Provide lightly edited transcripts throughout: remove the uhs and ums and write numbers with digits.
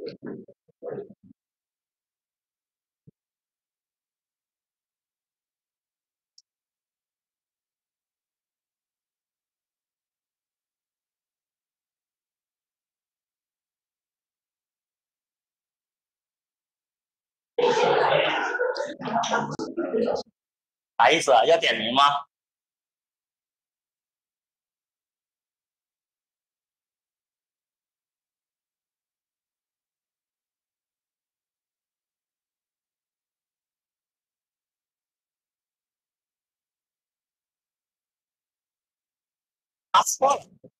啥意思啊？要点名吗？答错了。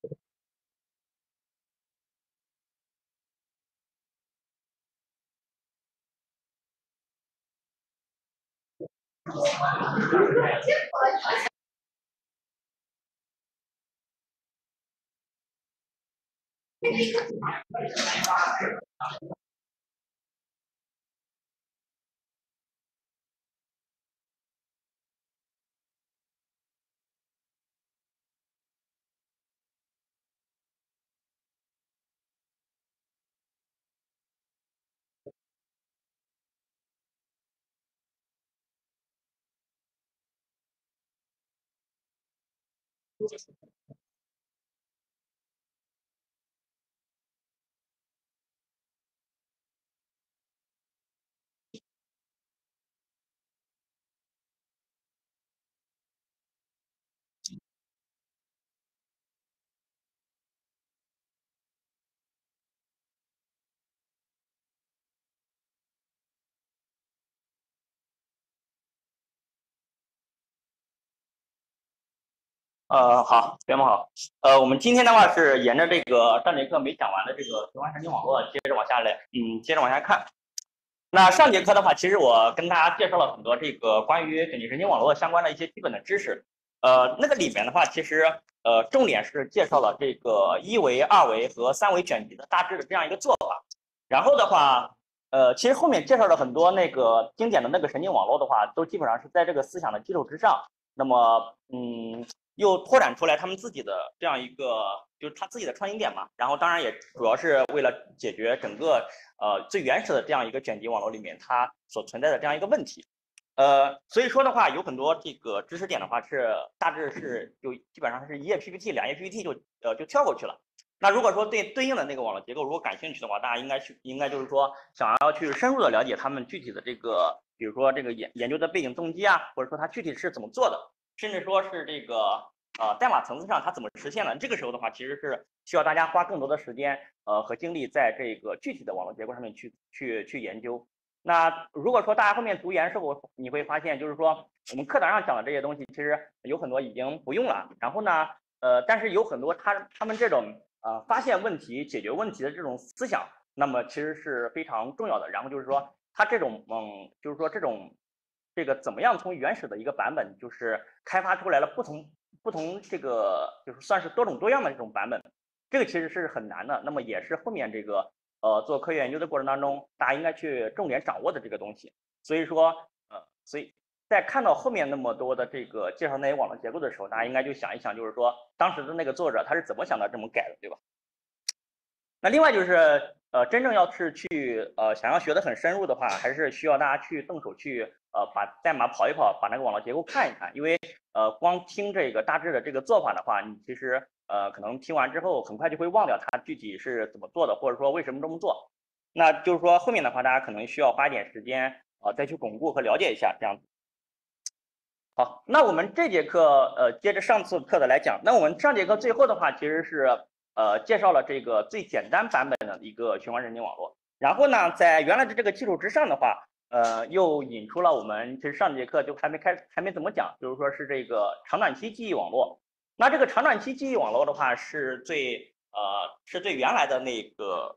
好，非常好。我们今天的话是沿着这个上节课没讲完的这个循环神经网络，接着往下来，接着往下看。那上节课的话，其实我跟大家介绍了很多这个关于卷积神经网络相关的一些基本的知识。那个里面的话，其实重点是介绍了这个1维、2维和3维卷积的大致的这样一个做法。然后的话，其实后面介绍了很多那个经典的那个神经网络的话，都基本上是在这个思想的基础之上。那么，又拓展出来他们自己的这样一个，就是他自己的创新点嘛。然后当然也主要是为了解决整个最原始的这样一个卷积网络里面它所存在的这样一个问题。所以说的话，有很多这个知识点的话是大致是就基本上是1页 PPT、2页 PPT 就跳过去了。那如果说对应的那个网络结构如果感兴趣的话，大家应该就是说想要去深入的了解他们具体的这个，比如说这个研究的背景动机啊，或者说它具体是怎么做的，甚至说是这个代码层次上它怎么实现的。这个时候的话，其实是需要大家花更多的时间和精力在这个具体的网络结构上面去研究。那如果说大家后面读研是否你会发现，就是说我们课堂上讲的这些东西，其实有很多已经不用了。然后呢，但是有很多他们这种发现问题、解决问题的这种思想，那么其实是非常重要的。然后就是说，它这种就是说这个怎么样从原始的一个版本，就是开发出来了不同这个就是算是多种多样的这种版本，这个其实是很难的。那么也是后面这个做科学研究的过程当中，大家应该去重点掌握的这个东西。所以说所以在看到后面那么多的这个介绍那些网络结构的时候，大家应该就想一想，就是说当时的那个作者他是怎么想到这么改的，对吧？那另外就是真正要是去想要学得很深入的话，还是需要大家去动手去把代码跑一跑，把那个网络结构看一看。因为光听这个大致的这个做法的话，你其实可能听完之后很快就会忘掉它具体是怎么做的，或者说为什么这么做。那就是说后面的话，大家可能需要花一点时间再去巩固和了解一下这样子。好，那我们这节课接着上次课的来讲。那我们上节课最后的话，其实是介绍了这个最简单版本的一个循环神经网络。然后呢，在原来的这个基础之上的话，又引出了我们其实上节课就还没怎么讲，就是说是这个长短期记忆网络。那这个长短期记忆网络的话，是最原来的那个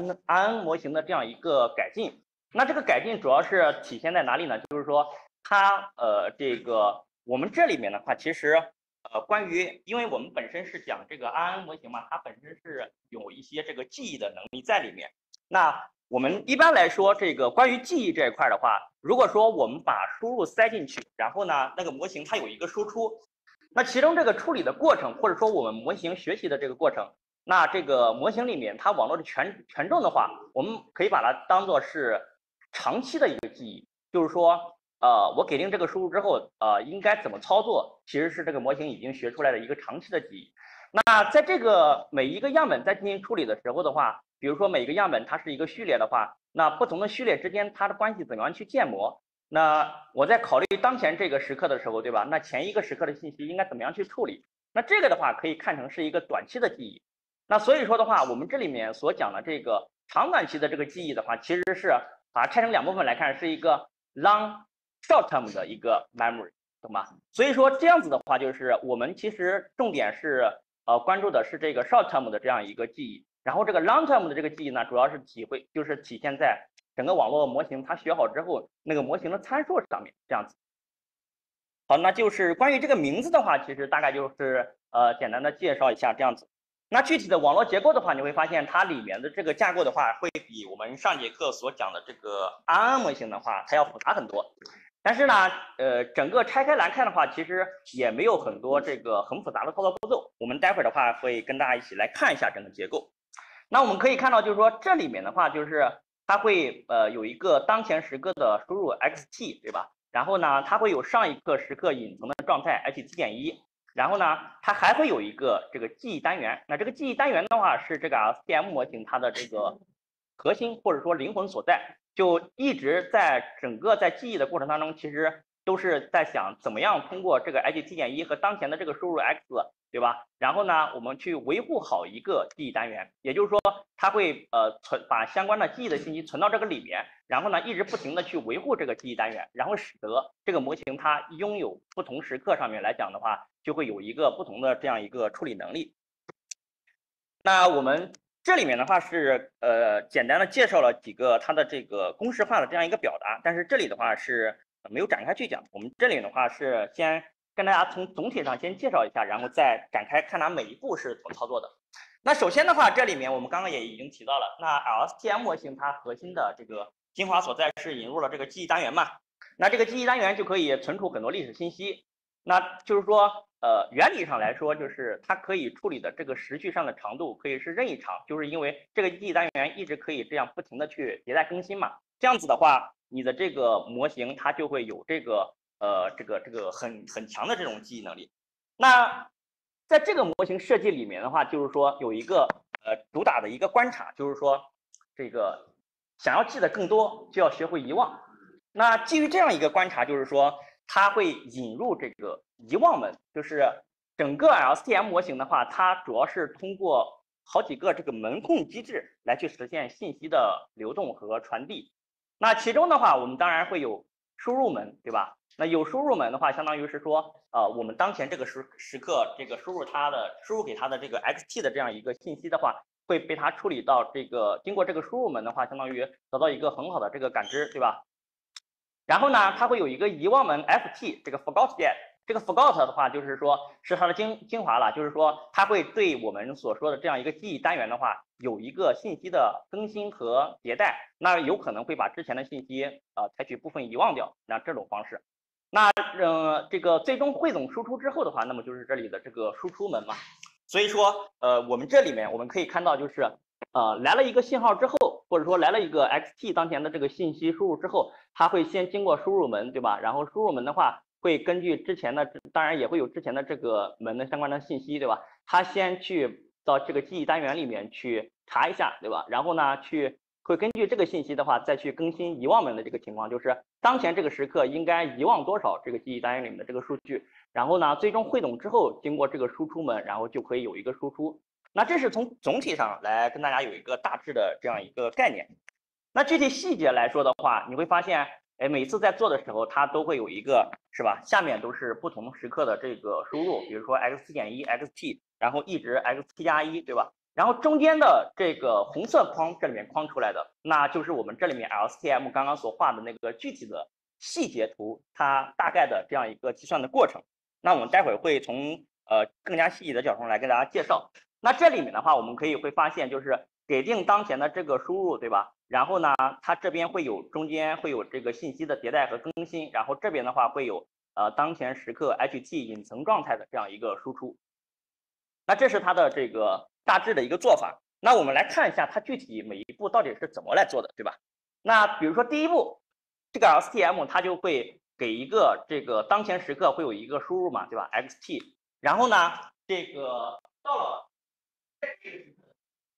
RN 模型的这样一个改进。那这个改进主要是体现在哪里呢？就是说它这个我们这里面的话，其实关于，因为我们本身是讲这个 RN 模型嘛，它本身是有一些这个记忆的能力在里面。那我们一般来说，这个关于记忆这一块的话，如果说我们把输入塞进去，然后呢，那个模型它有一个输出，那其中这个处理的过程，或者说我们模型学习的这个过程， 那这个模型里面它网络的权重的话，我们可以把它当做是长期的一个记忆，就是说，我给定这个输入之后，应该怎么操作，其实是这个模型已经学出来的一个长期的记忆。那在这个每一个样本在进行处理的时候的话，比如说每一个样本它是一个序列的话，那不同的序列之间它的关系怎么样去建模？那我在考虑当前这个时刻的时候，对吧？那前一个时刻的信息应该怎么样去处理？那这个的话可以看成是一个短期的记忆。那所以说的话，我们这里面所讲的这个长短期的这个记忆的话，其实是把它拆成两部分来看，是一个 long short term 的一个 memory， 懂吗？所以说这样子的话，就是我们其实重点是关注的是这个 short term 的这样一个记忆，然后这个 long term 的这个记忆呢，主要是就是体现在整个网络模型它学好之后那个模型的参数上面，这样子。好，那就是关于这个名字的话，其实大概就是简单的介绍一下这样子。那具体的网络结构的话，你会发现它里面的这个架构的话，会比我们上节课所讲的这个 RNN 模型的话，它要复杂很多。但是呢，整个拆开来看的话，其实也没有很多这个很复杂的操作步骤。我们待会儿的话会跟大家一起来看一下整个结构。那我们可以看到，就是说这里面的话，就是它会有一个当前时刻的输入 xt， 对吧？然后呢，它会有上一个时刻隐藏的状态 h7.1，然后呢，它还会有一个这个记忆单元。那这个记忆单元的话，是这个 LSTM 模型它的这个核心或者说灵魂所在，就一直在整个在记忆的过程当中，其实都是在想怎么样通过这个 h7.1和当前的这个输入 x，对吧？然后呢，我们去维护好一个记忆单元，也就是说，它会把相关的记忆的信息存到这个里面，然后呢，一直不停的去维护这个记忆单元，然后使得这个模型它拥有不同时刻上面来讲的话，就会有一个不同的这样一个处理能力。那我们这里面的话是简单的介绍了几个它的这个公式化的这样一个表达，但是这里的话是没有展开去讲。我们这里的话是先跟大家从总体上先介绍一下，然后再展开看它每一步是怎么操作的。那首先的话，这里面我们刚刚也已经提到了，那 LSTM 模型它核心的这个精华所在是引入了这个记忆单元嘛，那这个记忆单元就可以存储很多历史信息。那就是说，原理上来说，就是它可以处理的这个时序上的长度可以是任意长，就是因为这个记忆单元一直可以这样不停的去迭代更新嘛。这样子的话，你的这个模型它就会有这个很强的这种记忆能力。那在这个模型设计里面的话，就是说有一个主打的一个关卡，就是说这个想要记得更多，就要学会遗忘。那基于这样一个观察，就是说它会引入这个遗忘门，就是整个 LSTM 模型的话，它主要是通过好几个这个门控机制来去实现信息的流动和传递。那其中的话，我们当然会有输入门，对吧？那有输入门的话，相当于是说，我们当前这个时刻，这个输入给它的这个 xt 的这样一个信息的话，会被它处理到这个经过这个输入门的话，相当于得到一个很好的这个感知，对吧？然后呢，它会有一个遗忘门 ft， 这个 forgot get， 这个 forgot 的话，就是说是它的精华了，就是说它会对我们所说的这样一个记忆单元的话，有一个信息的更新和迭代，那有可能会把之前的信息采取部分遗忘掉，那这种方式。那这个最终汇总输出之后的话，那么就是这里的这个输出门嘛。所以说我们这里面我们可以看到就是来了一个信号之后，或者说来了一个 xt 当前的这个信息输入之后，它会先经过输入门，对吧？然后输入门的话会根据之前的，当然也会有之前的这个门的相关的信息，对吧？它先去到这个记忆单元里面去查一下，对吧？然后呢会根据这个信息的话再去更新遗忘门的这个情况，就是当前这个时刻应该遗忘多少这个记忆单元里面的这个数据，然后呢最终汇总之后经过这个输出门，然后就可以有一个输出。那这是从总体上来跟大家有一个大致的这样一个概念。那具体细节来说的话，你会发现，哎，每次在做的时候，它都会有一个，是吧？下面都是不同时刻的这个输入，比如说 x7.1 xt， 然后一直 xt+1，对吧？然后中间的这个红色框，这里面框出来的，那就是我们这里面 LSTM 刚刚所画的那个具体的细节图，它大概的这样一个计算的过程。那我们待会儿会从更加细节的角度来跟大家介绍。那这里面的话，我们会发现，就是给定当前的这个输入，对吧？然后呢，它这边中间会有这个信息的迭代和更新，然后这边的话会有当前时刻 ht 隐藏状态的这样一个输出。 那这是它的这个大致的一个做法。那我们来看一下它具体每一步到底是怎么来做的，对吧？那比如说第一步，这个 LSTM 它就会给一个这个当前时刻会有一个输入嘛，对吧 ？xt， 然后呢，这个到了这个时刻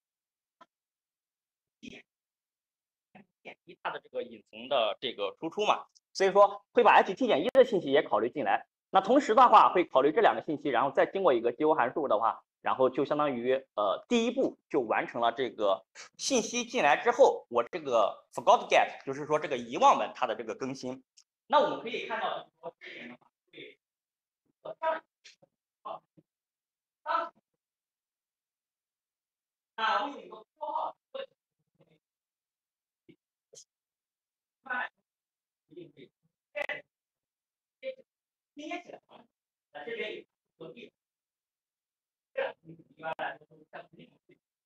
，T减1它的这个隐存的这个输出嘛，所以说会把 ht-1的信息也考虑进来。那同时的话会考虑这两个信息，然后再经过一个激活函数的话，然后就相当于第一步就完成了这个信息进来之后，我这个 forgot get 就是说这个遗忘文它的这个更新。那我们可以看到说这边的话会那我有一个括号，一定会接起来，那这边有隔壁，这样一般来说都是像这种。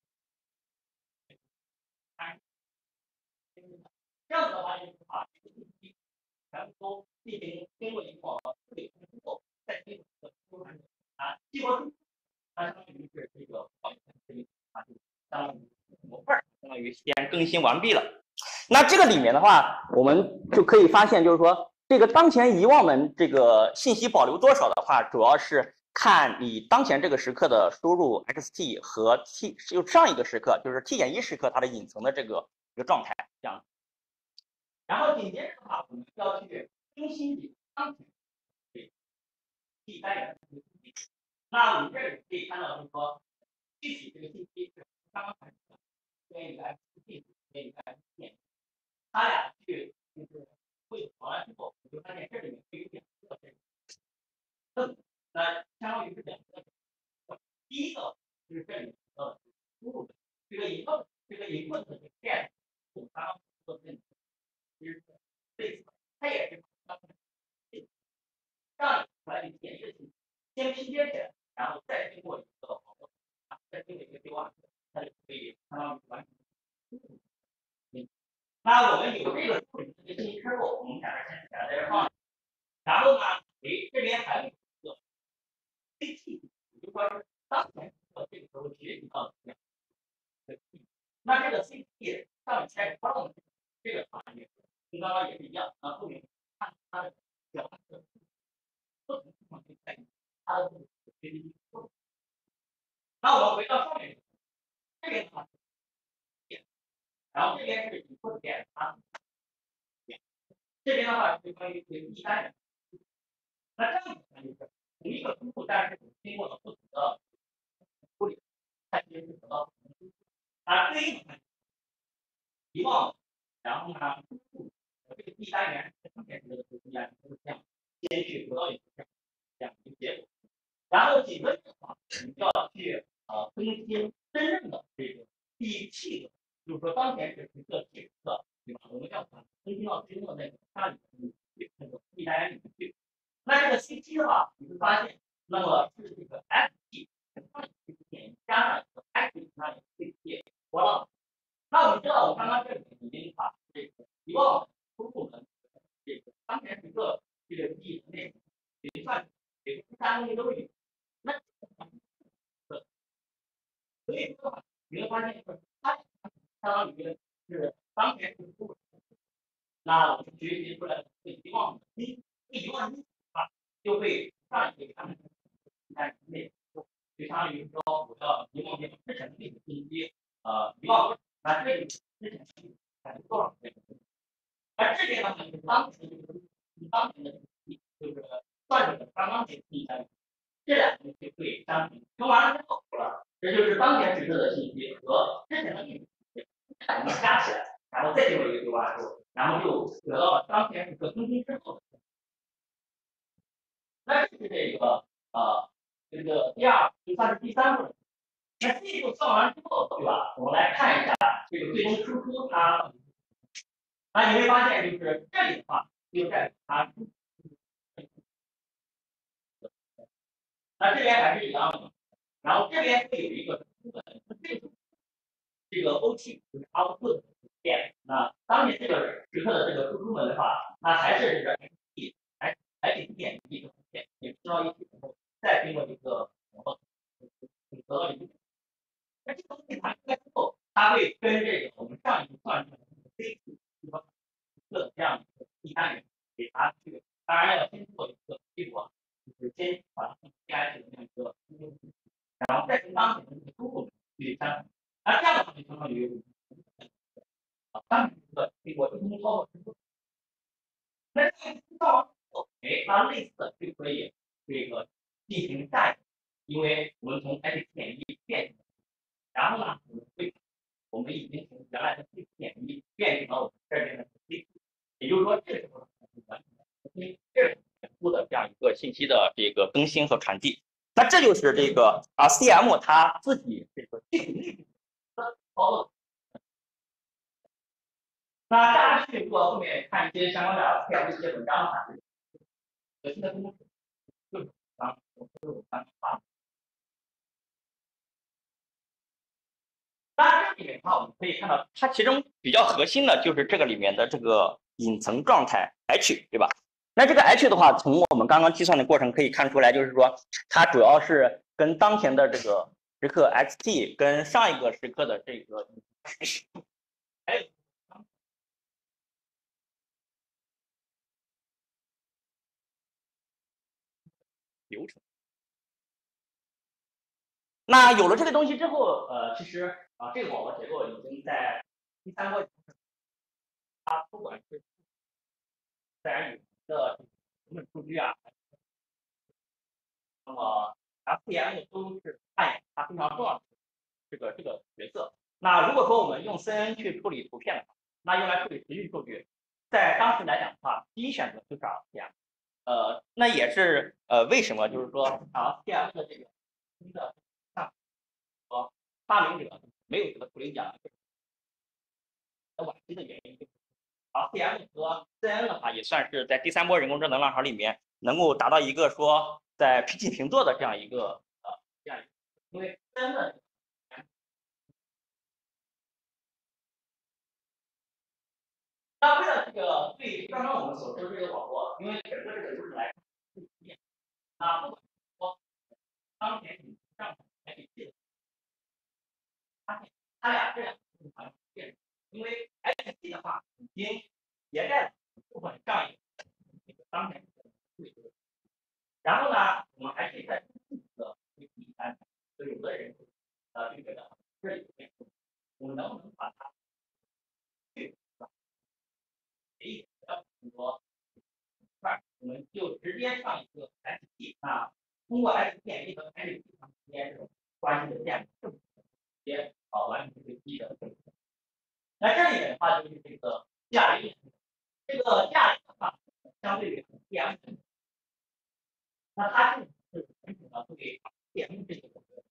这样子的话，就是把这个信息全部都进行经过一个处理之后，再进行一个输入啊，激活出，它相当于是这个啊，相当于模块，相当于先更新完毕了。那这个里面的话，我们就可以发现，就是说这个当前遗忘文这个信息保留多少的话，主要是看你当前这个时刻的输入 xt 和 t 就上一个时刻，就是 t-1时刻它的隐存的这个一个状态这样。然后紧接着的话，我们要去更新你当前第单元的信息。那我们这里可以看到，就是说具体这个信息是刚刚产生的，跟一个 xt 跟一个 xt， 它俩去就是汇合完之后，你就发现这里面会有两个这个那相当于是两个。第一个就是这里输入的这个input的这个 get， 我们刚刚说的其实类似，它也是让你来点一个信息，先拼接起来，然后再经过一个网络，再经过一个丢完，它就可以相当于完成。那我们有这个处理这个信息之后，我们把它先在这放，然后呢，这边还有一个 CT， 也就是说是当前这个时候学习到的两个 T， 那这个 CT 上面开始放的这个行业，跟刚刚也是一样，那后面看它的表示不同情况就在于它的学习不同。那我们回到上面这边的话，然后这边是以或点啊，这边的话是关于这个第单元。那这样子呢，就是同一个输入，但是经过了不同的处理，它其实是得到不同的输出。啊，对应的遗忘，然后呢，输入这个第单元上面这个第单元都是这样，先去得到一个这样一个结果，然后紧跟着的话，我们就要去更新真正的这个第7个，就是说当前只是一个几个，对吧？我们要把更新到最终的那个它里面去，那个第单元里面去。那这个信息的话，你会发现，那么是这个 ft 点加上一个 active 那里这些波浪。那我们知道，我刚刚这里已经把这个遗忘输入的这个当前一个这个记忆的内容已经算这个3个东西都有。那所以说的话，你会发现就是它相当于是当前输入。那我们学习出来的这遗忘遗忘啊，就会上一个他们在内就相当于说我要遗忘掉之前的那个信息，遗忘，那这里之前产生多少个？而这边的话就是当前的就是算这个刚刚这个信息，这两个就可以相比。用完了之后，这就是当前时刻的信息和之前的信息，我们加起来，然后再经过一个丢完之后，然后就得到了当前时刻更新之后的。那这是这个这个第二，就算是第3步。那这一步算完之后，对吧？我们来看一下这个最终输出它，那你会发现就是这里的话，就在它，那这边还是一样的，然后这边会有一个书本，这个 OT 就是 output 点，那当你这个时刻的这个输出门的话，那还是这个 x 点一个点，也知道一起之后，再经过一个当时的这个运行操作是那这个到后，它类似的就可以这个进行下一步，因为我们从 H.1 变，然后呢，我们已经从原来的 H.1 变成了我们这边的 C， 也就是说这个时候完成了这全部的这样一个信息的这个更新和传递。那这就是这个CM 它自己这个系统内部的操作。那大家去如果后面看一些相关的 CM 的一些文章的话，核心的东西就是当画。当然，这里面的话，我们可以看到，它其中比较核心的就是这个里面的这个隐层状态 H， 对吧？那这个 H 的话，从我们刚刚计算的过程可以看出来，就是说它主要是跟当前的这个时刻 XT 跟上一个时刻的这个还有流程。那有了这个东西之后，其实这个网络结构已经在第三波，它不管是自然语言的成本数据啊，那么 FPM 都是扮演它非常重要的这个角色。那如果说我们用 CNN 去处理图片的话，那用来处理时序数据，在当时来讲的话，第一选择就是 FPM。那也是为什么就是说 FPM 的这个新的和发明者没有这个图灵奖的惋惜的原因。FPM 和 CNN 的话，也算是在第三波人工智能浪潮里面能够达到一个说在平起平坐的这样一个这样一个，因为 CNN 的那为了这个对刚刚我们所说的这个网络，因为整个这个流程来看是一面，那不管说当前你上台去记的，发现它俩这两个好像变，因为 HT 的话已经迭代了部分上一个这个当前的对流，然后呢，我们还可以再自己的一个第三，所以有的人就觉得这里面我们能不能把它去一说我们就直接上一个 ST 啊，通过 ST 和 ST 之间这种关系的建立，直接完成这个记的。那这里面的话就是这个价值，这个价值的话，相对于 PM，那它就是完全的对 PM 这个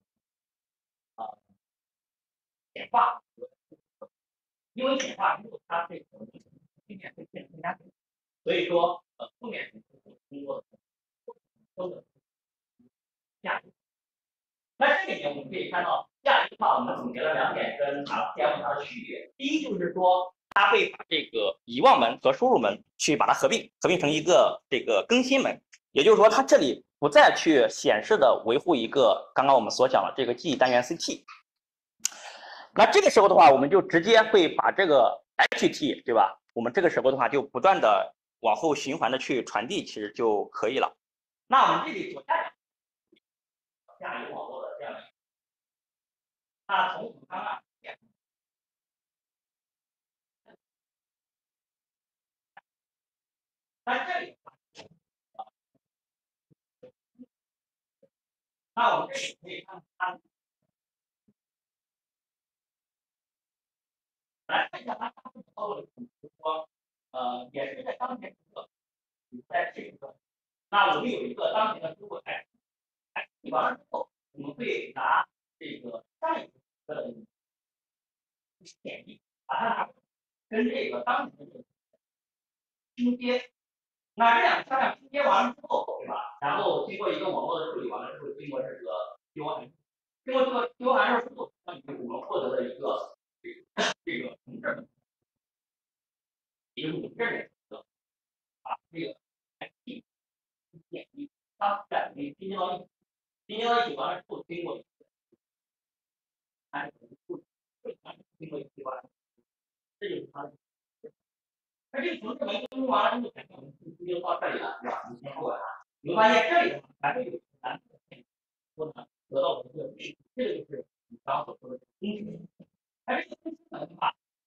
简化，因为简化之后它这个经验会变得更加准，所以说后面通过都的价值。那这里面我们可以看到，价值的话，我们总结了两点跟 FPM 它的区别。第一就是说，它会把这个遗忘门和输入门去把它合并成一个这个更新门，也就是说，它这里不再去显示的维护一个刚刚我们所讲的这个记忆单元 CT。那这个时候的话，我们就直接会把这个 HT， 对吧？我们这个时候的话，就不断的往后循环的去传递，其实就可以了。那我们这里左下角有网络的这样的，那从我们刚刚那这里，那我们这里可以看它，来看一下它操作的比如说，也是在当前时刻，在这个，那我们有一个当前的如果完了之后，我们会拿这个上一个的点击，把它拿跟这个当前的这个拼接。那这两个向量拼接完了之后，对吧？然后经过一个网络的处理完了之后，经过这个 QoH，经过这个 QoH 之后，那我们获得了一个这个从这儿，也就是我们这边的这个 XT 点击，它在拼接到一起，拼接到一起完了之后，经过经过一起完，这就是它的。那这个从这门更新完了之后，感觉我们信息就到这里了，是吧？你先过来，你会发现这里的话还会有蓝色线，说呢得到我们这个这个就是你刚刚所说的公式。而这个公式的话，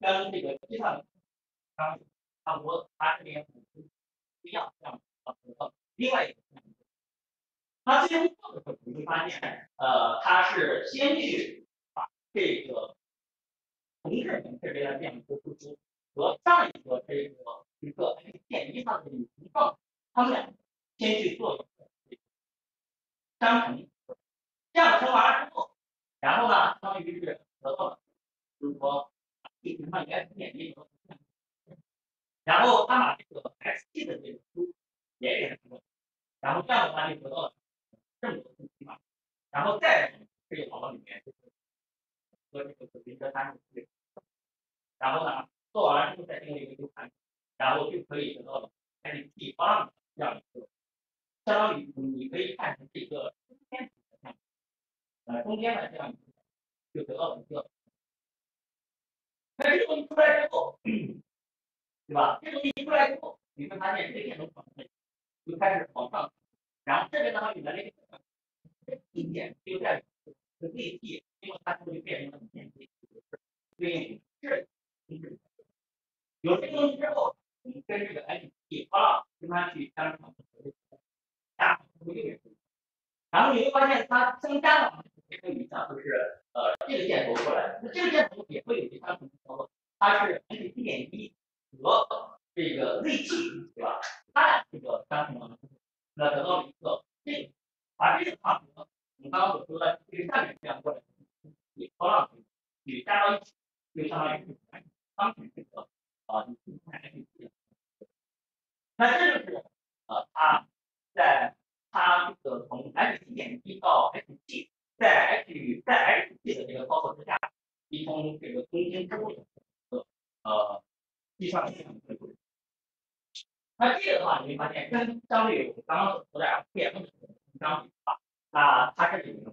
跟这个计算差不多，它这边不一样，这样另外一个。它最后做的时候，你会发现，它是先去把这个同质能这边的电流输出和上一个一个电一上的情况，它们俩先去做一个相乘，这样乘完了之后，然后呢，相当于是得到了，就是说这情况应该是点一和，然后它把这个 xt 的这个输也给它出，然后这样的话就得到了这么多信息嘛，然后再从这个网络里面就是和这个可个参数，然后呢做完了之后再定一个 U 盘，然后就可以得到了 xt 方案的这样一个，相当于你可以看成是一个中间值的项目，中间的这样一个就得到了一个，那这个东西出来之后，对吧？这个东西出来之后，你会发现这个电容方面就开始往上，然后这边的话，原来这个硬件就在这个内替，因为它就会变成了电机，对应是有这个东西之后，你跟这个 HT 跟它去相乘，加这个右边，然后你会发现它增加了这个影响，就是这个箭头过来，那这个箭头也会有一个相乘操作，它是 1.1和这个内气，对吧？它俩这个相乘了，那得到了一个这个，把这个差和我们刚刚所说的这个下面这样过来，你波浪去加到一起，就相当于是当前这个你看 HT，那这就是它在它这个从 H7.1到 HT，在 HT 的这个操作之下，一通这个中间之后的一个计算的这样一个。那这个的话，你会发现跟相对于我们刚刚所说的 FPM 的相比的话，那它这里面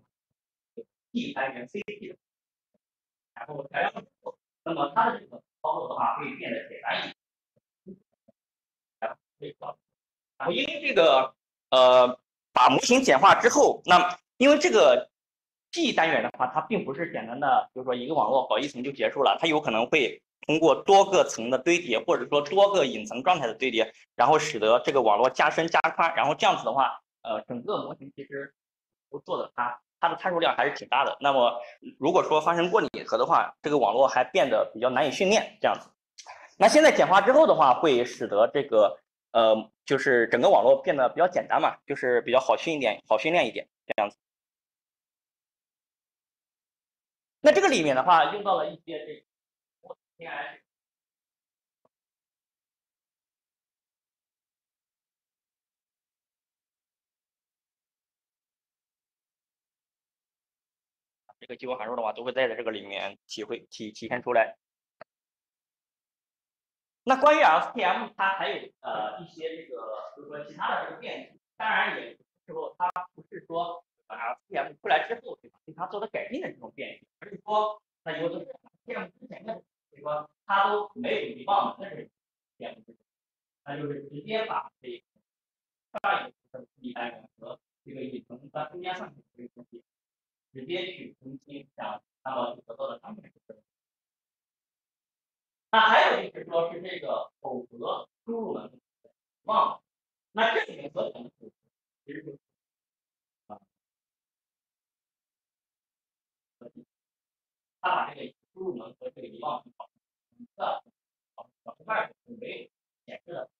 P 单元 CP 的，然后调样之后，那么它的这个操作的话会变得简单一点。然后因为这个把模型简化之后，那因为这个 P 单元的话，它并不是简单的，就是说一个网络搞一层就结束了，它有可能会通过多个层的堆叠，或者说多个隐层状态的堆叠，然后使得这个网络加深加宽，然后这样子的话，整个模型其实都做的它的参数量还是挺大的。那么如果说发生过拟合的话，这个网络还变得比较难以训练，这样子。那现在简化之后的话，会使得这个就是整个网络变得比较简单嘛，就是比较好训练一点这样子。那这个里面的话，用到了一些这个 AI 这个激活函数的话，都会在这个里面体现出来。那关于 SPM，它还有一些这个，比如说其他的这个变异，当然也是说它不是说SPM 出来之后对吧，对它做的改进的这种变异，而是说那有的是 SPM 之前的，比如说它都没有遗忘的，那是 SPM，那就是直接把这个上一个一单元和这个隐层它中间上去这个东西直接去更新，那么就得到了上面这个。那还有就是说是这个耦合输入能力忘了，那这里面所讲的耦合其实就是他把这个输入能和这个遗忘能的外部是没有显示的。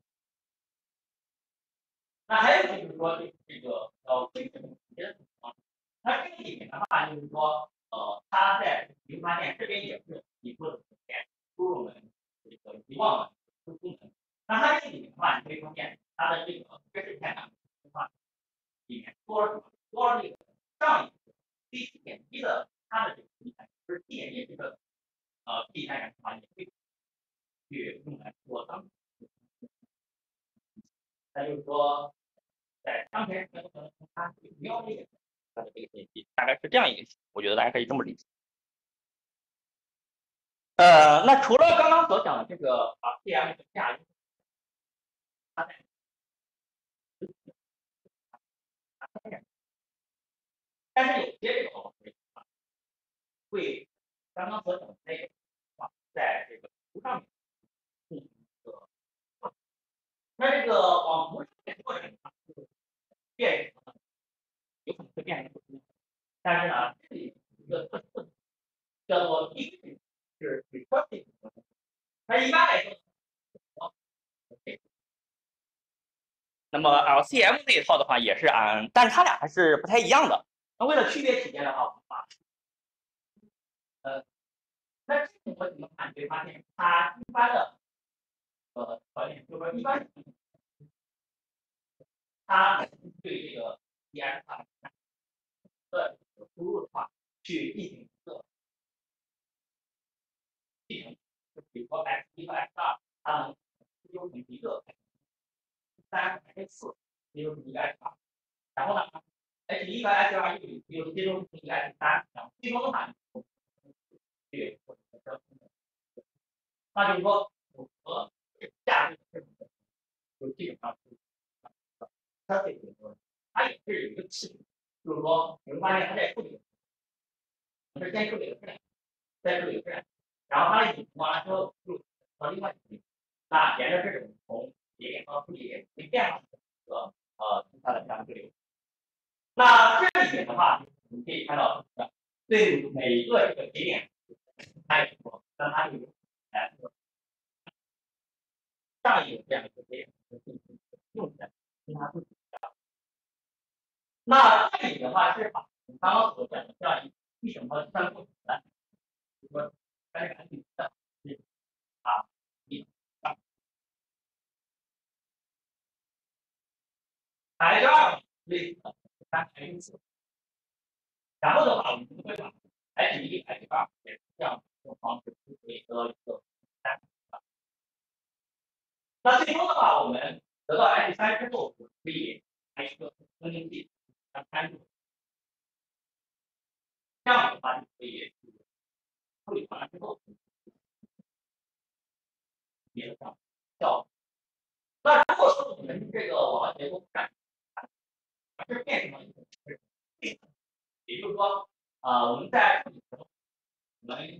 那还有就是说这个非正直接的情况，那这个里面的话就是说它在你会发现这边也是你做的输入能这个遗忘能输出能，那它这个里面的话你会发现它的这个知识片的话里面多了什么？多了这个上一个 C7.1的它的这个题材，就是 T.1这个P 单元的话，也会去用来做当。那就是说，在当前可能它瞄这个它的这个信息，大概是这样一个，我觉得大家可以这么理解。那除了刚刚所讲的这个PM 的架构，它在但是有些这个会刚刚所讲的那个在这个图上面进行一个做。那这个往图上面做的话，变什么？有可能会变成不同的。但是呢，这里有一个特色叫做第一个是 recursive。那一般来说，那么 LCM 这一套的话也是但是它俩还是不太一样的。那为了区别体现的话，我们把那这种模型的话，你会发现它一般的条件就是说一般它对这个 ES 的输入的话，去进行一个继承，就比如说 x1 和 x2，它能优成一个 x3 x4，这就是一个 x2。然后呢 ，h1 和 h2 又接收成一个 x3，然后最终的话，对，那就是说符合价值的就基本上是它这个它也是有一个次序，就是说你会发现它在处理，是先处理个质量，再处理个质量，然后它的引完了之后就到另外一个，那沿着这种从节点到处理点没变化的一个它的这样一个流程。那这里面的话，你可以看到对每一个这个节点，它也说，那它就有上一个这样一个节点用起来，跟它不一样。那这里的话是把我们刚刚所讲的这样一整套计算过程的，比如说该赶紧的啊，一啊，H2类似的3H4，然后的话我们会把 H1、H2也是这样一种方式就可以得到一个3。那最终的话，我们得到 H3之后，可以拿一个分离器来参数，这样的话就可以处理完了之后，别的上效。那如果说我们这个网络结构不占，是变成了一种也就是说，我们在处理的时候，我们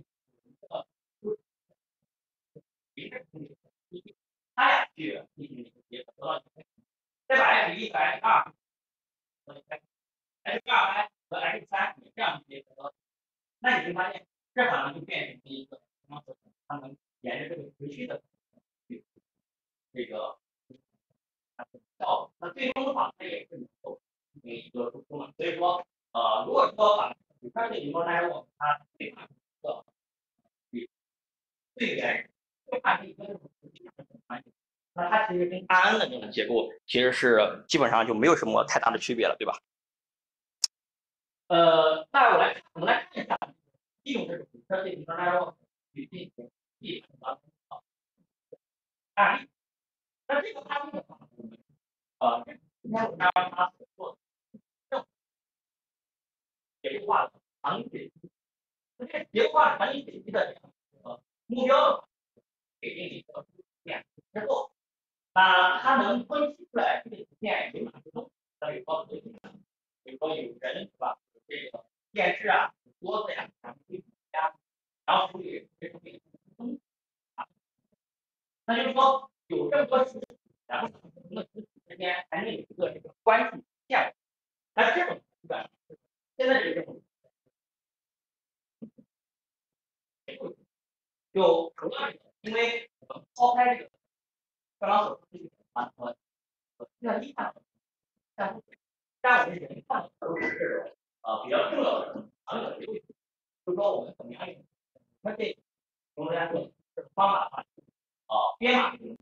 它俩去进行一个结合，得到再把 H1 和 H2 和 H2 和 H3也这样结合，那你会发现这好像就变成了一个它能沿着这个持续的这个效，那最终的话它也是能够进行一个输出嘛。所以说，如果说把它这里面来说，它最怕一个最原最怕是一个这种实际上的关系，那它其实跟 RN 的这种结构其实是基本上就没有什么太大的区别了，对吧？那我们来看一下，利用这种这里面来说去进行一种案例。那这个案例的话，我们今天我们让它所做的结构化的场景解析，那这结构化场景解析的这样一个目标的话，给定一个点之后，那它能分析出来这个图片有哪些东西，比如说比如说有人是吧，有这个电视啊，有桌子呀，然后有家，然后处理这种东西啊，那就是说有这么多实体，然后不同的实体之间还能有一个这个关系线，那这种基本上现在这种就主要是因为我们抛开这个刚刚所说的这个计算机看的，但我们人看的都是比较重要的长远的优势，就是说我们怎么样用那这用大家说这个方法的话，编码这种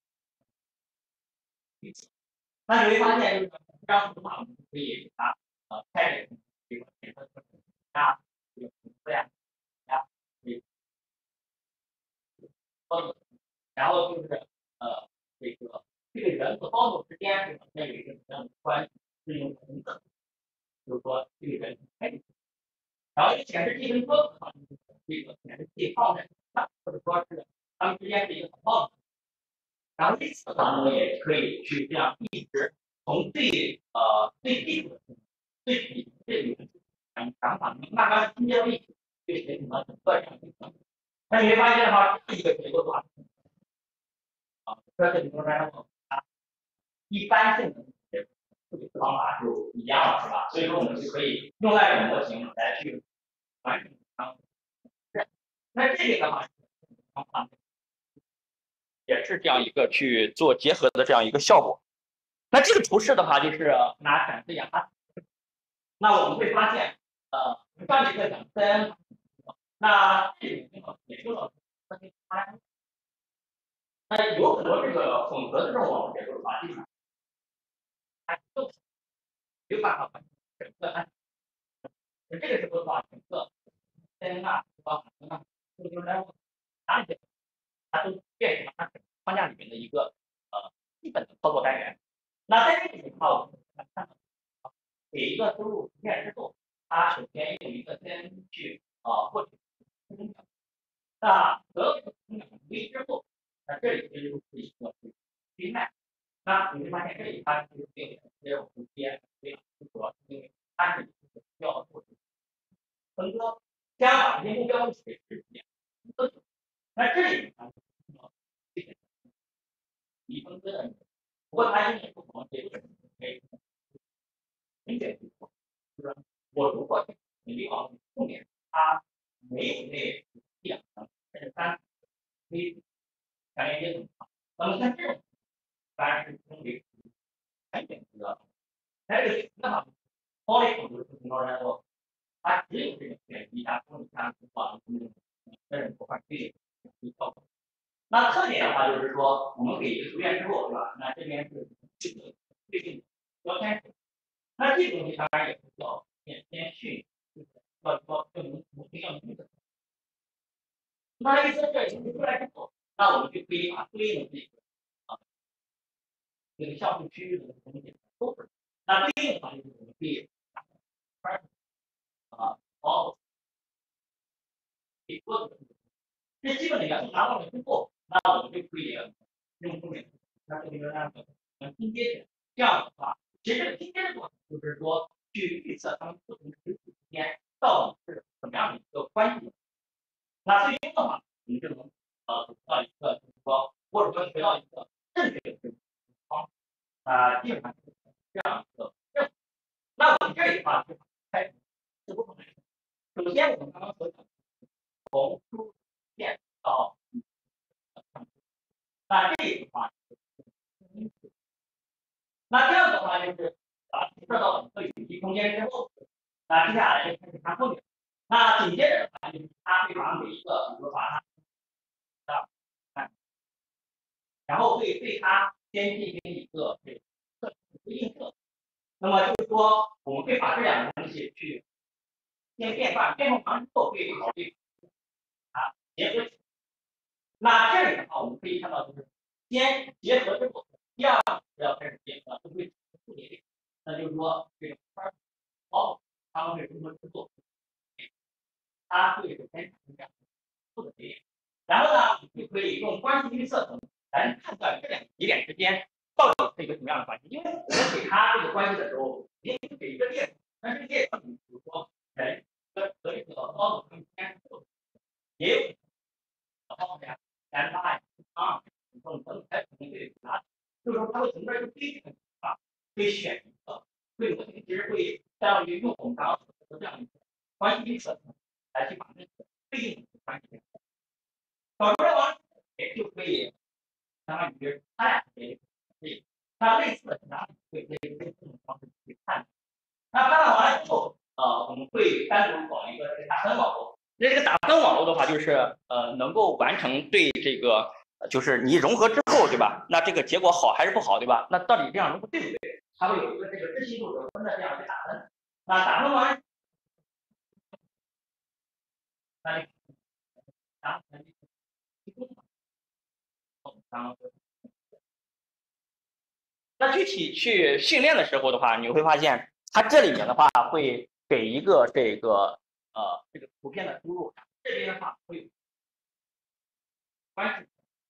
那你会发现就是这张图码我们可以给它开展这个检测呀，这个图呀呀，然后就是这个人和包裹之间是有一个什么样的关系，是用同等，就是说这个人开进去，然后显示器跟桌子这个显示器放在上，或者说是它们之间是一个很棒的，然后因此的话，我们也可以去这样一直从最基础的最底层这里想法慢慢拼接到一起，去学习到整个这样一个那你会发现的话，这一个结构的话，这里面呢，一般性的处理方法就一样了，是吧？所以说我们就可以用那种模型来去完成它。那这个的话，也是这样一个去做结合的这样一个效果。那这个图示的话，就是拿展示一下它。那我们会发现，上一个讲 CN，那这里也说了，那有很多这个混合的这种网络结构的话，基本上它都没有办法完成整个按。这个时候的话，整个 CN 啊，包含啊，就是哪里它都变成了它框架里面的一个基本的操作单元。那在这里的话，我们看到给一个输入图片之后，它首先用一个先去获取空表，那得到空表为之后，那这里其实就是一个拼卖。那你会发现这里它其实没有没有直接这样，主要是因为它是要做分割，先把这些目标物给实现。那这里呢，离分割的，不过它因为不同，也就是可以明显就是我如果你往后面它没有那两层甚至三可以强连接很长，那么像这种当然是称为全选择。在这个那么高类统就是很多人说，它只有这个选题加公理加网的人不换这个效果。那特点的话就是说，我们给一个图片之后，对吧？那这边是这个对应标签。那这个东西当然也是要先训，就是要模型要用的。那一说这形成出来之后，那我们就可以把对应的这个这个像素区域的东西都是。那对应的话就是我们可以包给多个，这基本的元素拿到了之后，那我们就可以用后面那这个那个拼接起来。这样的话，其实这个拼接的过程就是说去预测它们不同实体之间到底是怎么样的一个关系。那最终的话，我们就能得到一个就是说，或者说学到一个正确的方法。基本上是这样一个任务。那我们这里的话就开始是不同的。首先我们刚刚所讲，从输线到那这里的话，那这样的话就是设到一个语义空间之后，那接下来就开始看后面。那紧接着的话就是它会把每一个，比如说把它然后会对它先进行一个这个映射。那么就是说，我们会把这两个东西去先变换，变换完之后会考虑结合起来。那这里的话，我们可以看到就是先结合之后，第二个要开始变化，就会处理。那就是说这个包他们会如何制作，它会首先产生这样的节点，然后呢，你就可以用关系预测层来判断这两个节点之间到底是一个什么样的关系。因为我们给它这个关系的时候，也给一个列层，但是列层比如说人和这个包子之间也有包子呀、三八呀、啊等才可能会拿，就是说它会从这儿就推这个啊，会选一个，所以我其实会相当于用我们刚刚所说的这样一个关系预测层来去把这个对应的关系找出来完，也就可以相当于它俩也可以，它类似的其他会可以用这种方式去判。那判断完了之后，我们会单独搞一个这个打分网络。那这个打分网络的话，就是能够完成对这个，就是你融合之后，对吧？那这个结果好还是不好，对吧？那到底这样融合对不对？它会有一个这个知悉度得分的这样一个打分。那打分完，那就然后那具体去训练的时候的话，你会发现它这里面的话会给一个这个图片的输入，这边的话会有关系。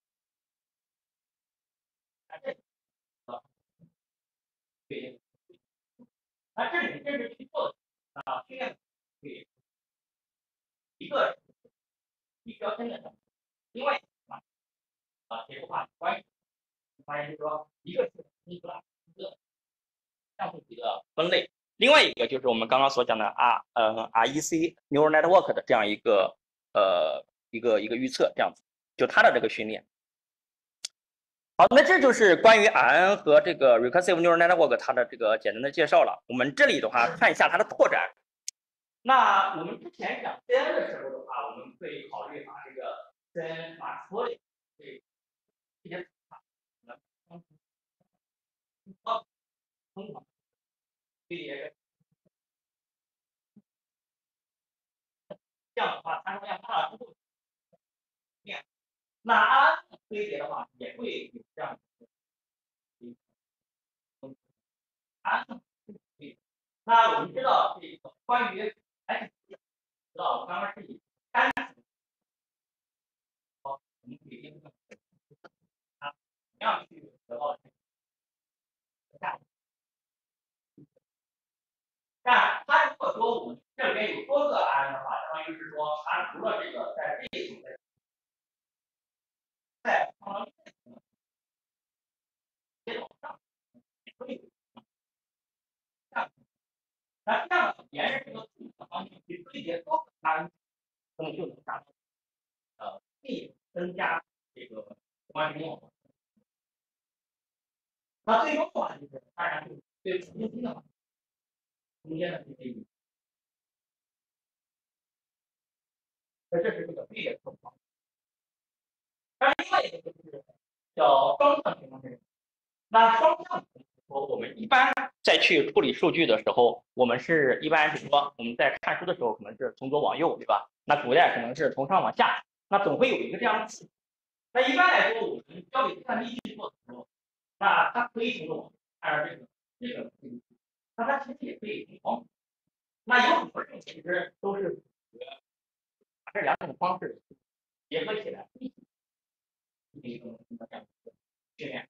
对，那这里这是去做的训练对一个一标签的上。另外这个话关于发现就是说，一个是一个项目级的分类，另外一个就是我们刚刚所讲的REC Neural Network 的这样一个预测，这样子，就它的这个训练。好，那这就是关于 RN 和这个 Recursive Neural Network 它的这个简单的介绍了。我们这里的话看一下它的拓展。那我们之前讲 CNN 的时候的话，我们会考虑把这个 CNN 把所有这些通常这样的话，参数量大了之后，那 RN 的堆叠的话也会有这样的。那我们知道这个关于 X， 知道我刚刚是以单词，我们可以定义它怎么样去得到这个价值。但它如果说我们这里面有多个 RN 的话，相当于是说它除了这个在这一组在接往上，也会有这样。那这样沿着这个数的方向去堆叠多个 RN， 那么就能达到增加这个关联网络。那最终的话就是，当然就是对中心的话，中间的这些，那这是这个堆叠状况。当然，另外一个就是叫双向平衡这个。那双向说，我们一般在去处理数据的时候，我们是一般是说我们在看书的时候可能是从左往右，对吧？那古代可能是从上往下，那总会有一个这样的次。那一般来说，我们交给计算机去做的时候，那它可以从左往右，按照这个，那它其实也可以从往左。那有很多人其实都是把这两种方式结合起来一起进行一个这样的训练。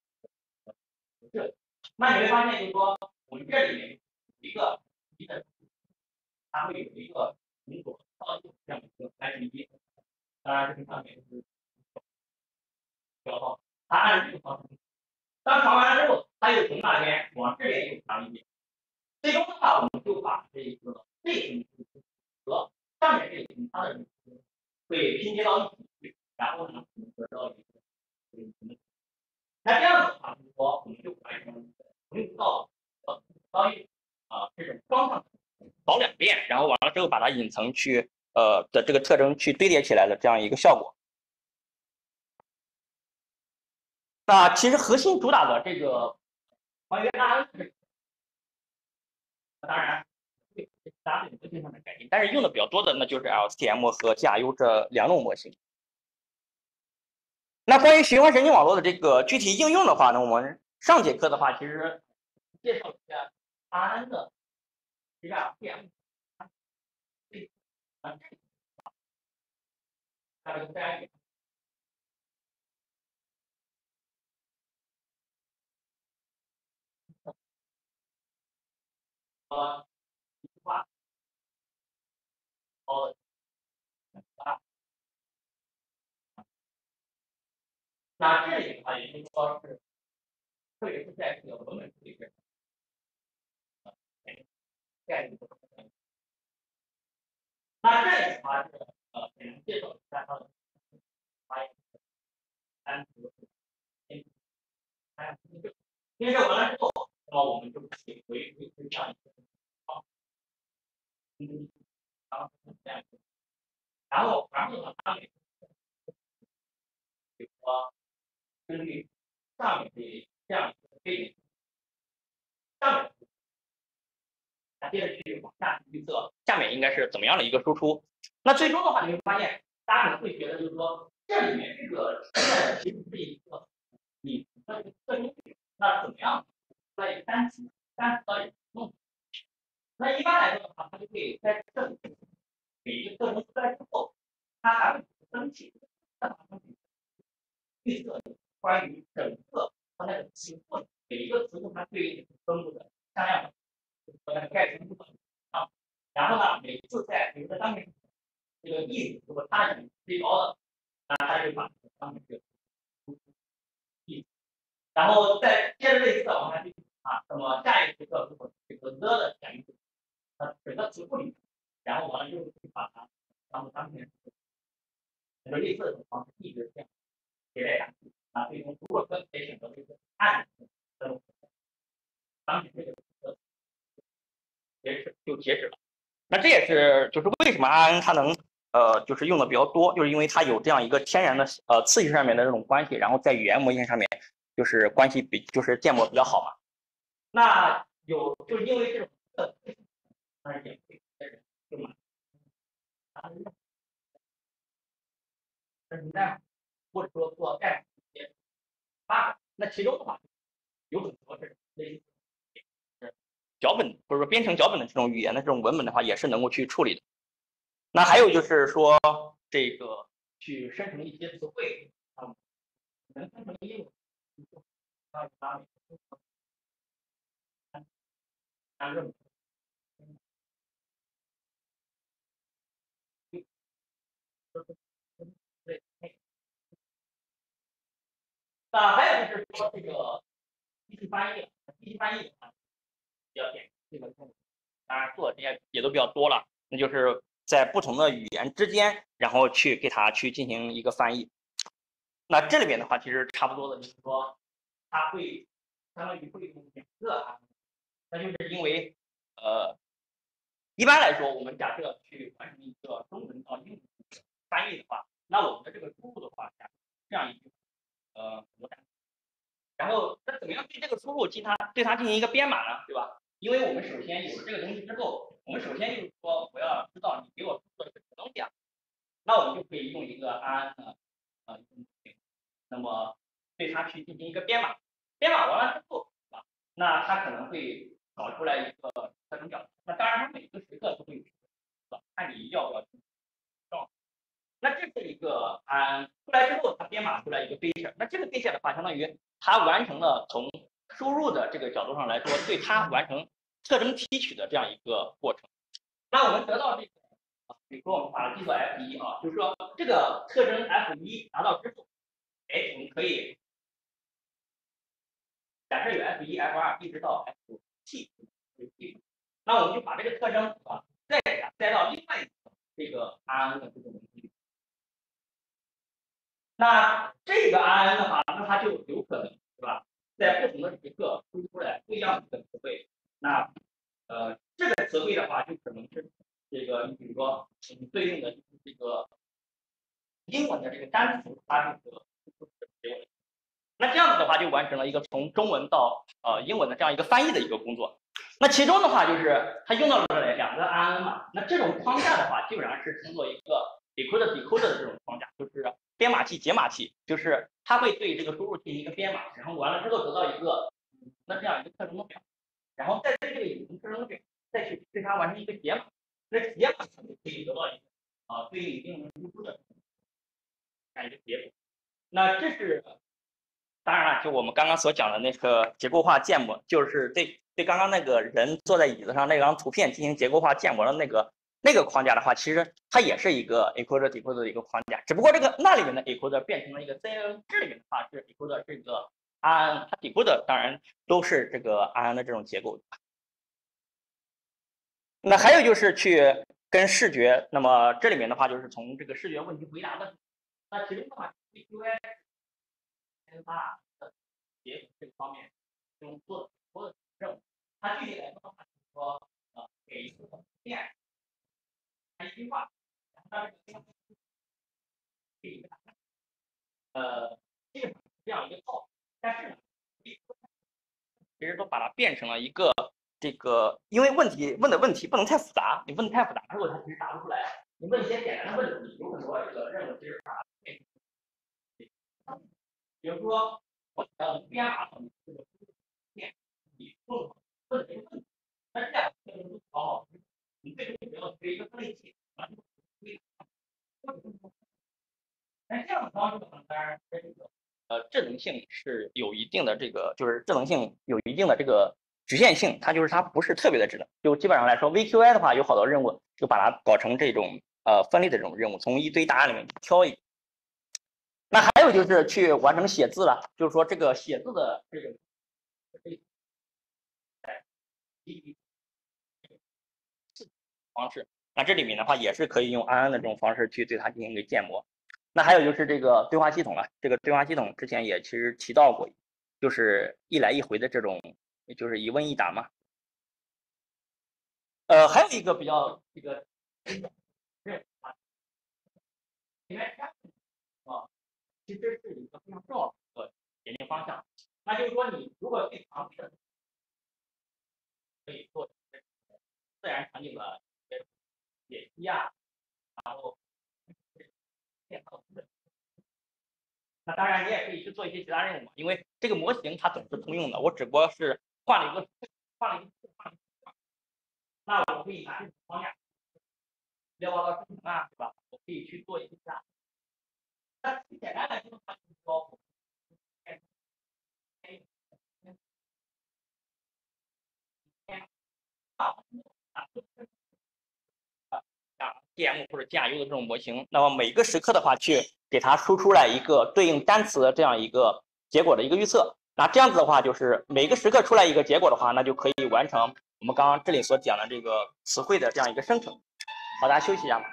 那你会发现，就是说我们这里面有一个它会有一个从左到右这样一个来理解。当然，这个上面是标号，它按这个方式，当传完了之后，它又从那边往这边又传一遍。最终的话，我们就把这个和上面这个它的会拼接到一起去，然后呢，我们得到一个。那这样子的话，就是说我们就完成从右到右这种双向扫两遍，然后完了之后把它隐层去的这个特征去堆叠起来的这样一个效果。那其实核心主打的这个关于 RN， 当然大家对模型上的改进，但是用的比较多的那就是 LSTM 和 GRU 这两种模型。那关于循环神经网络的这个具体应用的话呢，我们上节课的话其实介绍一下 RN 的这个 LSTM。大家也一句话那这里的话，也就是说是，特别是在这个文本处理这概念。那这里的话是给能介绍一下它的发言单词，因为这完了之后，那么我们就可以回这样一个然后呢，它比如说根据上面这样一个背景，上面接着去往下预测下面应该是怎么样的一个输出。那最终的话，你会发现，大家可能会觉得就是说，这里面这个其实是一个你的特征，那怎么样在一个单词到底弄？那一般来说的话，它就可以在这里每一个特征出来之后，它还会升起预测关于整个它那个词库每一个词库它对应分布的向量的和那个概率啊。然后呢，每次在比如说当面这个意思，如果它最高的，那它就把当成这个然后再接着类似的往下去啊，那么下一个时刻如果这个 the 的前缀，它整个词库里面，然后完了之后去把它当成这个类似的方式一直这样迭代下去啊。最终如果说可以选择这个按这种当成这个截止了。那这也是就是为什么 RN 它能就是用的比较多，就是因为它有这样一个天然的次序上面的这种关系，然后在语言模型上面就是关系就是建模比较好嘛。那就是因为这种当然也会就嘛，或者说做代码一些 bug，那其中的话有很多是类似脚本或者说编程脚本的这种语言的这种文本的话，也是能够去处理的。那还有就是说这个去生成一些词汇啊，能生成英文，那还有就是说这个机器翻译，机器翻译比较简这个当然做的也都比较多了，那就是在不同的语言之间，然后去给它去进行一个翻译。那这里面的话，其实差不多的就是说，它会相当于会用两个啊，那就是因为一般来说，我们假设去完成一个中文到英文翻译的话，那我们的这个输入的话，这样一句然后那怎么样对这个输入对它进行一个编码呢？对吧？因为我们首先有了这个东西之后，我们首先就是说我要知道你给我输入的是什么东西啊，那我们就可以用一个 RN 的那么对它去进行一个编码，编码完了之后，对吧？那它可能会导出来一个特征表，那当然它每个时刻都会有，是吧？看你要不要去照。那这是一个出来之后，它编码出来一个 feature，那这个 feature 的话，相当于它完成了从输入的这个角度上来说，对它完成特征提取的这样一个过程。那我们得到这个，比如说我们把它记作 F1啊，就是说这个特征 F1拿到之后，哎，我们可以假设有 F1、F2 一直到 F7，那我们就把这个特征啊再给它塞到另外一个这个 RN 的这个文字里。那这个 RN 的话，那它就有可能是吧，在不同的时刻输出来不一样的词汇。那这个词汇的话，就可能是这个，你比如说你对应的就是这个英文的这个单词，它这个那这样子的话，就完成了一个从中文到英文的这样一个翻译的一个工作。那其中的话，就是它用到了两个 RN 嘛，那这种框架的话，基本上是称作一个 decoder 的这种框架，就是编码器、解码器，就是它会对这个输入进行一个编码，然后完了之后得到一个那这样一个特征的表，然后再对这个隐形特征的表再去对它完成一个解码，那解码可以得到一个对应英文输出的这样一个结果。那这是当然了，就我们刚刚所讲的那个结构化建模，就是对刚刚那个人坐在椅子上那张图片进行结构化建模的那个框架的话，其实它也是一个 encoder decoder 的一个框架，只不过那里面的 encoder 变成了一个 CNN， 这里面的话是 encoder 这个 RN， 它 decoder 当然都是这个 RN 的这种结构。那还有就是去跟视觉，那么这里面的话就是从这个视觉问题回答的，那其中的话 UI 开发的结合这个方面中做的很多的任务。它具体来说的话，就是说给一个店一句话，然后让这个给一个基本上是这样一个套路。但是呢，其实都把它变成了一个这个，因为问的问题不能太复杂，你问的太复杂之后，它其实答不出来。你问一些简单的问题，有很多这个任务其实把它变成，比如说我想要编码成这个店，你问这个问题，那这样这个不好，你最终只要学一个分类器，完了但这样的方式的话，当然这个智能性是有一定的这个，就是智能性有一定的这个局限性，它不是特别的智能。就基本上来说 ，VQI 的话有好多任务就把它搞成这种分类的这种任务，从一堆答案里面挑一个。那还有就是去完成写字了，就是说这个写字的这个方式，那这里面的话也是可以用安安的这种方式去对它进行一个建模。那还有就是这个对话系统了，这个对话系统之前也其实提到过，就是一来一回的这种，就是一问一答嘛。还有一个比较这个，其实是一个非常重要的一个研究方向。那就是说，你如果对常识可以做自然场景的解析啊，然后那当然你也可以去做一些其他任务嘛，因为这个模型它总是通用的，我只不过是换了一个。那我可以拿这种方向688生成啊，对吧？我可以去做一些其他。那最简单的就是说，DM 或者 GRU 的这种模型，那么每个时刻的话，去给它输出来一个对应单词的这样一个结果的一个预测。那这样子的话，就是每个时刻出来一个结果的话，那就可以完成我们刚刚这里所讲的这个词汇的这样一个生成。好，大家休息一下吧。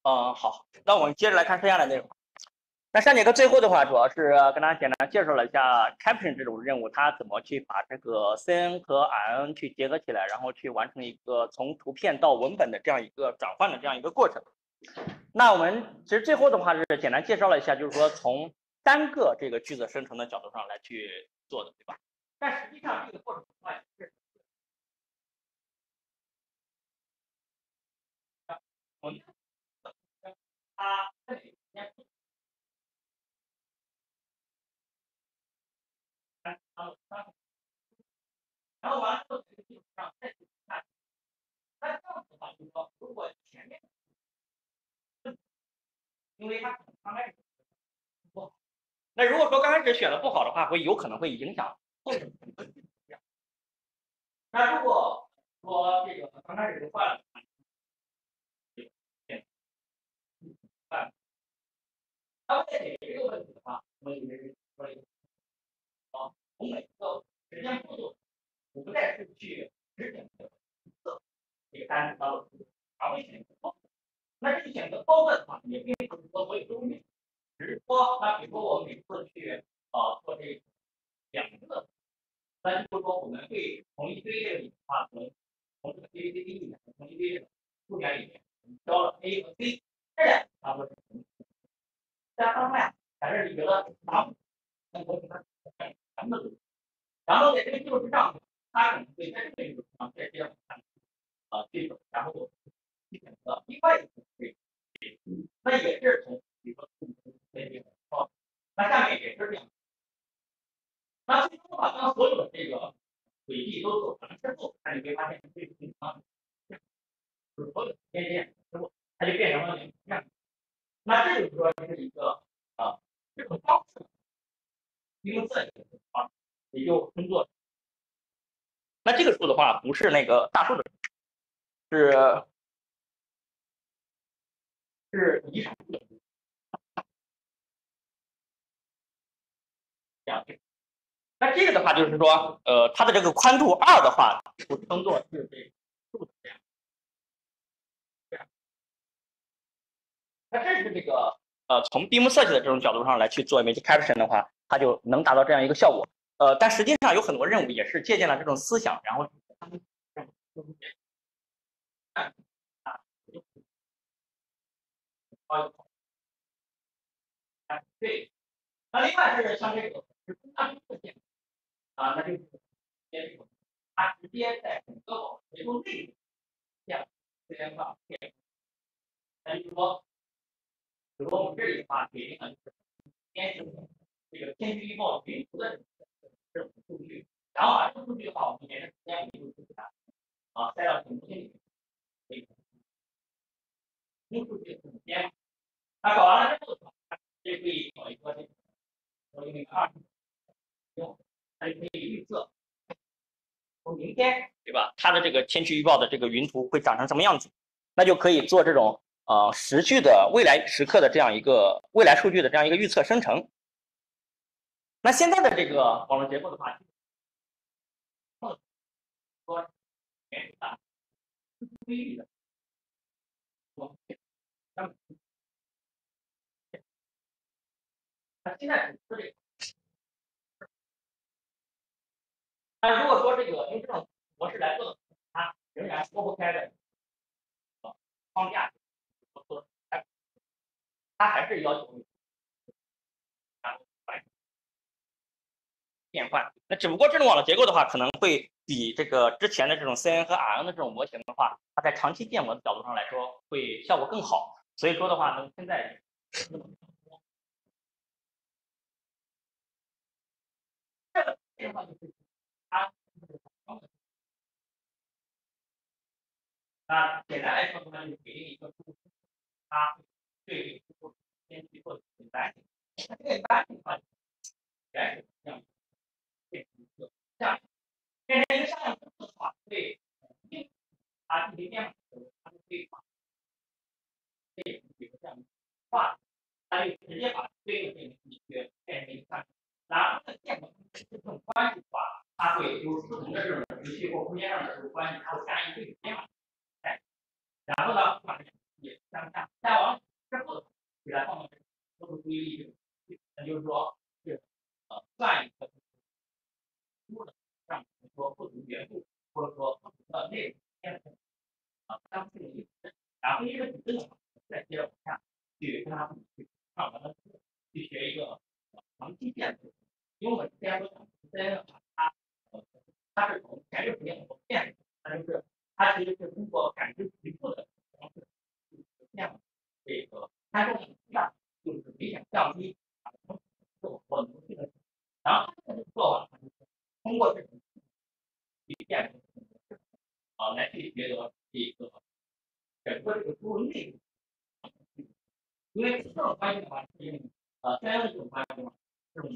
好，那我们接着来看剩下的内容。那上节课最后的话，主要是跟大家简单介绍了一下 Caption 这种任务，它怎么去把这个 CNN 和 RNN 去结合起来，然后去完成一个从图片到文本的这样一个转换的这样一个过程。那我们其实最后的话是简单介绍了一下，就是说从单个这个句子生成的角度上来去做的，对吧？但实际上这个过程的话是，我们它这里然后完了之后，这个基础上再去看。那这样子的话，就是说，如果前面，因为它可能刚开始不好，那如果说刚开始选的不好的话，会有可能会影响后面的。那如果说这个刚开始就坏了，那为了解决这个问题的话，我们就是说一个从每个实践步骤，我不再是去只选择这个单子当做，而会选择多。那这个选择多的话，也并不是说所有都用，只是说，那比如说我们每次去做这两个，那就是说我们会从一堆这个里的话，从这个 A B C D 里面，从一堆这个数点里面，挑了 A 和 C 这两个它会加上来，在这里觉得答复，那我给它全部都，然后在这个基础之上，它可能会在这个基础上再这样这种，然后去选择另外一个这个，那也是从比如说这个那下面也是这样。那最终的话，当所有的这个轨迹都走完之后，那你会发现这个地方就是所有的边线之后，它就变成了这样。那这就是说是一个这种方式，用色也就称作。那这个数的话，不是那个大数的，是遗产数的这样。那这个的话就是说，它的这个宽度2的话，就称作是这个数的这样。那这是这个从闭幕设计的这种角度上来去做 image caption 的话，它就能达到这样一个效果。但实际上有很多任务也是借鉴了这种思想，然后对。那另外是像这个是公大数件那就是它直接在整个网结构内部这样资源上变。那就是说，比如说我们这里的话，给定了就是先是这个天气预报云图的这种数据，然后把这个数据的话，我们沿着时间维度去给它塞到屏幕里面，这个新数据的总监。那搞完了之后的话，就可以搞一个这个说那个用，它就可以预测从明天对吧？它的这个天气预报的这个云图会长成什么样子，那就可以做这种时序的未来时刻的这样一个未来数据的这样一个预测生成。那现在的这个网络结构的话，说原大规律的，那现在是这个，那如果说这个用这种模式来做，它仍然脱不开的框架，它还是要求变换。那只不过这种网络结构的话，可能会比这个之前的这种 CNN 和 RN 的这种模型的话，它在长期建模的角度上来说，会效果更好。所以说的话呢，现在这个变化就是它，那简单来说的话，就是给定一个数，它对这个先去做简单性，那这个简单性的话，原始这样变成一个像变成一个像样的话，对它进行变化的时候，它就可以把这个这样画，它就直接把对应的数据变成一个像。然后这个建模是这种关系的话，它会有不同的这种时序或空间上的这种关系，它会加一个对比变化。然后呢，把这个也相加完上一个书的上说不同元素或者说不同的内容变成相对的一个然后一个理论的话，再接着往下去跟他们去上完了之后，去学一个长期线图，因为我们之前说长期线的话，它是从前置实验和线，它就是它其实是通过感知局部的方式去实现这个参数的量，就是明显降低我能去的，然后它这个做法就是通过这种去变来去觉得这个整个这个输入内容。因为这种关系的话，是用相应的这种关系嘛，这种，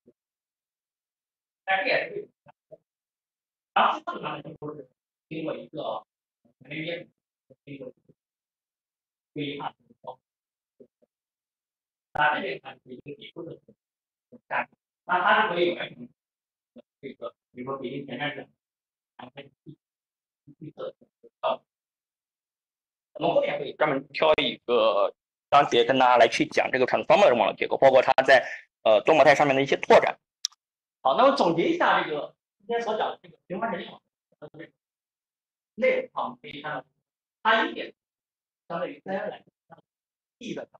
但这也是为什么？然后这个呢，就是经过一个肯定也经过规划之后，这边呢是一个底部的价值，那它是可以完成这个，比如说比例前面是然后预测到，我们后面会专门挑一个章节跟大家来去讲这个 transformer 的网络结构，包括它在多模态上面的一些拓展。好，那么总结一下这个今天所讲的这个循环神经网络的内容啊，我们可以看到，它一点相对于 CNN 来讲，D 的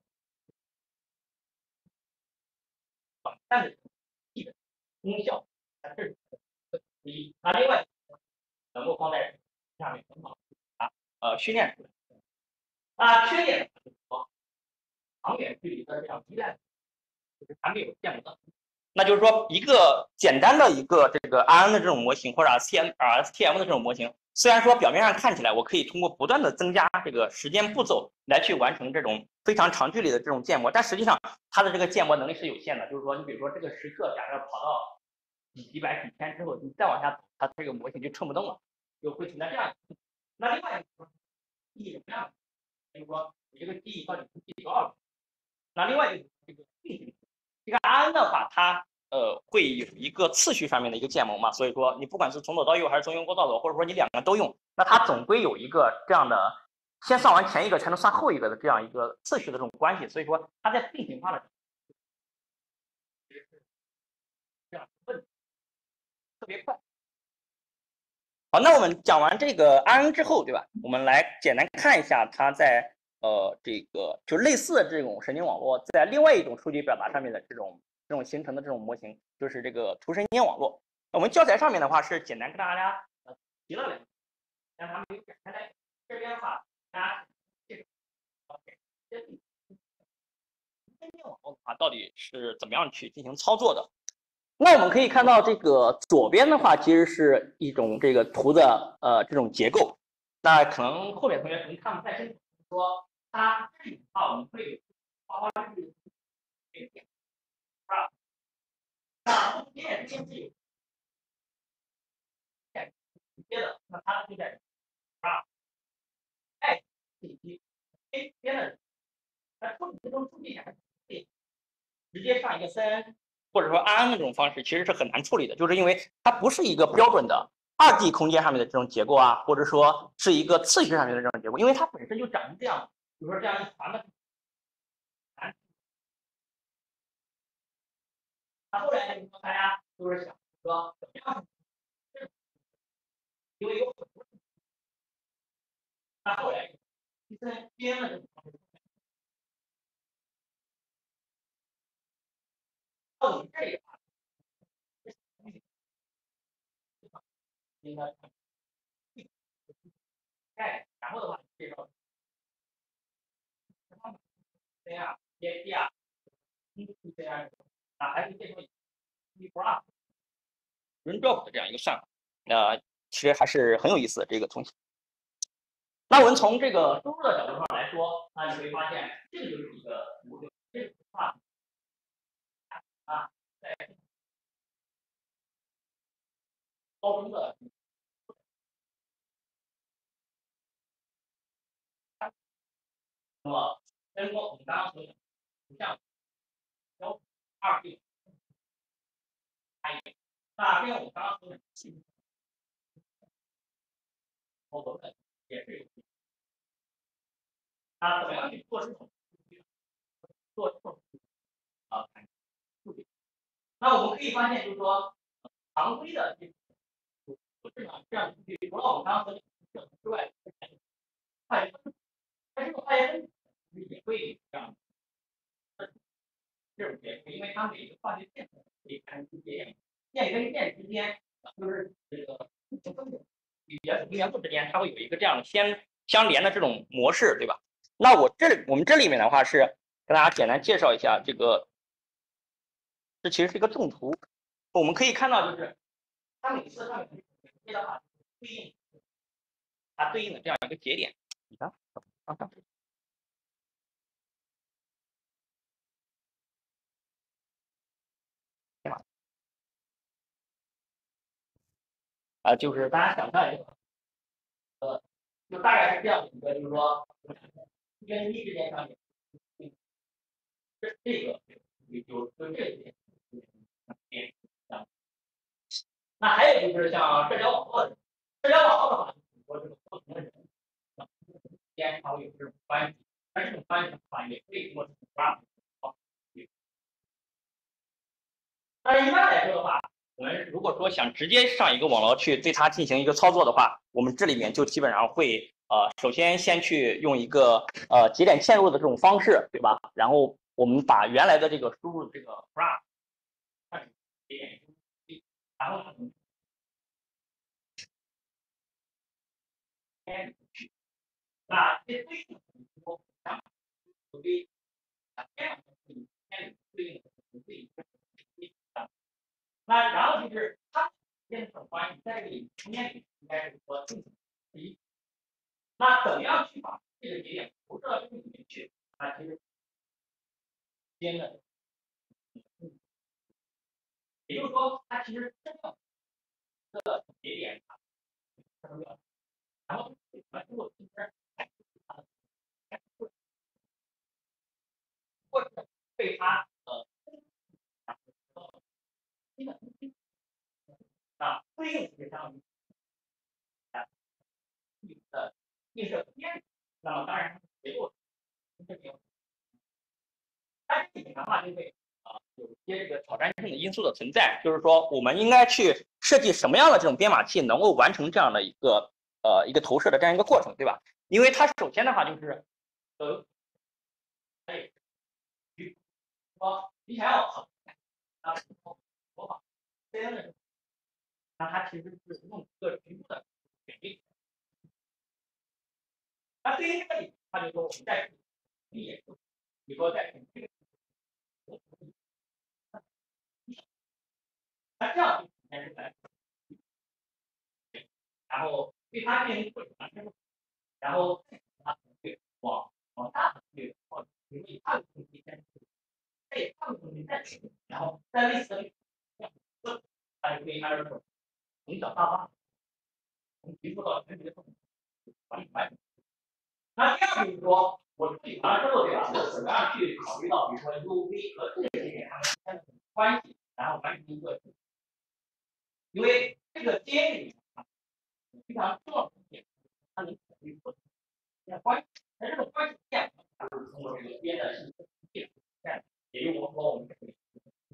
短暂的 D 的功效，这是第一。那另外能够放在下面很好训练出来。那缺点就是说长远距离的这样依赖，就是还没有建模。那就是说，一个简单的一个这个 RN 的这种模型，或者 STM 的这种模型，虽然说表面上看起来我可以通过不断的增加这个时间步骤来去完成这种非常长距离的这种建模，但实际上它的这个建模能力是有限的。就是说，你比如说这个时刻，假设跑到几百几千之后，你再往下走，它这个模型就撑不动了，就会存在这样。那另外一个记忆容量，就是说你这个记忆到底是记多少？那另外一个这个运行，这个 RN 的话，它会有一个次序上面的一个建模嘛，所以说你不管是从左到右还是从右到左，或者说你两个都用，那它总归有一个这样的，先算完前一个才能算后一个的这样一个次序的这种关系，所以说它在并行化的这样问特别快。好，那我们讲完这个 RN 之后，对吧？我们来简单看一下它在这个就类似的这种神经网络，在另外一种数据表达上面的这种形成的这种模型，就是这个图神经网络。我们教材上面的话是简单跟大家提了两个，让他们有展开来。这边的话，大家这个神经网络的话到底是怎么样去进行操作的？那我们可以看到，这个左边的话其实是一种这个图的这种结构，那可能后面同学可能看不太清楚，说它这里的话我们会有花花绿绿的点啊，那中间是有直接的，那它就在啊，哎，信息 A 边的，那处理这种数据还是直接上一个 CN 或者说 RN 的这种方式，其实是很难处理的，就是因为它不是一个标准的2D 空间上面的这种结构啊，或者说是一个次序上面的这种结构，因为它本身就长成这样，比如说这样一团的。那后来就是说大家都是想说怎么样，因为有很多，那后来第三边的这种方式，到你这里的话，应该然后的话介绍这样 EAP 啊，这样还是介绍 ePlus Raindrop 的这样一个算法，其实还是很有意思的这个东西。那我们从这个输入的角度上来说，那你会发现这个就是一个图，这个画啊，在高中的，那么跟我们刚刚所讲的图像交2D 差异，那跟我们刚刚所讲的信息和文本也是有。那怎么样去做这种做这种数据？ 那我们可以发现，就是说常规的这个不是呢这样的数据，除了我们刚刚说的之外，化学分子，但这个化学分子也会这样这种结构，因为它每一个化学键可以产生节点，键跟键之间就是这个分子与元素跟元素之间，它会有一个这样相连的这种模式，对吧？那我们这里面的话是跟大家简单介绍一下这个，这其实是一个纵图，我们可以看到就是它每次上面接的话对应它对应的这样一个节点，你看就是大家想象一个，就大概是这样的一个，就是说一跟一之间相连，这个就这个点，那还有就是像社交网络的，社交网络的话，说这个不同的人之间它会有这种关系，而这种关系的话也可以通过 graph。但是一般来说的话，我们如果说想直接上一个网络去对它进行一个操作的话，我们这里面就基本上会首先先去用一个节点嵌入的这种方式，对吧？然后我们把原来的这个输入的这个 graph，节点，然后那这对应的说，对这样的对应的对应那然后就是它之间的这种关系，在这个空间里应该是说正一。那怎么样去把这个节点投射到这个里面去？啊，其实间的，也就是说，它其实真正的节点，然后如果其实或者被它对应这个相当于的映射空间，那么当然结构这边，但这里面的话就会有一些这个挑战性的因素的存在，就是说我们应该去设计什么样的这种编码器能够完成这样的一个投射的这样一个过程，对吧？因为它首先的话就是说你想要好模仿 CNN 的，那它其实是用一个局部的选定。那对于这里，他就说我们在理解，比如说在这个，那这样就显示来，然后对它进行过程，然后它去往大的去，比如以大的东西先，对大的东西再去，然后再类似的它就可以按照从小到大，从局部到全局的管理完成。那第二就是说，我自己完了之后，对吧？我怎么样去考虑到，比如说 UV 和这个节点它们之间的关系，然后完成一个，因为这个接里面非常重要的一点，它能考虑不同的关系，而这种关系链就是通过这个边的信息链，也就是说我们这个，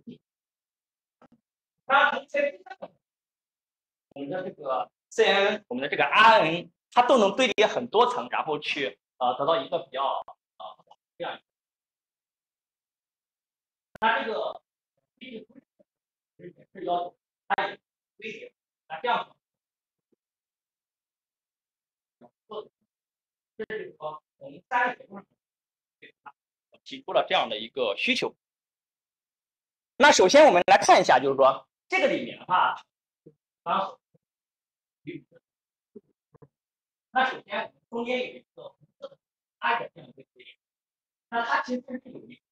那从我们的这个 CNN，我们的这个 RN，它都能堆叠很多层，然后去得到一个比较这样。那这个是要求它也堆叠，那这样这是说我们三个结构上提出了这样的一个需求。那首先我们来看一下，就是说这个里面的话，当那首先我们中间有一个红色的它的这样一个节点，那它其实是有一个，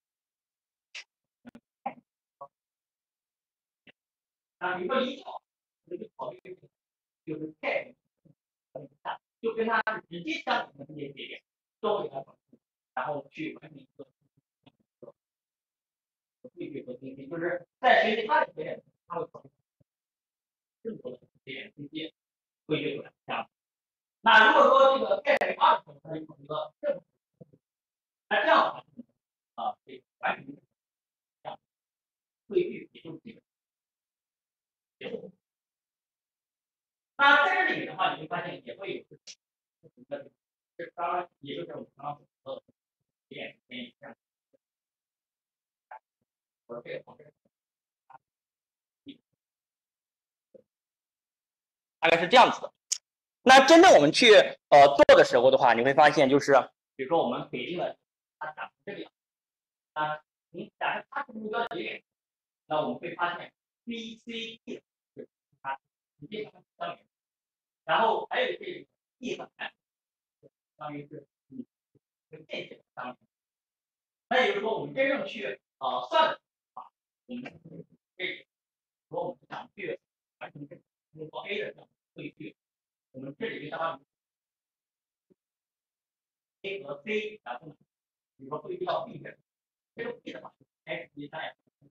那比如说一角，我们就考虑就是概念，就跟它直接相同的这些节点都给它搞定，然后去完成一个对比和分析，就是在学习它的节点，它会考虑更多的节点分析，会觉出来这样。那如果说这个概率二的时候，它就考虑到正，那这样的话可以完成这样汇率。 就基本结束。那在这里面的话，你会发现也会有不同的，这当然也就是我们刚刚所说的点这样，我这个方式大概是这样子的。那真正我们去做的时候的话，你会发现就是，比如说我们给定了它打成这个样，啊，你打成它的目标节点，那我们会发现 B、C、D 是它直接相连，然后还有这个 E 和 F， 相当于是跟线性相连。那也就是说，我们真正去算的话，我们这个，如果我们想去完成这个目标 A 的这样汇聚，我们这里就相当于 A 和 C 然后呢，比如说汇聚到 B 这，这个 B 的话 ，X 一3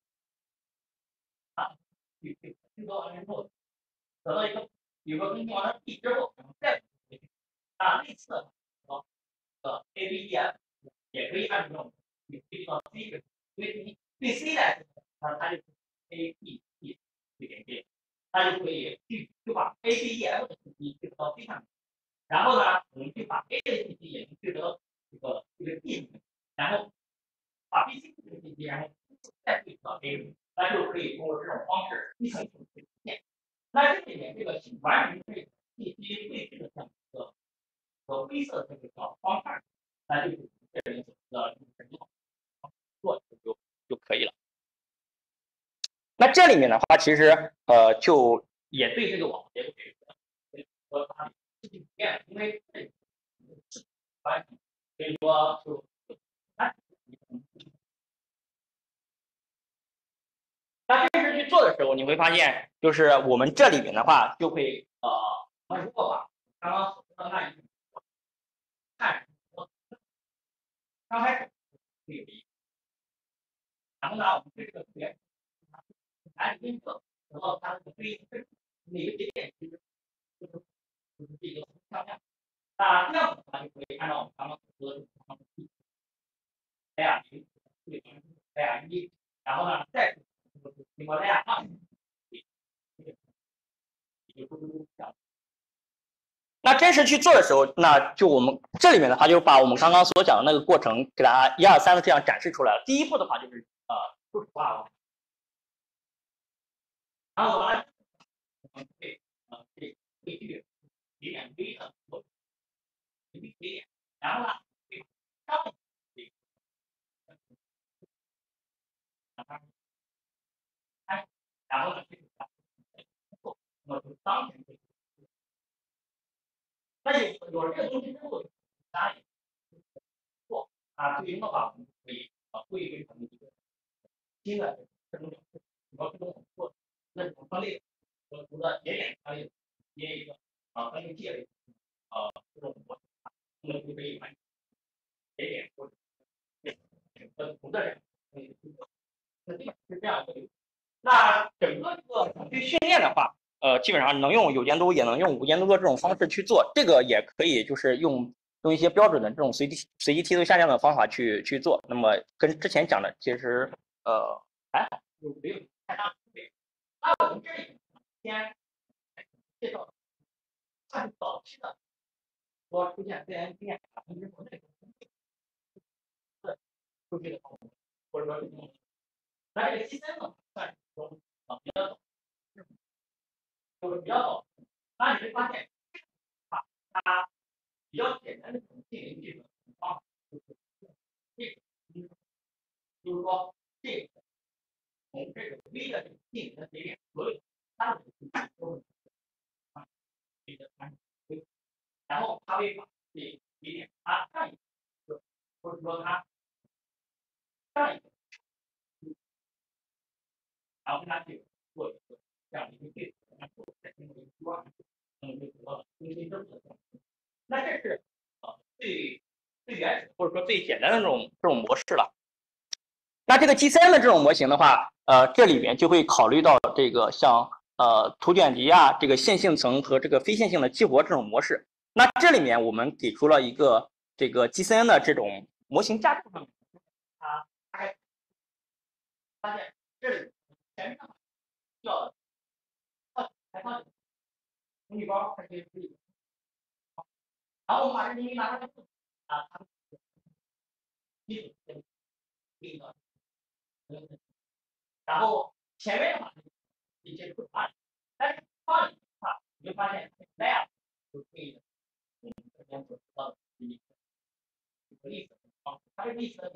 啊，去聚合完成之后，得到一个，比如说更新完了 B 之后，然后再回去，那类似的A B E F 也可以按照这种你汇聚到 C 这，因为你对 C 来说，它就是 A B E 这点点，它就可以就把 A B E F 的信息聚合到 C 上面，然后呢，我们就把 A 的信息也能聚合到这个 B 里面，然后把 B、C 的信息，然后再汇到 A 里面，那就可以通过这种方式一层一层去实现。那这里面这个完成这个信息汇聚的这样一个灰色的这个叫方块，那就是这里所说的做就可以了。那这里面的话，其实就也对这个网络结构和它是不变，因为这里是关系，所以说就那真实去做的时候，你会发现，就是我们这里面的话，就会我们如果把刚刚所说的那一看，刚开始会有一个，然后呢，我们对这个源来监测，得到它的对应哪个节点其实就是这个向量。那这样子的话，就可以按照我们刚刚所说的方式 layer 0对 layer 1，然后呢再经过 layer 2，那真实去做的时候，那就我们这里面的话，就把我们刚刚所讲的那个过程给大家1、2、3的这样展示出来了。第一步的话就是数值化，然后完了我们会这汇聚节点 V 的节点，然后呢会上这个然后呢这个那么就当前这个，那有这个东西之后，当然也做对应的话，我们可以归为成一个新的这种表示，主要是跟我们做那种分类，除了节点分类，接一个分类界类这种模式，那么就可以完成节点或者不同的人，那这个是这样的。那整个这个统计训练的话，基本上能用有监督，也能用无监督的这种方式去做。这个也可以就是用一些标准的这种随机梯度下降的方法去做。那么跟之前讲的其实还好，就没有太大区别。那我们这里先介绍看早期的说出现 CNP 之后那种数据的方法，或者说这种，那这个期间呢算是中比较早，就是比较早。那你会发现它比较简单的这种进行这种方法，就是这个，就是说这个从这个 V 的这个进行的节点，所有它的数据都是这个然后它会把这个节点它上一个，或者说它上一个，然后跟它去做一个这样的一个对比，然后再经过一个关，那么就得到了中心正的。那这是最原始或者说最简单的这种模式了。那这个 G3 的这种模型的话，这里面就会考虑到这个像图卷集啊，这个线性层和这个非线性的激活这种模式。那这里面我们给出了一个这个 G3 的这种模型架构上面，它大概发现这里前面要开放红绿包，它可以然后我们把这东西拿上去啊，它基础这个，然后前面的话一些不发，但是放里的话，你会发现那样就可以我们这边所知道的一个例子啊，它这个例子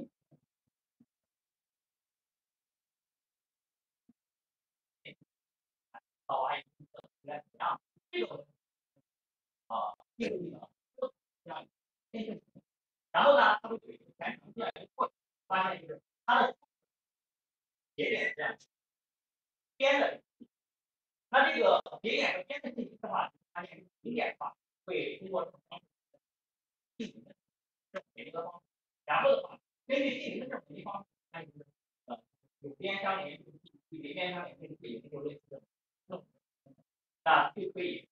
到 I 应该怎么样？这个这个地方这样先进，然后呢，它会有一个全程这样一个过程，发现就是它的节点是这样编的。那这个节点和编的信息的话，发现零点的话会通过这种方式进行正每一个方式，然后的话，根据进行的正每一方式，它就是有边相连，与别边相连，这个也就类似的正，那就可以，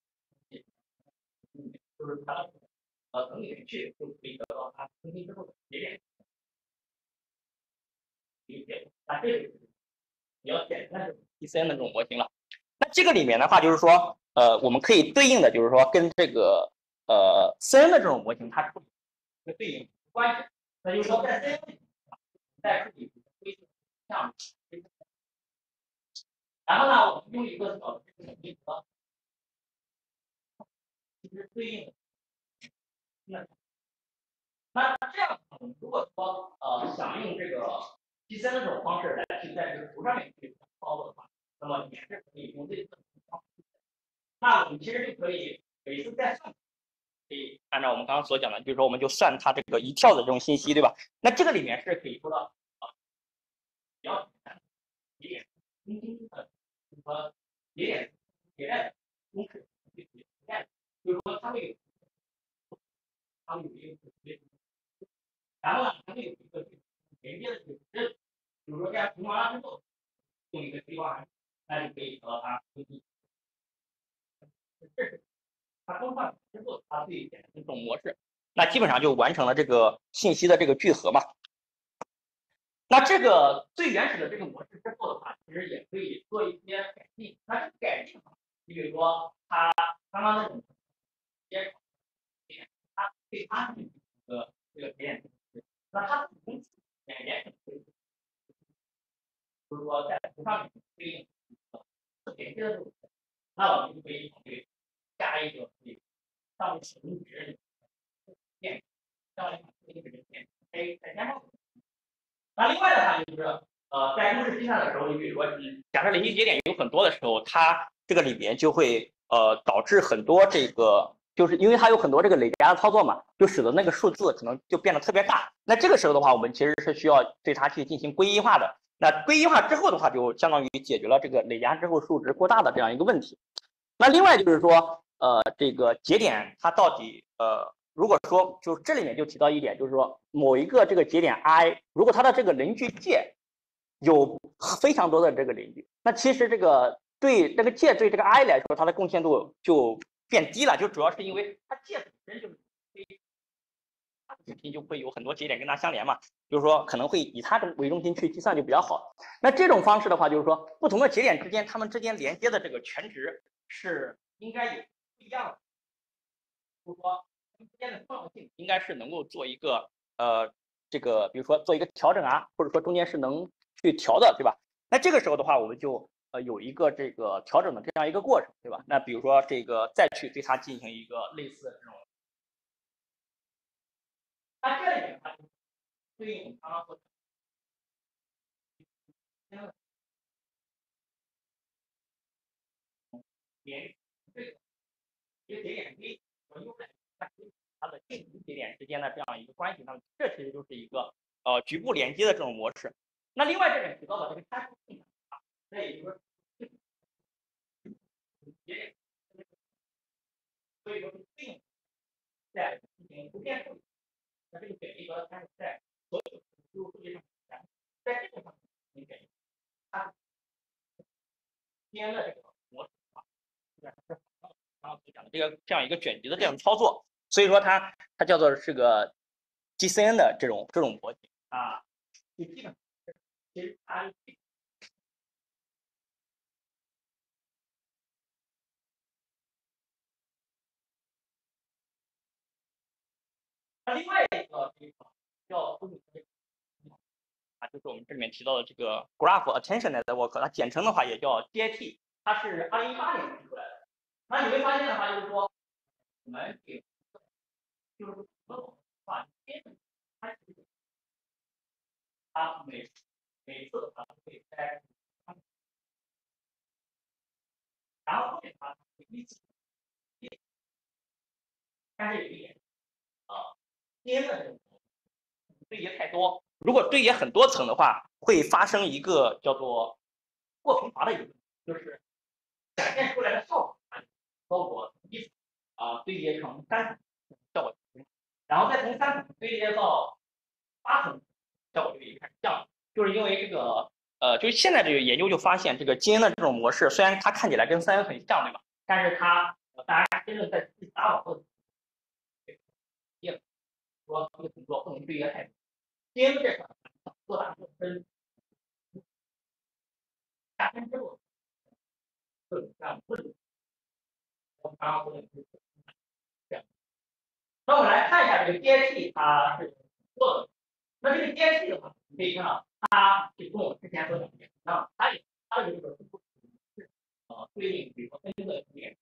就是它的等里面去就可以得到它更新之后的节点。理解，那这个就是比较简单的 TCN 的这种模型了。那这个里面的话，就是说，我们可以对应的，就是说跟这个CN 的这种模型，它处理一个对应关系。那就是说，在 CN 里在处理规则项目，然后呢，我们用一个小的这个规则，其实对应的。那这样，我们如果说想用这个 TCN 的这种方式来去在这个图上面去操作的话，那么也是可以用类似的方式。那我们其实就可以每次在算，可以按照我们刚刚所讲的，就是说我们就算它这个一跳的这种信息，对吧？那这个里面是可以说到比较简单的节点中心的和节点的公式，就是说它会有一个然后呢，它会有一个连接的这个值，比如说这样平完了之后，用一个激光，那就可以得到它分析。这是它更换之后它最简单的这种模式，那基本上就完成了这个信息的这个聚合嘛。那这个最原始的这个模式之后的话，其实也可以做一些改进。那这个改进的话，你比如说它刚刚那种接口点，它对它是一个这个节点，那它从此也可以，就是说在图上面对应连接的这种，那我们就可以考虑加一个上面使用值电，上面对应的电 A 再加上。那另外的话就是在公式计算的时候，你比如说假设连接节点有很多的时候，它这个里面就会导致很多这个，就是因为它有很多这个累加的操作嘛，就使得那个数字可能就变得特别大。那这个时候的话，我们其实是需要对它去进行归一化的。那归一化之后的话，就相当于解决了这个累加之后数值过大的这样一个问题。那另外就是说，这个节点它到底如果说就这里面就提到一点，就是说某一个这个节点 I， 如果它的这个邻居 J 有非常多的这个邻居，那其实这个对这个 J 对这个 I 来说，它的贡献度就变低了，就主要是因为它 J 本身就是中心就会有很多节点跟它相连嘛，就是说可能会以它为中心去计算就比较好。那这种方式的话，就是说不同的节点之间，它们之间连接的这个权值是应该有不一样的，就是说它们之间的重要性应该是能够做一个这个比如说做一个调整啊，或者说中间是能去调的，对吧？那这个时候的话，我们就有一个这个调整的这样一个过程，对吧？那比如说这个再去对它进行一个类似的这种，那这里面它对应我们刚刚说的连这个一个节点 A 和 U 的它的近邻节点之间的这样一个关系，那么这其实就是一个局部连接的这种模式。那另外这里提到的这个参数性啊，那也就是说节点，所以说是对应在进行不变数，那这个给一个参数在所有输入数据上，在这个上面你给它编的这个模式啊，刚刚所讲的这样一个卷积的这样操作，所以说它叫做是个 GCN 的这种模型啊，就基本上其实它那另外一个这个叫就是我们这里面提到的这个 Graph Attention Network，它简称的话也叫 GAT，它是2018年提出来的。那你会发现的话，就是说我们给就是把它每次它会在，然后后面它会一起，但是有一点接的这种堆叠太多，如果堆叠很多层的话，会发生一个叫做过平滑的一个，就是展现出来的效果包括一层堆叠成3层，效果，然后再从3层堆叠到8层，效果就开始降，就是因为这个就是现在这个研究就发现，这个基因的这种模式，虽然它看起来跟3N很像，对吧？但是它大家真正在自己打网络，说这个动作不能堆叠太多，基因这块做大分下分之后，各种各样的问题，我们刚刚说的是这样。那我们来看一下这个 DSP 它是怎么做的。那这个 DSP 的话，你可以看到它是跟我之前所讲的一样，它的这个是对应比如说分的点，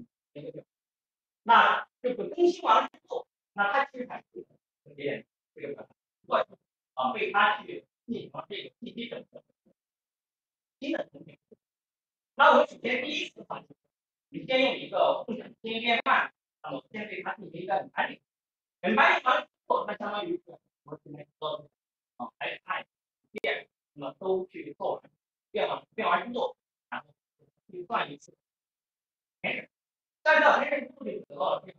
那这个更新完了之后，那它其实还是这个过程被它去进行这个信息整合新的层面。那我们首先第一次的话，你先用一个共享基因变换，那么先对它进行一个embedding，完了之后，那相当于是我之前说的X、变，那么都去做变完之后，然后去算一次，按照之后就得到了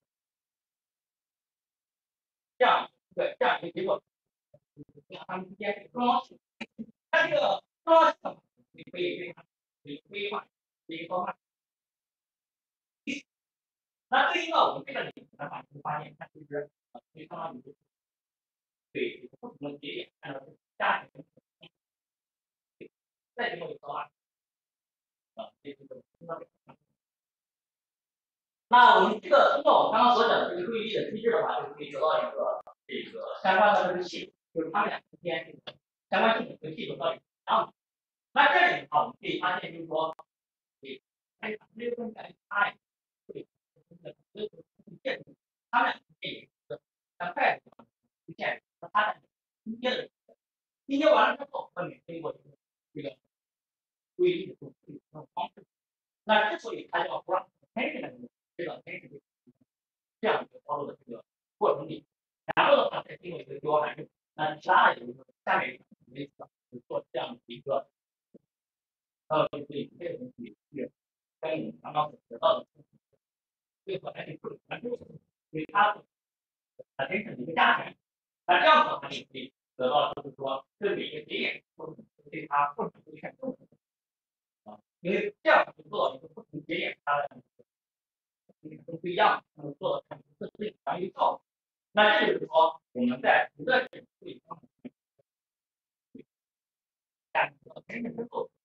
这样一个结果，它们之间是双性，它这个双性你可以对它规划一个方案。那对应到我们这个领域的话，你会发现它其实就相当于对不同的节点按照加权再最后一个方案这是个那我们这个通过我们刚刚所讲的这个注意力的机制的话，就可以得到一个这个相关的这个系统，就是它们俩之间这个相关性和系统到底是怎样的。那这里的话，我们可以发现，就是说，这个分开它对建筑，它们俩之间有一个像快速出现和它的拼接的拼接完了之后，分别经过这个注意力的这种方式。那之所以它叫 graph attention 这个 attention 这样一个操作的这个过程里，然后的话再经过一个交换，那其他的就是说下面类似做这样的一个就可以这个东西去跟我们刚刚所得到的最后来去处理完之后，对它的 attention 的一个加权，那这样子的话，你可以得到就是说对每个节点或者对它不同的选重因为这样做到一个不同节点它的都不一样，那么做的是最强一个效果。那这就是说我们在不断处理方面加真正之后，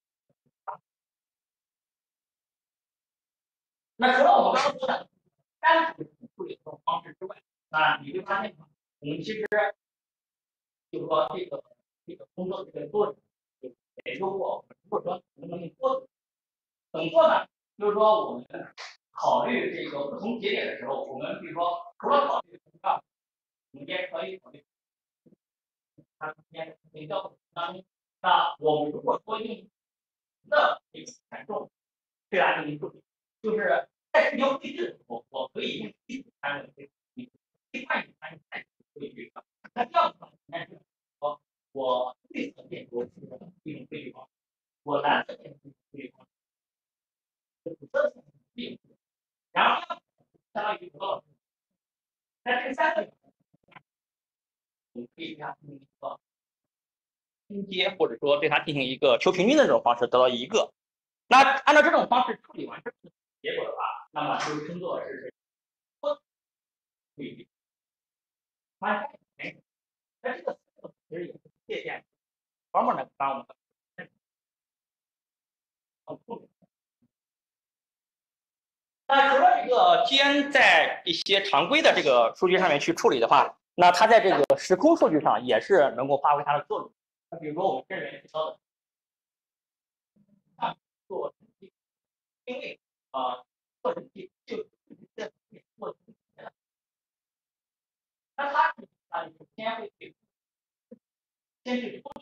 那除了我们刚刚说的单独处理这种方式之外，那你会发现我们其实就是说这个工作的这个作者也说过，如果说能不能做怎么做呢？就是说我们考虑这个不同节点的时候，我们比如说除了考虑我们也可以考虑它之间的交互当中，那我们如果说用的这个权重对它进行处理，就是在要对峙的时候，我可以用基础单位对另外一个单位再做一个，那这样子呢，说我绿色电流是一种对比方，我蓝色电流是一种对比方，紫色是一种，然后相当于得到，那这三个我们可以给它进行一个拼接，或者说对它进行一个求平均的这种方式得到一个。那按照这种方式处理完之后结果的话，那么就称作是对比。那这个其实也是借鉴方法呢，把我们那除了这个 PN 在一些常规的这个数据上面去处理的话，那它在这个时空数据上也是能够发挥它的作用。那比如说我们这里面提到的，做因为做人机就做，那它先会去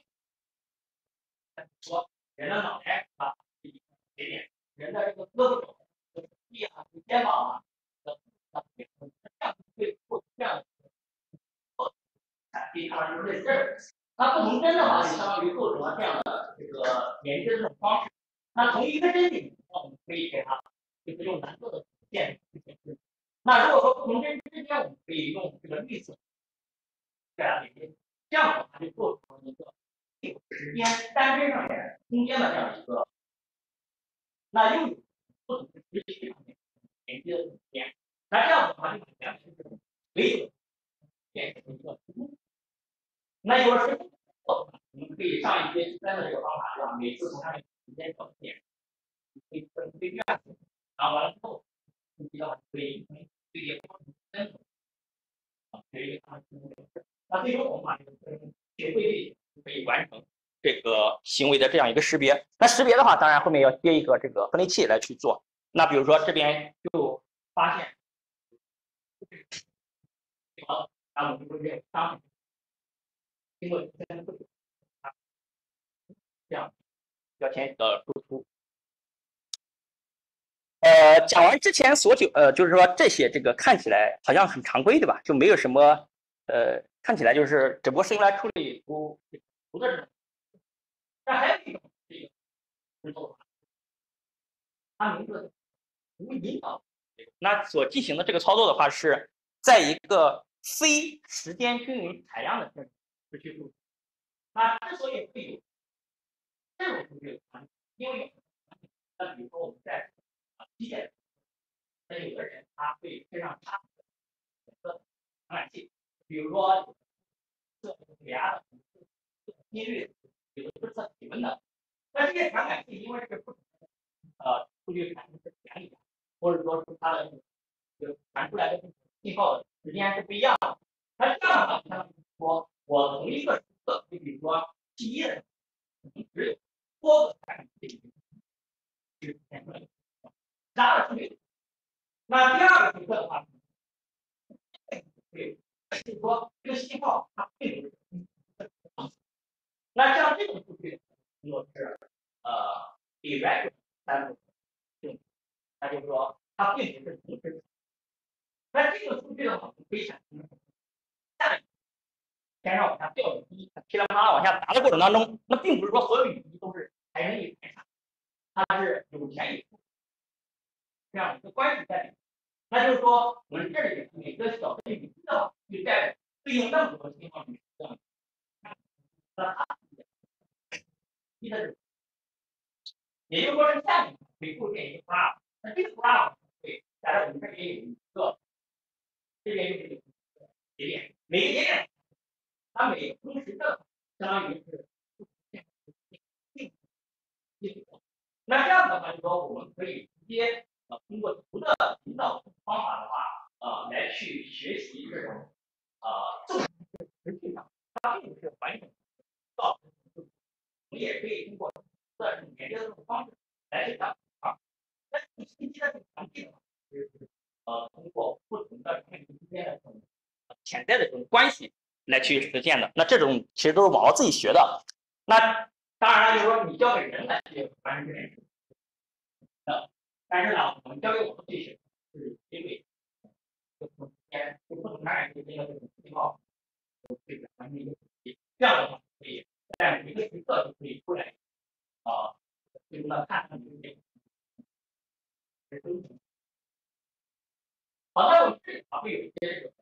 说人的脑袋啊，节点，人的这个胳膊肘、臂啊、肩膀啊，这样会做这样可以看到就是这儿。那不同针的话，就相当于构成了这样的这个连接的这种方式。那同一个针里，那我们可以给它就是用蓝色的线去显示。那如果说不同针之间，我们可以用这个绿色给它连接，这样的话就做出了一个时间单针上面空间的这样一个，那又有不同的时区上面连接的时间。那这样的话就把两个这种规则变成一个。那有了时间，我们可以上一些第三的这个方法，对吧？每次从上面时间找点，可以分对这样子，然后完了之后，你知道可以对应分啊，可以按那最终我们把这个分学会率可以完成这个行为的这样一个识别。那识别的话，当然后面要接一个这个分类器来去做。那比如说这边就发现，好，然后我们就这样经过这样标签的输出。讲完之前就是说这些这个看起来好像很常规，对吧？就没有什么看起来就是只不过是用来处理图的这种。但还有一种这个工作法，它名字无引导。那所进行的这个操作的话，是在一个非时间均匀采样的这种时区数。那之所以会有这种数据，因为那比如说我们在机械，那有的人他会身上插个传感器，比如说测血压的、测心率，有的是测体温的。那这些传感器因为是不同的数据产生的原理，或者说是它的传出来的信号的时间是不一样的。那这样的话，相当于说我同一个时刻，就比如说 T1的只有多个传感器是显出来的，其他的数据。那第二个时刻的话，对，就是说这个信号它并不是。那像这种数据，就是irregular sample，那就是说它并不是同时。那这个数据的话，我们可以产生下面先让往下掉雨滴，噼里啪啦往下打的过程当中，那并不是说所有雨滴都是财神爷财产，它是有钱有富这样一个关系在里面。那就是说，我们这里每个小的雨滴的话，就代表对应那么多信号是这样。那它一的也就是说是下面可以构建一个 graph， 那这个 graph 对，假设我们这边有一个，这边又是一个节点，每个节点它每同时的相当于是那这样的话，就是说我们可以直接通过图的引导方法的话，来去学习这种纵实际上它并不是完整的，我们也可以通过的这种连接的这种方式来去讲那信息的这种传递的话，就是通过不同的传感器之间的这种潜在的这种关系来去实现的。那这种其实都是网络自己学的。那当然了，就是说你交给人来去完成这件事。但是呢，我们交给我们自己学，是因为不同传感器之间的这种信号，这个完成一个这样的话可以在每个时刻就可以出来最终的看看你的好，那我们这里会有一些这个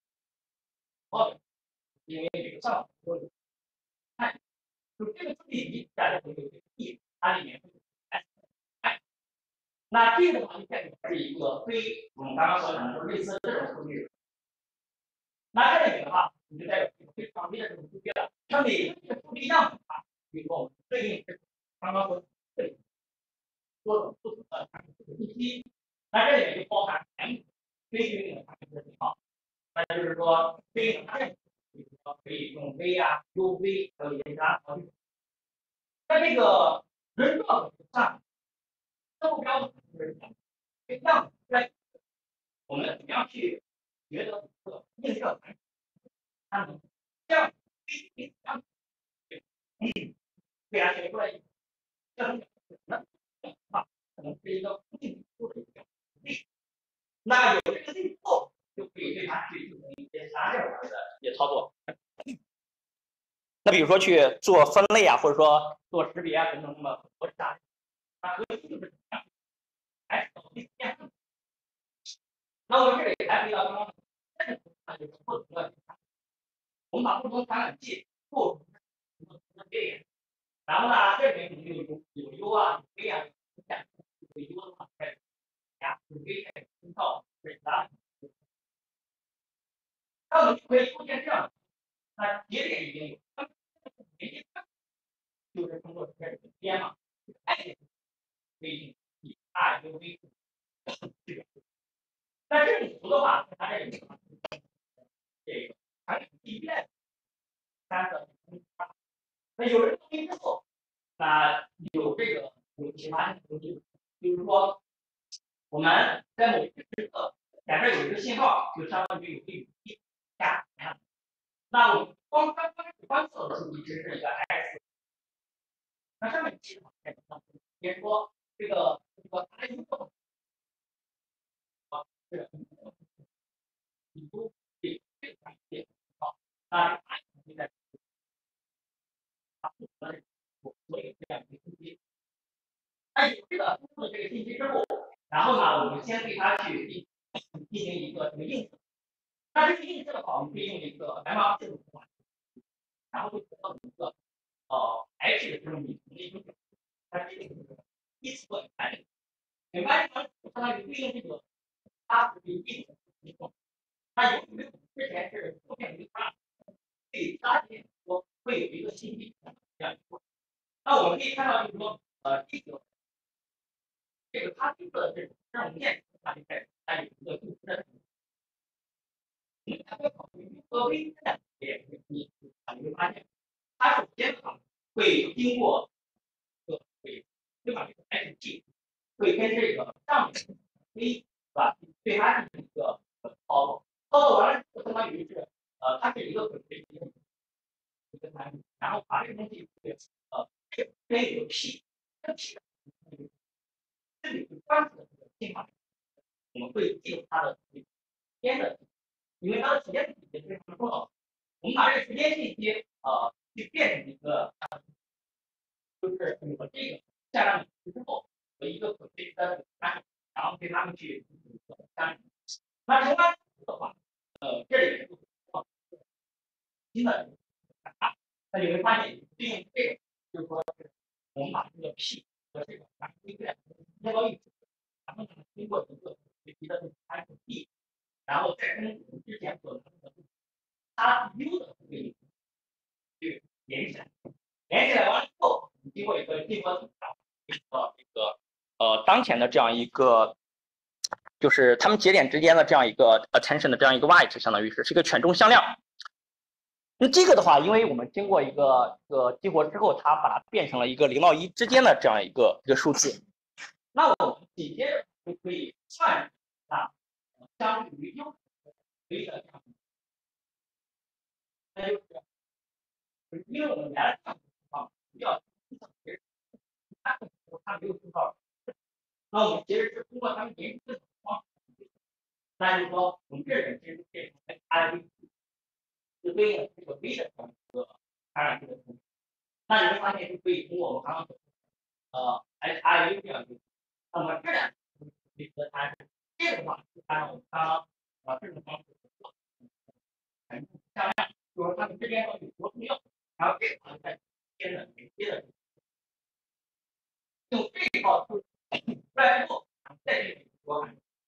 因为每个上网都有看，就这个数据集大家会有一个 E， 它里面会有 S。那这个的话就代表是一个非我们刚刚所讲的，就是类似这种数据。那这里的话，你就代表一个非常规的这种数据了。它每个这个数据样本啊，比如说我们对应刚刚说这里多种不同的信息，那这里面就包含 M 说非常电，比如说可以用 V 啊、UV 还有其他方式。在这个人造的上，目标是这样在我们怎么样去觉得一个映射产品，它能这样这样给它写出来一个这种啊，可能是一个固定或者一个力。那有这个力之后，就可以对它去进行一些啥样的一些操作。那比如说去做分类啊，或者说做识别啊等等，那么我啥？它核心就是哎，那我们这里还提到刚刚，就是不同的，我们把不同传感器做出不同的别点，然后呢，这里面肯定有 U 啊，有 V 啊，有 U 的话，有 V 通道，对吧？那我们就可以出现这样，那节点已经有，就是通过这个边嘛，哎，可以以 R U V 这个。那这种图的话，它这里这个传感器链三个，那有人同意之后，那有这个有其他的东西，比如说我们在某一个时刻，假设有一个信号，就相当于有个语义下，那我们观测的数据其实是一个 x， 那上面其实也说这个它一个这个比如这个环节好，那它就在所以这样一个信息，那有这个输入这个信息之后，然后呢，我们先对它去进行一个这个映射。那这个映射的话，我们可以用一个 MR 这种方法，然后就得到一个H 的这种拟图的一个表。那这个就是一次过反应，明白吗？相当于对应这个它是一种情况。那由于之前是出现一个它，对它这说会有一个信息这样一个。那我们可以看到，就是说这个它这个这种链它就在它有一个共识的。它会考虑如何微分也你会发现，它首先会经过会把这个 SG 会跟这个上面的 V 是吧，对它进行一个操作，操作完了之后，相当于是它是一个滚回一个产品，然后把这个东西跟一个 P， 这 P 这里是关系的这个信号，我们会记录它的时间的，因为它的时间体系非常重要。我们把这个时间信息去变成一个，就是有了这个下量之后和一个可随时的参与，然后对他们去参与。那乘法的话，这里就新的那你会发现对应这个，就是说我们把这个 P 和这个反规律贴到一起，然后呢经过一个学习的这个参数 D，然后再跟我们之前所谈的它 U 的这个去连起来。连起来完了之后，你经过一个激活到这个当前的这样一个，就是他们节点之间的这样一个 attention 的这样一个 weight， 相当于是一个权重向量。那这个的话，因为我们经过一个激活之后，它把它变成了一个0到1之间的这样一个数字。那我们紧接着就可以算相对于 U 的这样，那就是因为我们原来这样的情况比较它没有制造，那我们其实是通过他们研究这种方式，那就是说我们这里其实变成 IV 是对应的这个 V 的这样一个传染性的东西，那你会发现就可以通过我们刚刚说HIV 这样一个，那么这两个可以和它是这个的话，就按照我们刚刚这种方式做，向量，就是说它们之间到底有多重要，然后这个好像在接着连接的用这一套出来之后，再去说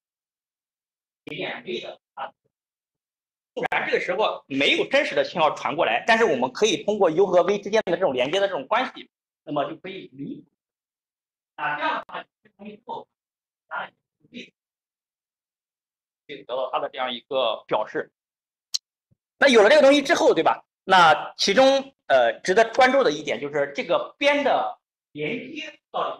点 V 的不然这个时候没有真实的信号传过来，但是我们可以通过 U 和 V 之间的这种连接的这种关系，那么就可以弥补这样的话，同意之后，可以得到它的这样一个表示。 那有了这个东西之后，对吧？那其中值得关注的一点就是这个边的连接到底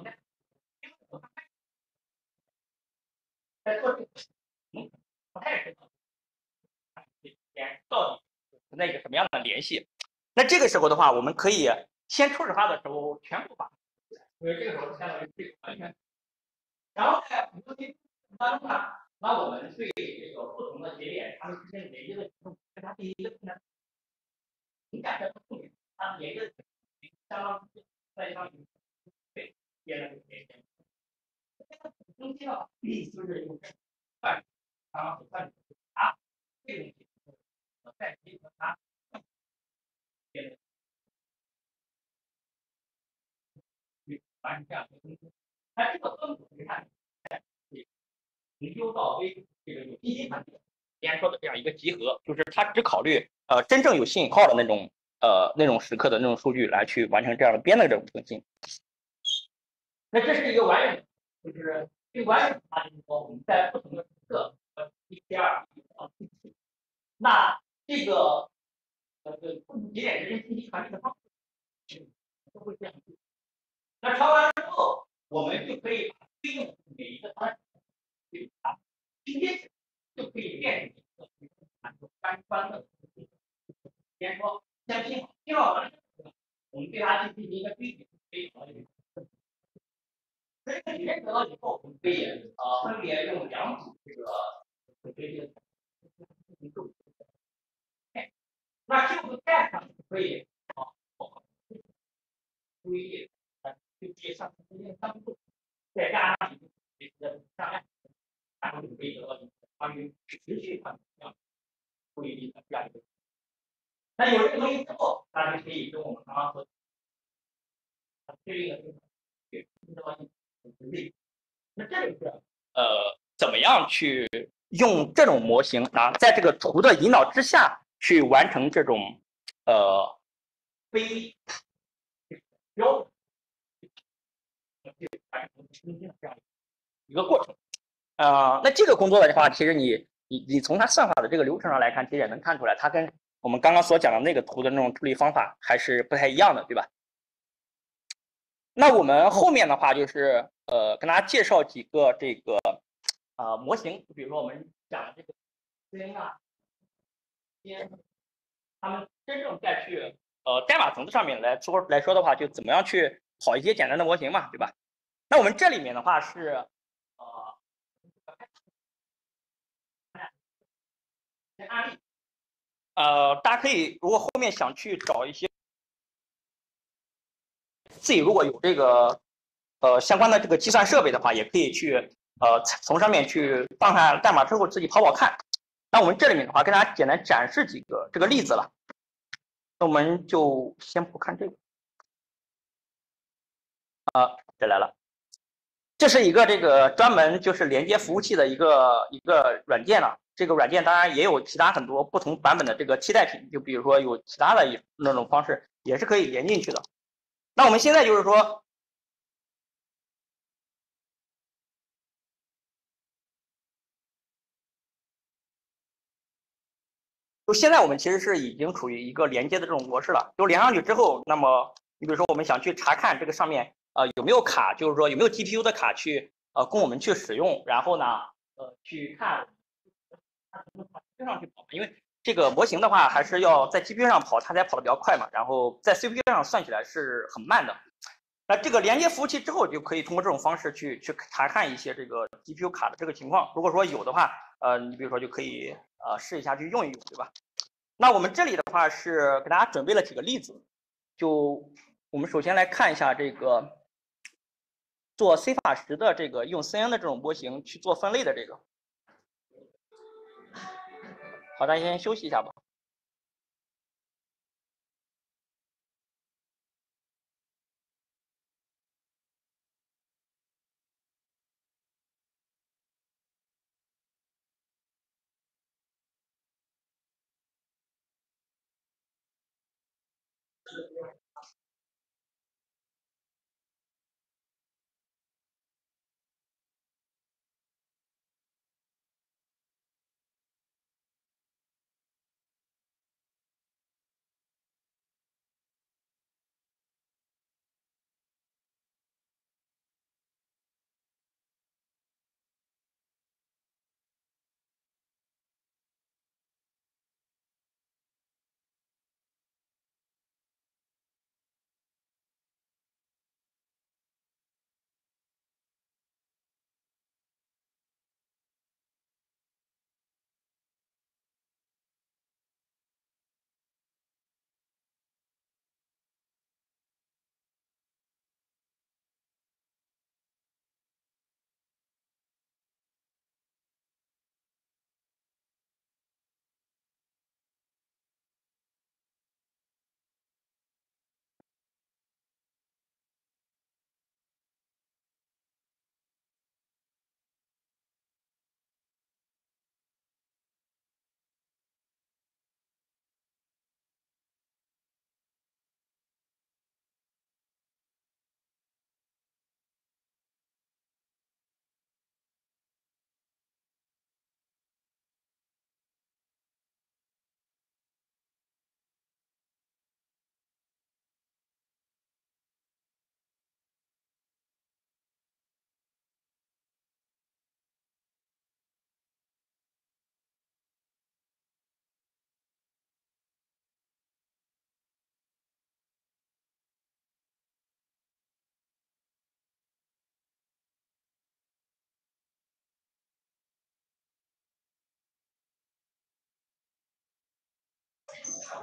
在做这个不太知道边到底存在一个什么样的联系。那这个时候的话，我们可以先初始化的时候全部把，因为这个时候相当于这个完全。然后在模型当中呢，那我们对这个不同的节点它们之间连接的程度，跟它第一个呢，情感的重点，它们连接的相当于在相当于对边的连接。中间的就是用半它半它这个东西，再结合它边的去完成这样一个东西。那这个分母你看，研究到微这个有信息传递边说的这样一个集合，就是它只考虑真正有信号的那种时刻的那种数据来去完成这样的边的这种更新。那这是一个完整的，就是这个完整的就是说我们在不同的时刻，T2，那这个不同节点之间信息传递的方式都会这样。那抄完之后，我们就可以把对应每一个单给它拼接起来，就可以变成一个单端的。先说先拼好完了之后，我们对它进行一个对比，可以考虑。这个里面得到以后，我们可以分别用两组这个对应的那这个概上可以注意就接上中间三步，再加上你的障碍，然后就可以得到关于持续反向注意力的这样一个。那有这个东西之后，那就可以跟我们刚刚说对应的那这个是怎么样去用这种模型啊，在这个图的引导之下去完成这种非标准这样一个过程。那这个工作的话，其实你从它算法的这个流程上来看，其实也能看出来，它跟我们刚刚所讲的那个图的那种处理方法还是不太一样的，对吧？那我们后面的话就是跟大家介绍几个这个模型，比如说我们讲的这个 C N 啊，他们真正再去代码层次上面来说的话，就怎么样去跑一些简单的模型嘛，对吧？那我们这里面的话是案例，大家可以如果后面想去找一些自己如果有这个相关的这个计算设备的话，也可以去从上面去放下代码之后自己跑跑看。那我们这里面的话，跟大家简单展示几个这个例子了。那我们就先不看这个，这来了。这是一个这个专门就是连接服务器的一个软件了。这个软件当然也有其他很多不同版本的这个替代品，就比如说有其他的那种方式也是可以连进去的。那我们现在就是说，就现在我们其实是已经处于一个连接的这种模式了。就连上去之后，那么你比如说我们想去查看这个上面有没有卡，就是说有没有 GPU 的卡去供我们去使用，然后呢去看上去跑，因为这个模型的话还是要在 GPU 上跑，它才跑得比较快嘛。然后在 CPU 上算起来是很慢的。那这个连接服务器之后，就可以通过这种方式去查看一些这个 GPU 卡的这个情况。如果说有的话，你比如说就可以试一下去用一用，对吧？那我们这里的话是给大家准备了几个例子，就我们首先来看一下这个做 C 法10的这个用 CN 的这种模型去做分类的这个。好，大家先休息一下吧。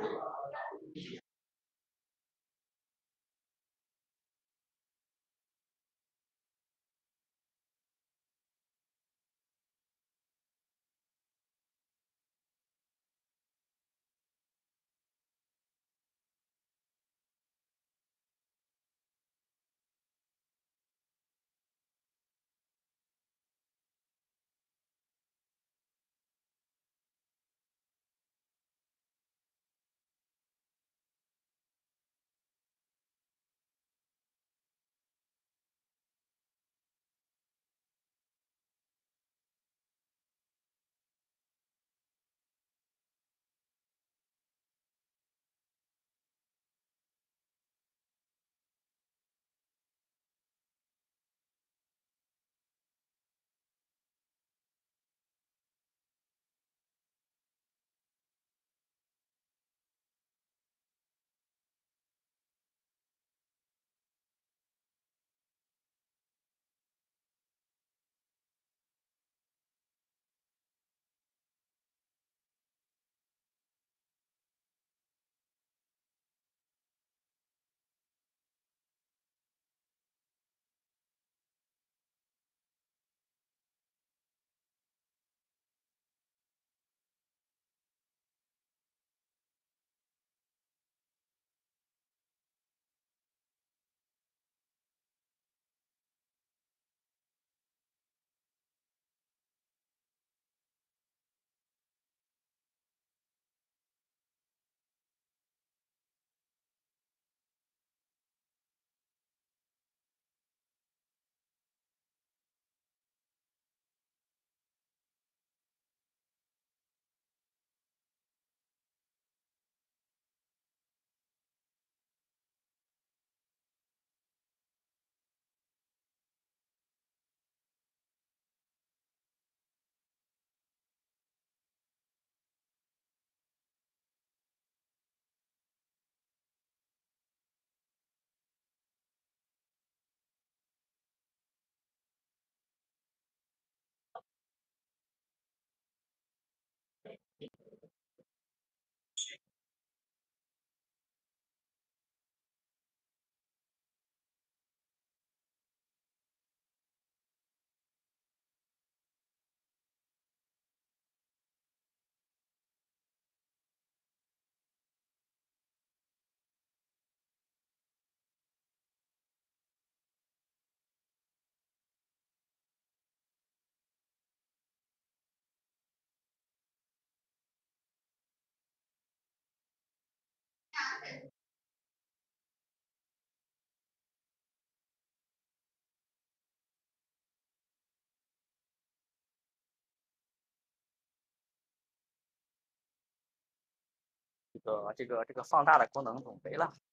这个放大的功能总没了。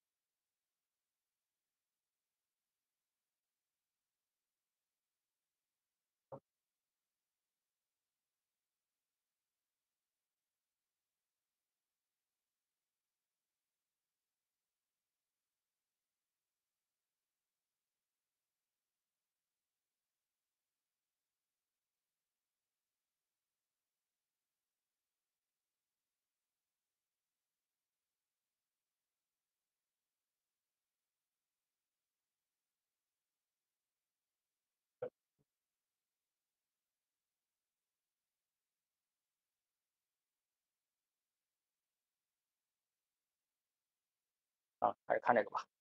啊，还是看这个吧。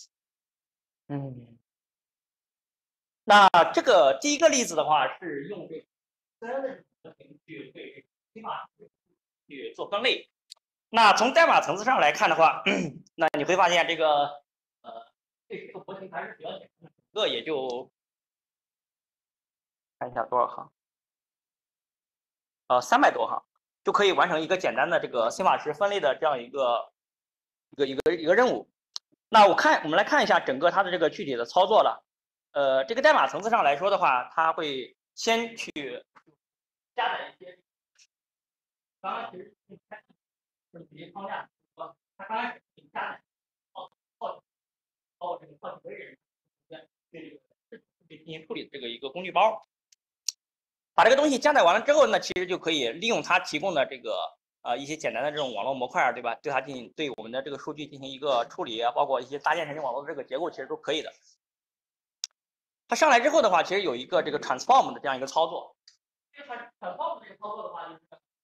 那这个第一个例子的话是用这个3的模型去对这个代码去做分类。那从代码层次上来看的话，那你会发现这个这个模型还是比较简单的，整个也就看一下多少行，300多行就可以完成一个简单的这个新法池分类的这样一个任务。那我们来看一下整个它的这个具体的操作了。这个代码层次上来说的话，它会先去加载一些，刚刚其实就是直接框架，它刚开始加载这个好几个人对进行处理的这个一个工具包。把这个东西加载完了之后呢，其实就可以利用它提供的这个一些简单的这种网络模块，对吧？对我们的这个数据进行一个处理，包括一些搭建神经网络的这个结构，其实都可以的。它上来之后的话，其实有一个这个 transform 的这样一个操作。这个 transform 这个操作的话，就是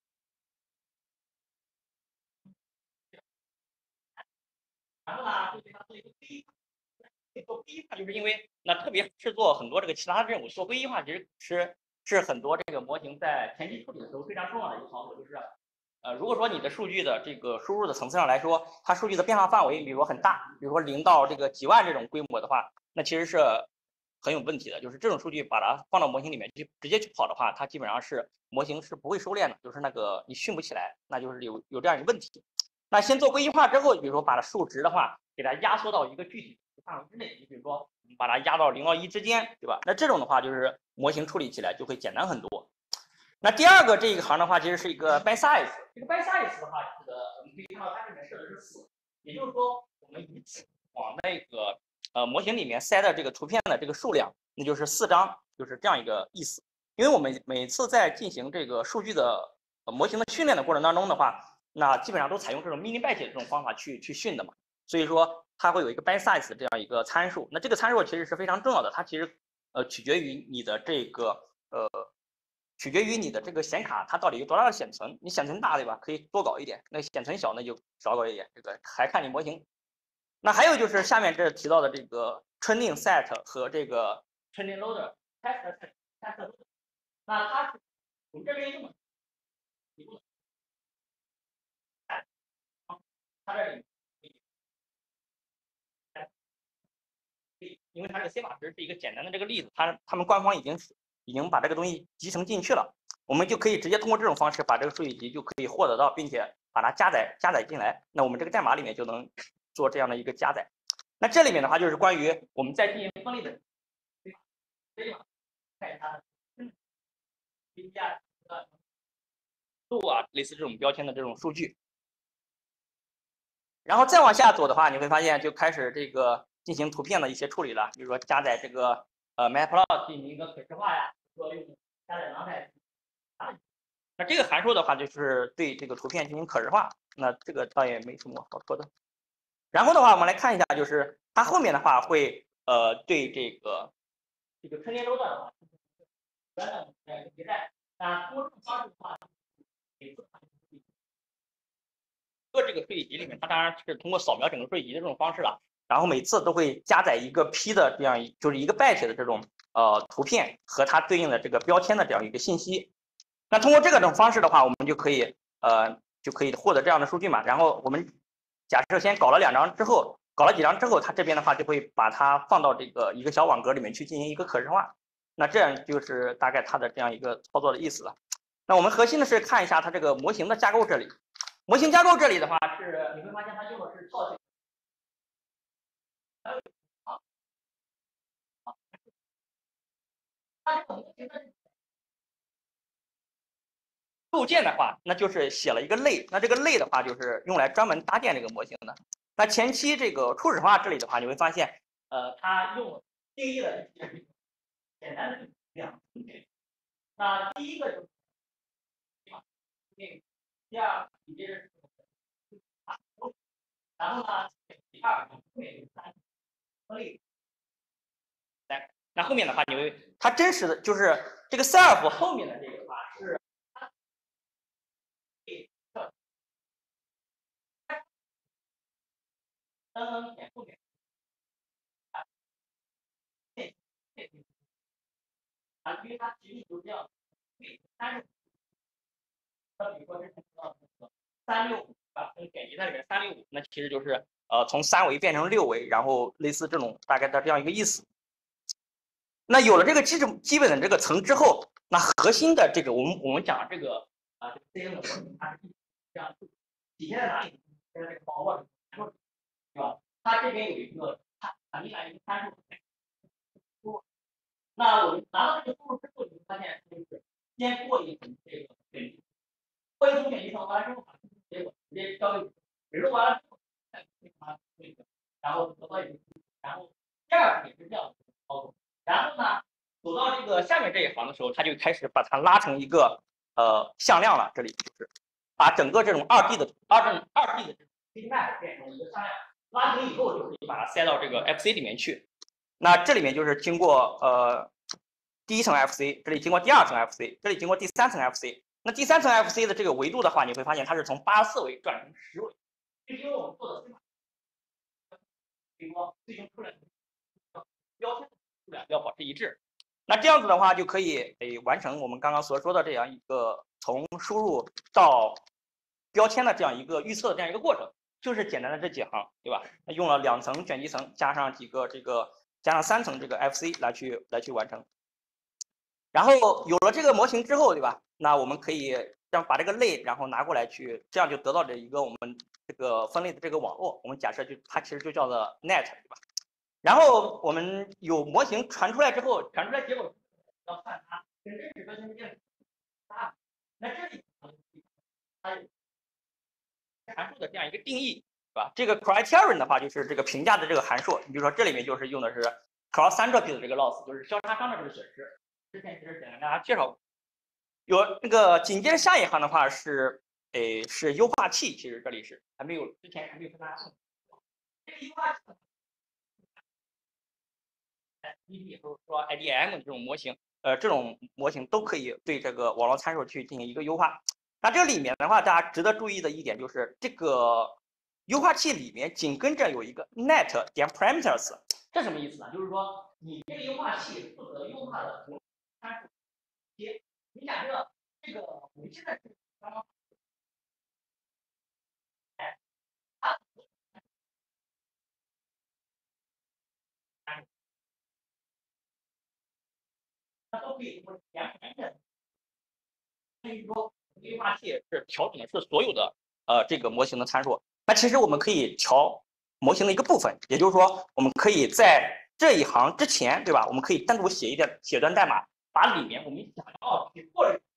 然后呢，就给它做一个归一化。做归一化，就是因为那特别是做很多这个其他的任务，做归一化其实是很多这个模型在前期处理的时候非常重要的一个操作，就是如果说你的数据的这个输入的层次上来说，它数据的变化范围，比如说很大，比如说0到这个几万这种规模的话，那其实是很有问题的。就是这种数据把它放到模型里面去直接去跑的话，它基本上是模型是不会收敛的，就是那个你训不起来，那就是有这样一个问题。那先做归一化之后，比如说把它数值的话，给它压缩到一个具体范围之内，你比如说把它压到0到1之间，对吧？那这种的话就是模型处理起来就会简单很多。那第二个这一行的话，其实是一个 by size。这个 by size 的话，我们可以看到它这里面设的是4，也就是说我们一次往那个模型里面塞的这个图片的这个数量，那就是4张，就是这样一个意思。因为我们每次在进行这个数据的模型的训练的过程当中的话，那基本上都采用这种 mini batch 这种方法去训的嘛，所以说它会有一个 by size 这样一个参数。那这个参数其实是非常重要的，它其实取决于你的这个取决于你的这个显卡它到底有多大的显存，你显存大对吧，可以多搞一点，那显存小那就少搞一点，这个还看你模型。那还有就是下面这提到的这个 training set 和这个 training loader test loader， 那它是我们这边用的，它这里因为它这个 C 码值是一个简单的这个例子，他们官方已经把这个东西集成进去了，我们就可以直接通过这种方式把这个数据集就可以获得到，并且把它加载进来。那我们这个代码里面就能做这样的一个加载。那这里面的话就是关于我们在进行分类的，对吧？看一下评价度啊，类似这种标签的这种数据。然后再往下走的话，你会发现就开始这个进行图片的一些处理了，比如说加载这个matplot 进行一个可视化呀，说用加载囊态。那这个函数的话，就是对这个图片进行可视化，那这个倒也没什么好说的。然后的话，我们来看一下，就是它后面的话会对这个春天周段的话，迭代。那通过这种方式的话，每次这个数据集里面，它当然是通过扫描整个数据集的这种方式了，然后每次都会加载一个 P 的这样就是一个 batch 的这种图片和它对应的这个标签的这样一个信息。那通过这种方式的话，我们就可以获得这样的数据嘛。然后我们假设先搞了2张之后，搞了几张之后，它这边的话就会把它放到这个一个小网格里面去进行一个可视化。那这样就是大概它的这样一个操作的意思了。那我们核心的是看一下它这个模型的架构这里。模型架构这里的话是你会发现它用的是套型。它这个模型的构建的话，那就是写了一个类，那这个类的话就是用来专门搭建这个模型的。那前期这个初始化这里的话，你会发现，它定义了一些简单的两那第一个就是第二你这是然后呢，第二后面就是3分类。那后面的话，你会它真实的就是这个 self 后面的这个的话是。后面啊，因为它其实就是这样，365，那比如说这是365啊，跟点击在里面365，那其实就是从3维变成6维，然后类似这种大概的这样一个意思。那有了这个基本的这个层之后，那核心的这个我们讲这个这个 C N 的模型，它是这样体现在哪里？在这个包括对吧？它这边有一个它明来一个参数。那我们拿到这个输入之后，你会发现就是先过一层这个选题，过一层选题层完了之后，把结果直接交给你，比如完了之后再给它这个，然后得到一个，然后第二步也是这样操作，然后呢，走到这个下面这一行的时候，它就开始把它拉成一个向量了，这里就是把整个这种2D 的这种 CityMap 变成一个向量，拉平以后就可以把它塞到这个 FC 里面去。那这里面就是经过第一层 FC， 这里经过第2层 FC， 这里经过第3层 FC。那第3层 FC 的这个维度的话，你会发现它是从84维转成10维，这因为我们做的最终出来的标签数量要保持一致。那这样子的话，就可以完成我们刚刚所说的这样一个从输入到标签的这样一个预测的这样一个过程，就是简单的这几行，对吧？那用了2层卷积层加上加上3层这个 FC 来去完成。然后有了这个模型之后，对吧？那我们可以把这个类，然后拿过来去，这样就得到了一个我们这个分类的这个网络。我们假设它其实就叫做 net， 对吧？然后我们有模型传出来之后，传出来结果要算它跟真实标签之间的差。那这里它有函数的这样一个定义，是吧？这个 criterion 的话就是这个评价的这个函数。你比如说这里面就是用的是 cross entropy 的这个 loss， 就是交叉熵的这个损失。之前其实简单跟大家介绍过。有那个紧接着下一行的话是优化器，其实这里是之前还没有跟大家说。这个优化器以后说 IDM 这种模型都可以对这个网络参数去进行一个优化。那这里面的话，大家值得注意的一点就是，这个优化器里面紧跟着有一个 net 点 parameters， 这什么意思呢？就是说你这个优化器负责优化的参数。你假设这个我们现在是刚刚它都可以通过点 parameters。所以说优化器是调整的是所有的这个模型的参数。那其实我们可以调模型的一个部分，也就是说，我们可以在这一行之前，对吧？我们可以单独写段代码，把里面我们想要去做的，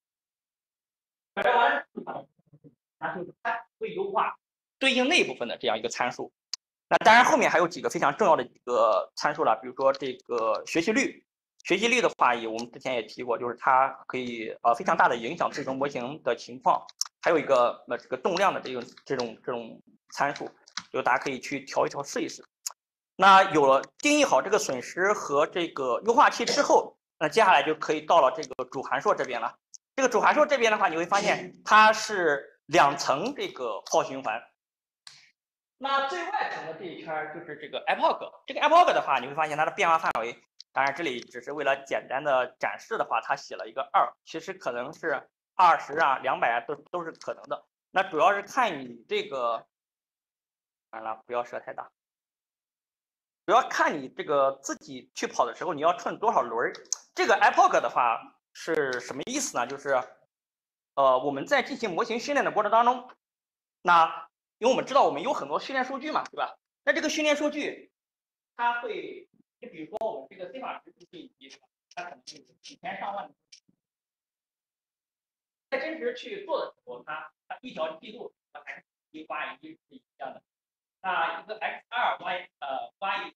完了，然后它会优化对应那一部分的这样一个参数。那当然后面还有几个非常重要的一个参数了，比如说这个学习率。学习率的话，我们之前也提过，就是它可以非常大的影响最终模型的情况。还有一个这个动量的这种参数，就大家可以去调一调试一试。那有了定义好这个损失和这个优化器之后，那接下来就可以到了这个主函数这边了。这个主函数这边的话，你会发现它是2层这个泡循环。那最外层的这一圈就是这个 epoch， 这个 epoch 的话，你会发现它的变化范围，当然这里只是为了简单的展示的话，它写了一个2，其实可能是20啊、200啊，都是可能的。那主要是看你这个，当然了，不要设太大，主要看你这个自己去跑的时候，你要串多少轮。这个 epoch 的话是什么意思呢？就是我们在进行模型训练的过程当中，那因为我们知道我们有很多训练数据嘛，对吧？那这个训练数据，它会，就比如说我们这个 C 码值数据集，它可能有几千上万，在真实去做的时候，它一条记录和 x1 y 1是一样的，那一个 x2 y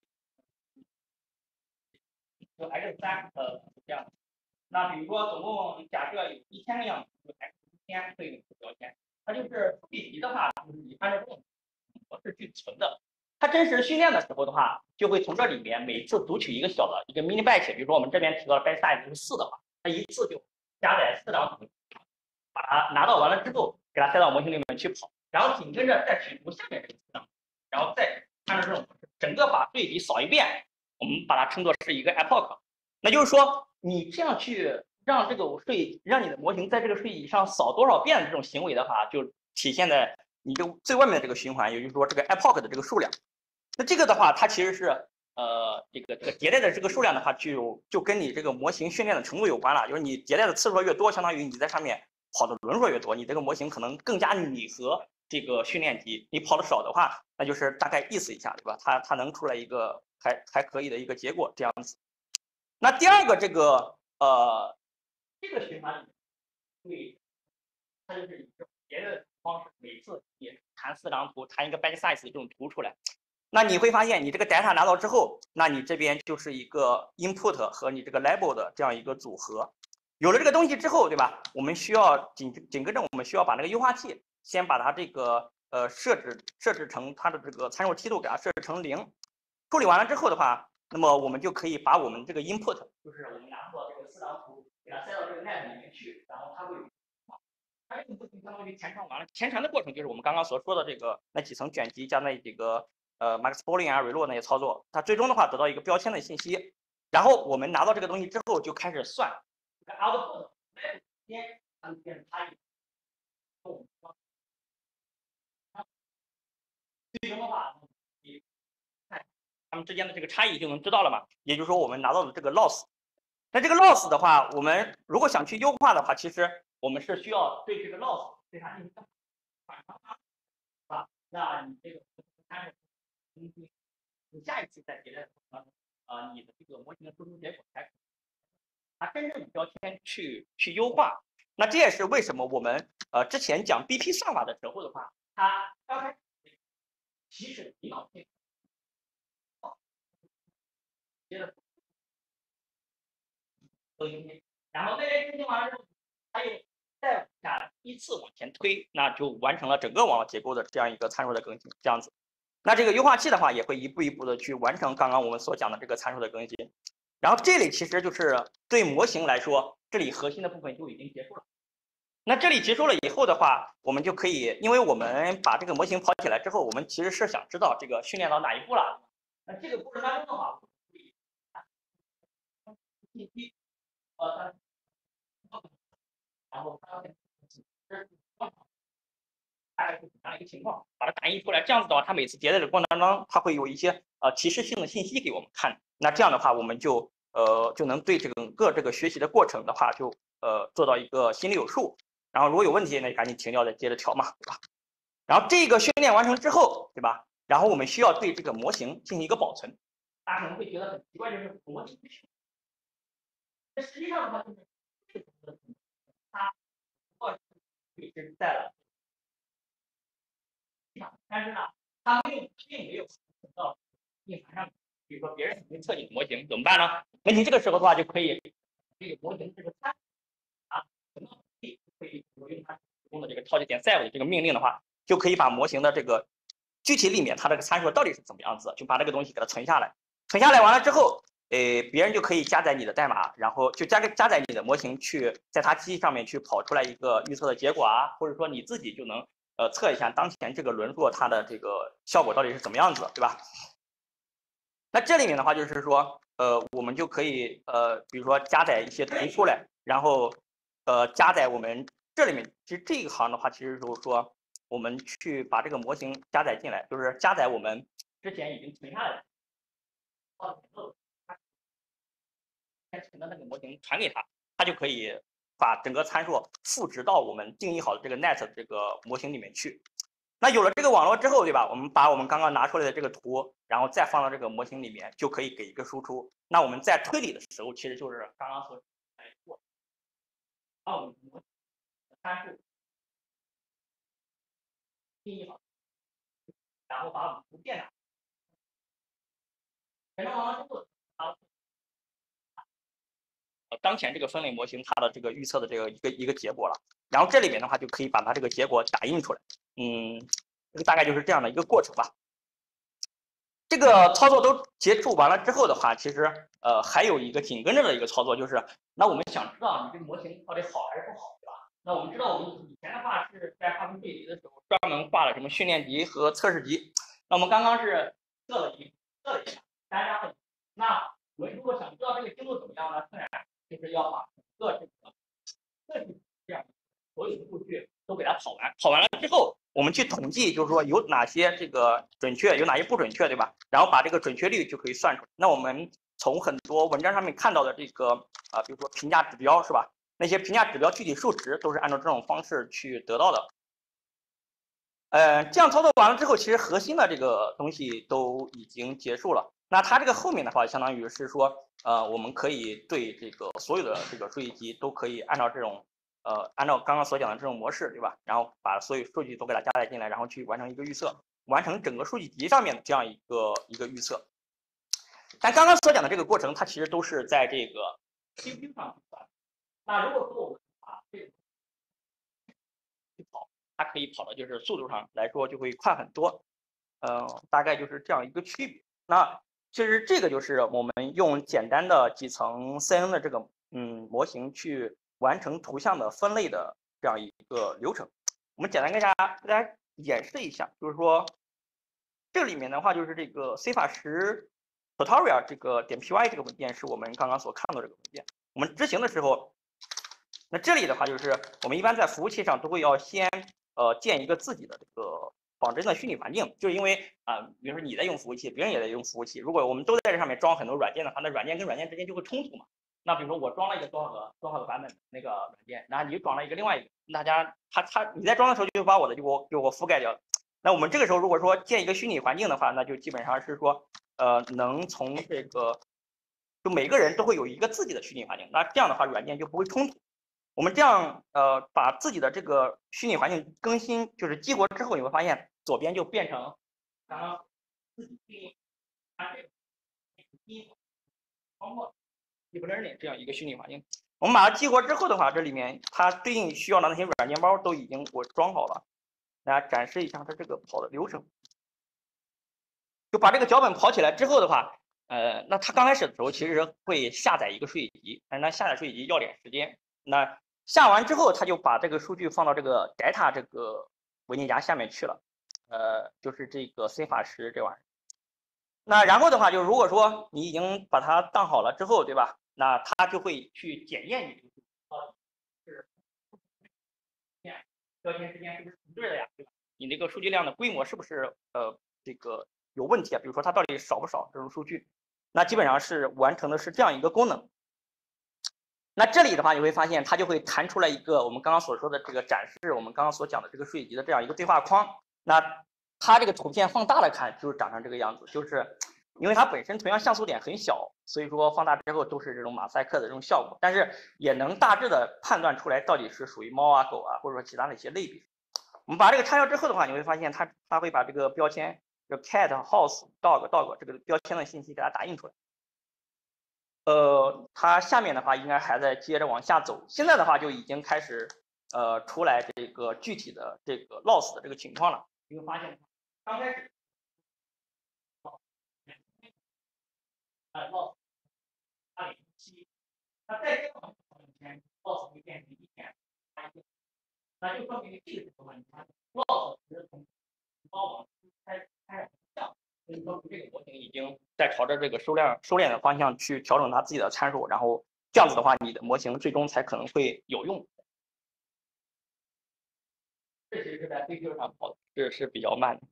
就 x3 这样的。那比如说总共假设有1000个样本，就 x1000对应标签，它就是数据集的话，就是你按照这种模式去存的。它真实训练的时候的话，就会从这里面每次读取一个小的一个 mini batch，比如说我们这边提到的 batch size 是4的话，它一次就加载4张图，把它拿到完了之后，给它塞到模型里面去跑，然后紧跟着再去读下面这个4张，然后再按照这种模式，整个把对比扫一遍，我们把它称作是一个 epoch。那就是说，你这样去让这个让你的模型在这个睡椅上扫多少遍的这种行为的话，就体现在你这最外面的这个循环，也就是说这个 epoch 的这个数量。那这个的话，它其实是这个迭代的这个数量的话，就跟你这个模型训练的程度有关了。就是你迭代的次数越多，相当于你在上面跑的轮数越多，你这个模型可能更加拟合这个训练集。你跑的少的话，那就是大概意思一下，对吧？它能出来一个还可以的一个结果，这样子。那第二个这个循环里，它就是以别的方式，每次也弹4张图，弹一个 batch size 这种图出来。那你会发现，你这个 data 拿到之后，那你这边就是一个 input 和你这个 label 的这样一个组合。 有了这个东西之后，对吧？我们需要紧跟着我们需要把那个优化器先把它这个设置成它的这个参数梯度给它设置成0。处理完了之后的话，那么我们就可以把我们这个 input， 就是我们拿到这个4张图，给它塞到这个 net 里面去，然后它会有。它这个过程相当于前传完了，前传的过程就是我们刚刚所说的这个那几层卷积加那几个max pooling 啊 reload 那些操作，它最终的话得到一个标签的信息，然后我们拿到这个东西之后就开始算这个 output 间它们之间的差异，最终的话你看它们之间的这个差异就能知道了嘛，也就是说我们拿到了这个 loss。那这个 loss 的话，我们如果想去优化的话，其实我们是需要对这个 loss 对它进行反常啊，那你这个参数，你下一次再迭代的过程当中，你的这个模型的输出结果才可它真正的标签去优化。那这也是为什么我们之前讲 BP 算法的时候的话，它刚开始起始引导性，接着更新，然后那些更新完了之后，它又再往下依次往前推，那就完成了整个网络结构的这样一个参数的更新，这样子。那这个优化器的话，也会一步一步的去完成刚刚我们所讲的这个参数的更新。然后这里其实就是对模型来说，这里核心的部分就已经结束了。那这里结束了以后的话，我们就可以，因为我们把这个模型跑起来之后，我们其实是想知道这个训练到哪一步了。那这个过程当中的话，可以信息然后大概是怎样一个情况，把它打印出来。这样子的话，它每次迭代的过程当中，它会有一些提示性的信息给我们看。那这样的话，我们就能对整个这个学习的过程的话，就做到一个心里有数。然后如果有问题，那就赶紧停掉，再接着调嘛，对吧？然后这个训练完成之后，对吧？然后我们需要对这个模型进行一个保存。大家可能会觉得很奇怪，就是模型不行。那实际上的话，就是它一直在了。但是呢，它并没有存到硬盘上。比如说别人没测你的模型怎么办呢？那你这个时候的话就可以这个模型这个参啊，什么可以用它提供的这个超级点 save 的这个命令的话，就可以把模型的这个具体里面它这个参数到底是怎么样子，就把这个东西给它存下来。存下来完了之后，别人就可以加载你的代码，然后就加载你的模型去在它机器上面去跑出来一个预测的结果啊，或者说你自己就能测一下当前这个轮廓它的这个效果到底是怎么样子的，对吧？那这里面的话就是说，我们就可以比如说加载一些图出来，然后加载我们这里面其实这一行的话，其实就是说我们去把这个模型加载进来，就是加载我们之前已经存下来的，存的那个模型传给他，他就可以把整个参数复制到我们定义好的这个 net 这个模型里面去。那有了这个网络之后，对吧？我们把我们刚刚拿出来的这个图，然后再放到这个模型里面，就可以给一个输出。那我们在推理的时候，其实就是刚刚所来做，把我们模型的参数定义好，然后把我们图变大，全装完了之后，当前这个分类模型它的这个预测的这个一个结果了。然后这里面的话就可以把它这个结果打印出来。这个大概就是这样的一个过程吧。这个操作都结束完了之后的话，其实还有一个紧跟着的一个操作，就是那我们想知道你这个模型到底好还是不好，对吧？那我们知道我们以前的话是在画分背离的时候专门画了什么训练集和测试集。那我们刚刚是测了一下，单压的。那我们如果想知道这个精度怎么样呢？自然就是要把整个这样所有的数据都给它跑完，跑完了之后，我们去统计，就是说有哪些这个准确，有哪些不准确，对吧？然后把这个准确率就可以算出来。那我们从很多文章上面看到的这个比如说评价指标是吧？那些评价指标具体数值都是按照这种方式去得到的。这样操作完了之后，其实核心的这个东西都已经结束了。那它这个后面的话，相当于是说，我们可以对这个所有的这个数据集都可以按照这种，按照刚刚所讲的这种模式，对吧？然后把所有数据都给它加载进来，然后去完成一个预测，完成整个数据集上面的这样一个预测。但刚刚所讲的这个过程，它其实都是在这个 CPU 上算。 那如果说我们把这个去跑，它可以跑的就是速度上来说就会快很多。大概就是这样一个区别。那其实这个就是我们用简单的几层 CN 的这个模型去完成图像的分类的这样一个流程。我们简单给大家演示一下，就是说这里面的话就是这个 C 法10 tutorial 这个点 py 这个文件是我们刚刚所看到这个文件。我们执行的时候，那这里的话就是我们一般在服务器上都会要先建一个自己的这个仿真的虚拟环境，就是因为比如说你在用服务器，别人也在用服务器，如果我们都在这上面装很多软件的话，那软件跟软件之间就会冲突嘛。那比如说我装了一个多少个版本那个软件，然后你装了一个另外一个，大家你在装的时候就把我的给我覆盖掉了。那我们这个时候如果说建一个虚拟环境的话，那就基本上是说能从这个就每个人都会有一个自己的虚拟环境，那这样的话软件就不会冲突。我们这样把自己的这个虚拟环境更新，就是激活之后，你会发现左边就变成刚刚自己定义它这个包括 deep learning 这样一个虚拟环境。我们把它激活之后的话，这里面它对应需要的那些软件包都已经我装好了，大家展示一下它这个跑的流程。就把这个脚本跑起来之后的话，那它刚开始的时候其实会下载一个数据集，但是它下载数据集要点时间。那下完之后，它就把这个数据放到这个 data 这个文件夹下面去了，就是这个 C 法10这玩意儿。那然后的话，就如果说你已经把它当好了之后，对吧？那它就会去检验你这个数据是标签之间是不是同对的呀，对吧？你那个数据量的规模是不是这个有问题啊？比如说它到底少不少这种数据？那基本上是完成的是这样一个功能。那这里的话，你会发现它就会弹出来一个我们刚刚所说的这个展示我们刚刚所讲的这个数据集的这样一个对话框。那它这个图片放大了看，就是长成这个样子，就是因为它本身图像像素点很小，所以说放大之后都是这种马赛克的这种效果，但是也能大致的判断出来到底是属于猫啊、狗啊，或者说其他的一些类别。我们把这个拆掉之后的话，你会发现它会把这个标签，就 cat、house、dog 这个标签的信息给它打印出来。它下面的话应该还在接着往下走，现在的话就已经开始出来这个具体的这个 loss 的这个情况了。你会发现刚开始loss 2.17，那再这样以前 loss 会变成1.81，那就说明这个时候你看 loss 是从高往低开始降，所以说这个模型已经在朝着这个收敛的方向去调整它自己的参数，然后这样子的话，你的模型最终才可能会有用。这其实是在 CPU 上跑的，这是比较慢的。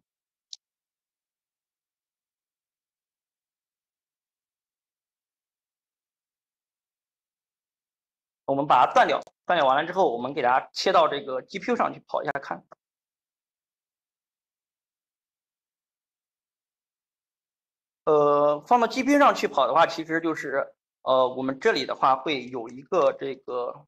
我们把它断掉，断掉完了之后，我们给它切到这个 GPU 上去跑一下看。放到 GPU 上去跑的话，其实就是我们这里的话会有一个这个。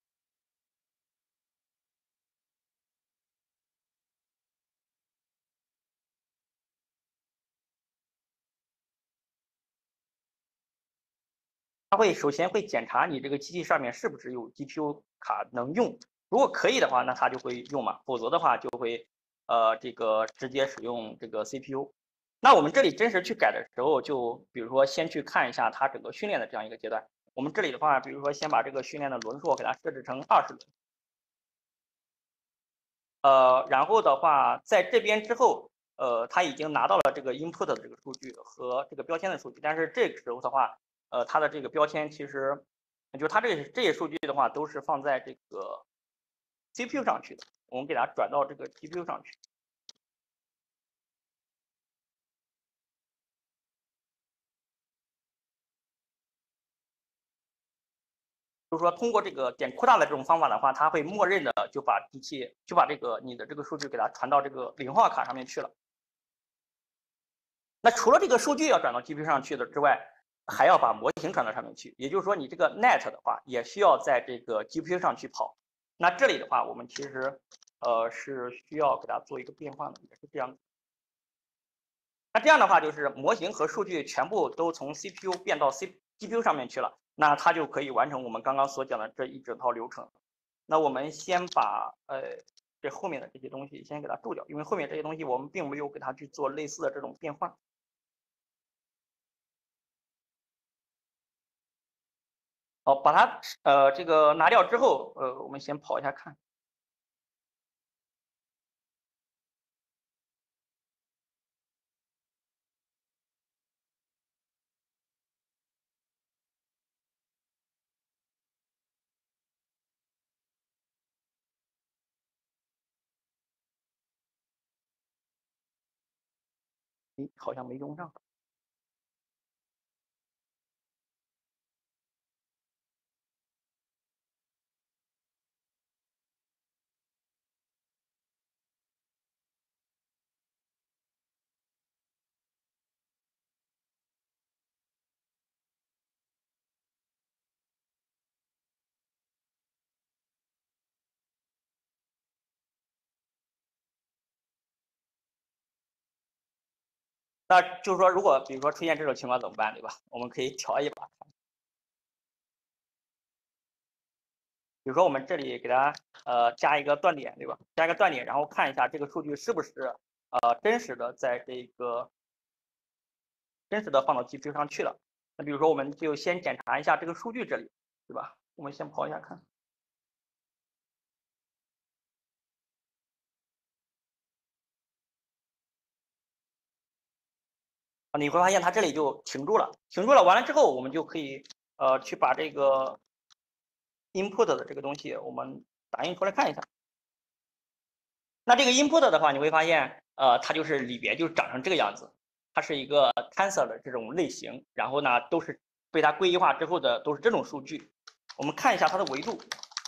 它会首先会检查你这个机器上面是不是有 GPU 卡能用，如果可以的话，那它就会用嘛，否则的话就会这个直接使用这个 CPU。那我们这里真实去改的时候，就比如说先去看一下它整个训练的这样一个阶段。我们这里的话，比如说先把这个训练的轮数给它设置成20轮，然后的话在这边之后，它已经拿到了这个 input 的这个数据和这个标签的数据，但是这个时候的话，它的这个标签其实，就它这些数据的话，都是放在这个 CPU 上去的。我们给它转到这个 GPU 上去。就是说，通过这个点扩大的这种方法的话，它会默认的就把这个你的这个数据给它传到这个0号卡上面去了。那除了这个数据要转到 GPU 上去的之外，还要把模型传到上面去。也就是说，你这个 net 的话，也需要在这个 GPU 上去跑。那这里的话，我们其实是需要给它做一个变换的，也是这样子。那这样的话，就是模型和数据全部都从 CPU 变到GPU 上面去了。 那它就可以完成我们刚刚所讲的这一整套流程。那我们先把这后面的这些东西先给它注掉，因为后面这些东西我们并没有给它去做类似的这种变换。好，把它这个拿掉之后，我们先跑一下看。诶，好像没用上。那就是说，如果比如说出现这种情况怎么办，对吧？我们可以调一把。比如说我们这里给它加一个断点，对吧？加一个断点，然后看一下这个数据是不是真实的在这个真实的放到 GPU 上去了。那比如说我们就先检查一下这个数据这里，对吧？我们先跑一下看。你会发现它这里就停住了，停住了。完了之后，我们就可以去把这个 input 的这个东西我们打印出来看一下。那这个 input 的话，你会发现它就是里边就长成这个样子，它是一个 tensor 的这种类型，然后呢都是被它归一化之后的都是这种数据。我们看一下它的维度，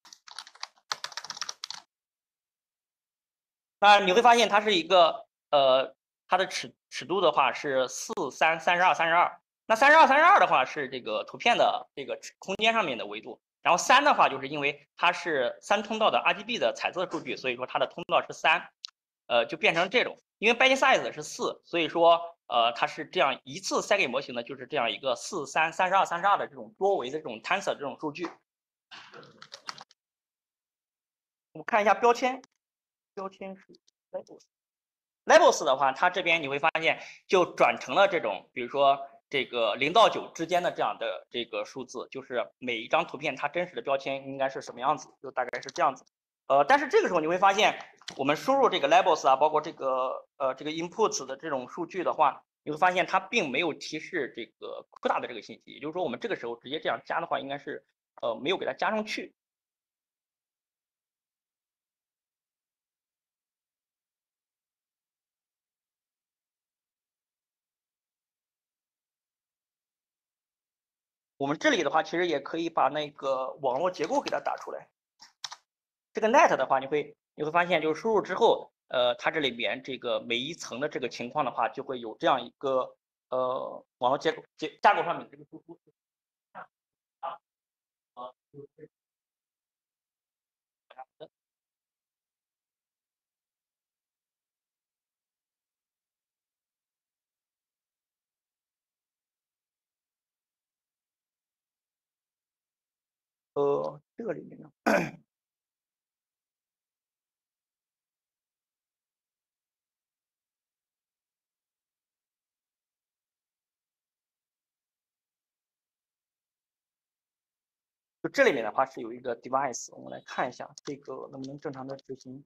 那你会发现它是一个它的尺度的话是4、3、32、32。那32、32的话是这个图片的这个空间上面的维度，然后3的话就是因为它是3通道的 RGB 的彩色数据，所以说它的通道是3，就变成这种。因为 byte size 是4，所以说它是这样一次塞给模型的，就是这样一个4、3、32、32的这种多维的这种 tensor 这种数据。我们看一下标签，标签是 labels。labels 的话，它这边你会发现就转成了这种，比如说这个0到9之间的这样的这个数字，就是每一张图片它真实的标签应该是什么样子，就大概是这样子。但是这个时候你会发现，我们输入这个 labels 啊，包括这个 inputs 的这种数据的话，你会发现它并没有提示这个 CUDA 的这个信息，也就是说我们这个时候直接这样加的话，应该是没有给它加上去。我们这里的话，其实也可以把那个网络结构给它打出来。这个 net 的话，你会发现，就是输入之后，它这里面这个每一层的这个情况的话，就会有这样一个网络架构上面的这个输出。这个里面呢，就这里面的话是有一个 device，我们来看一下这个能不能正常的执行。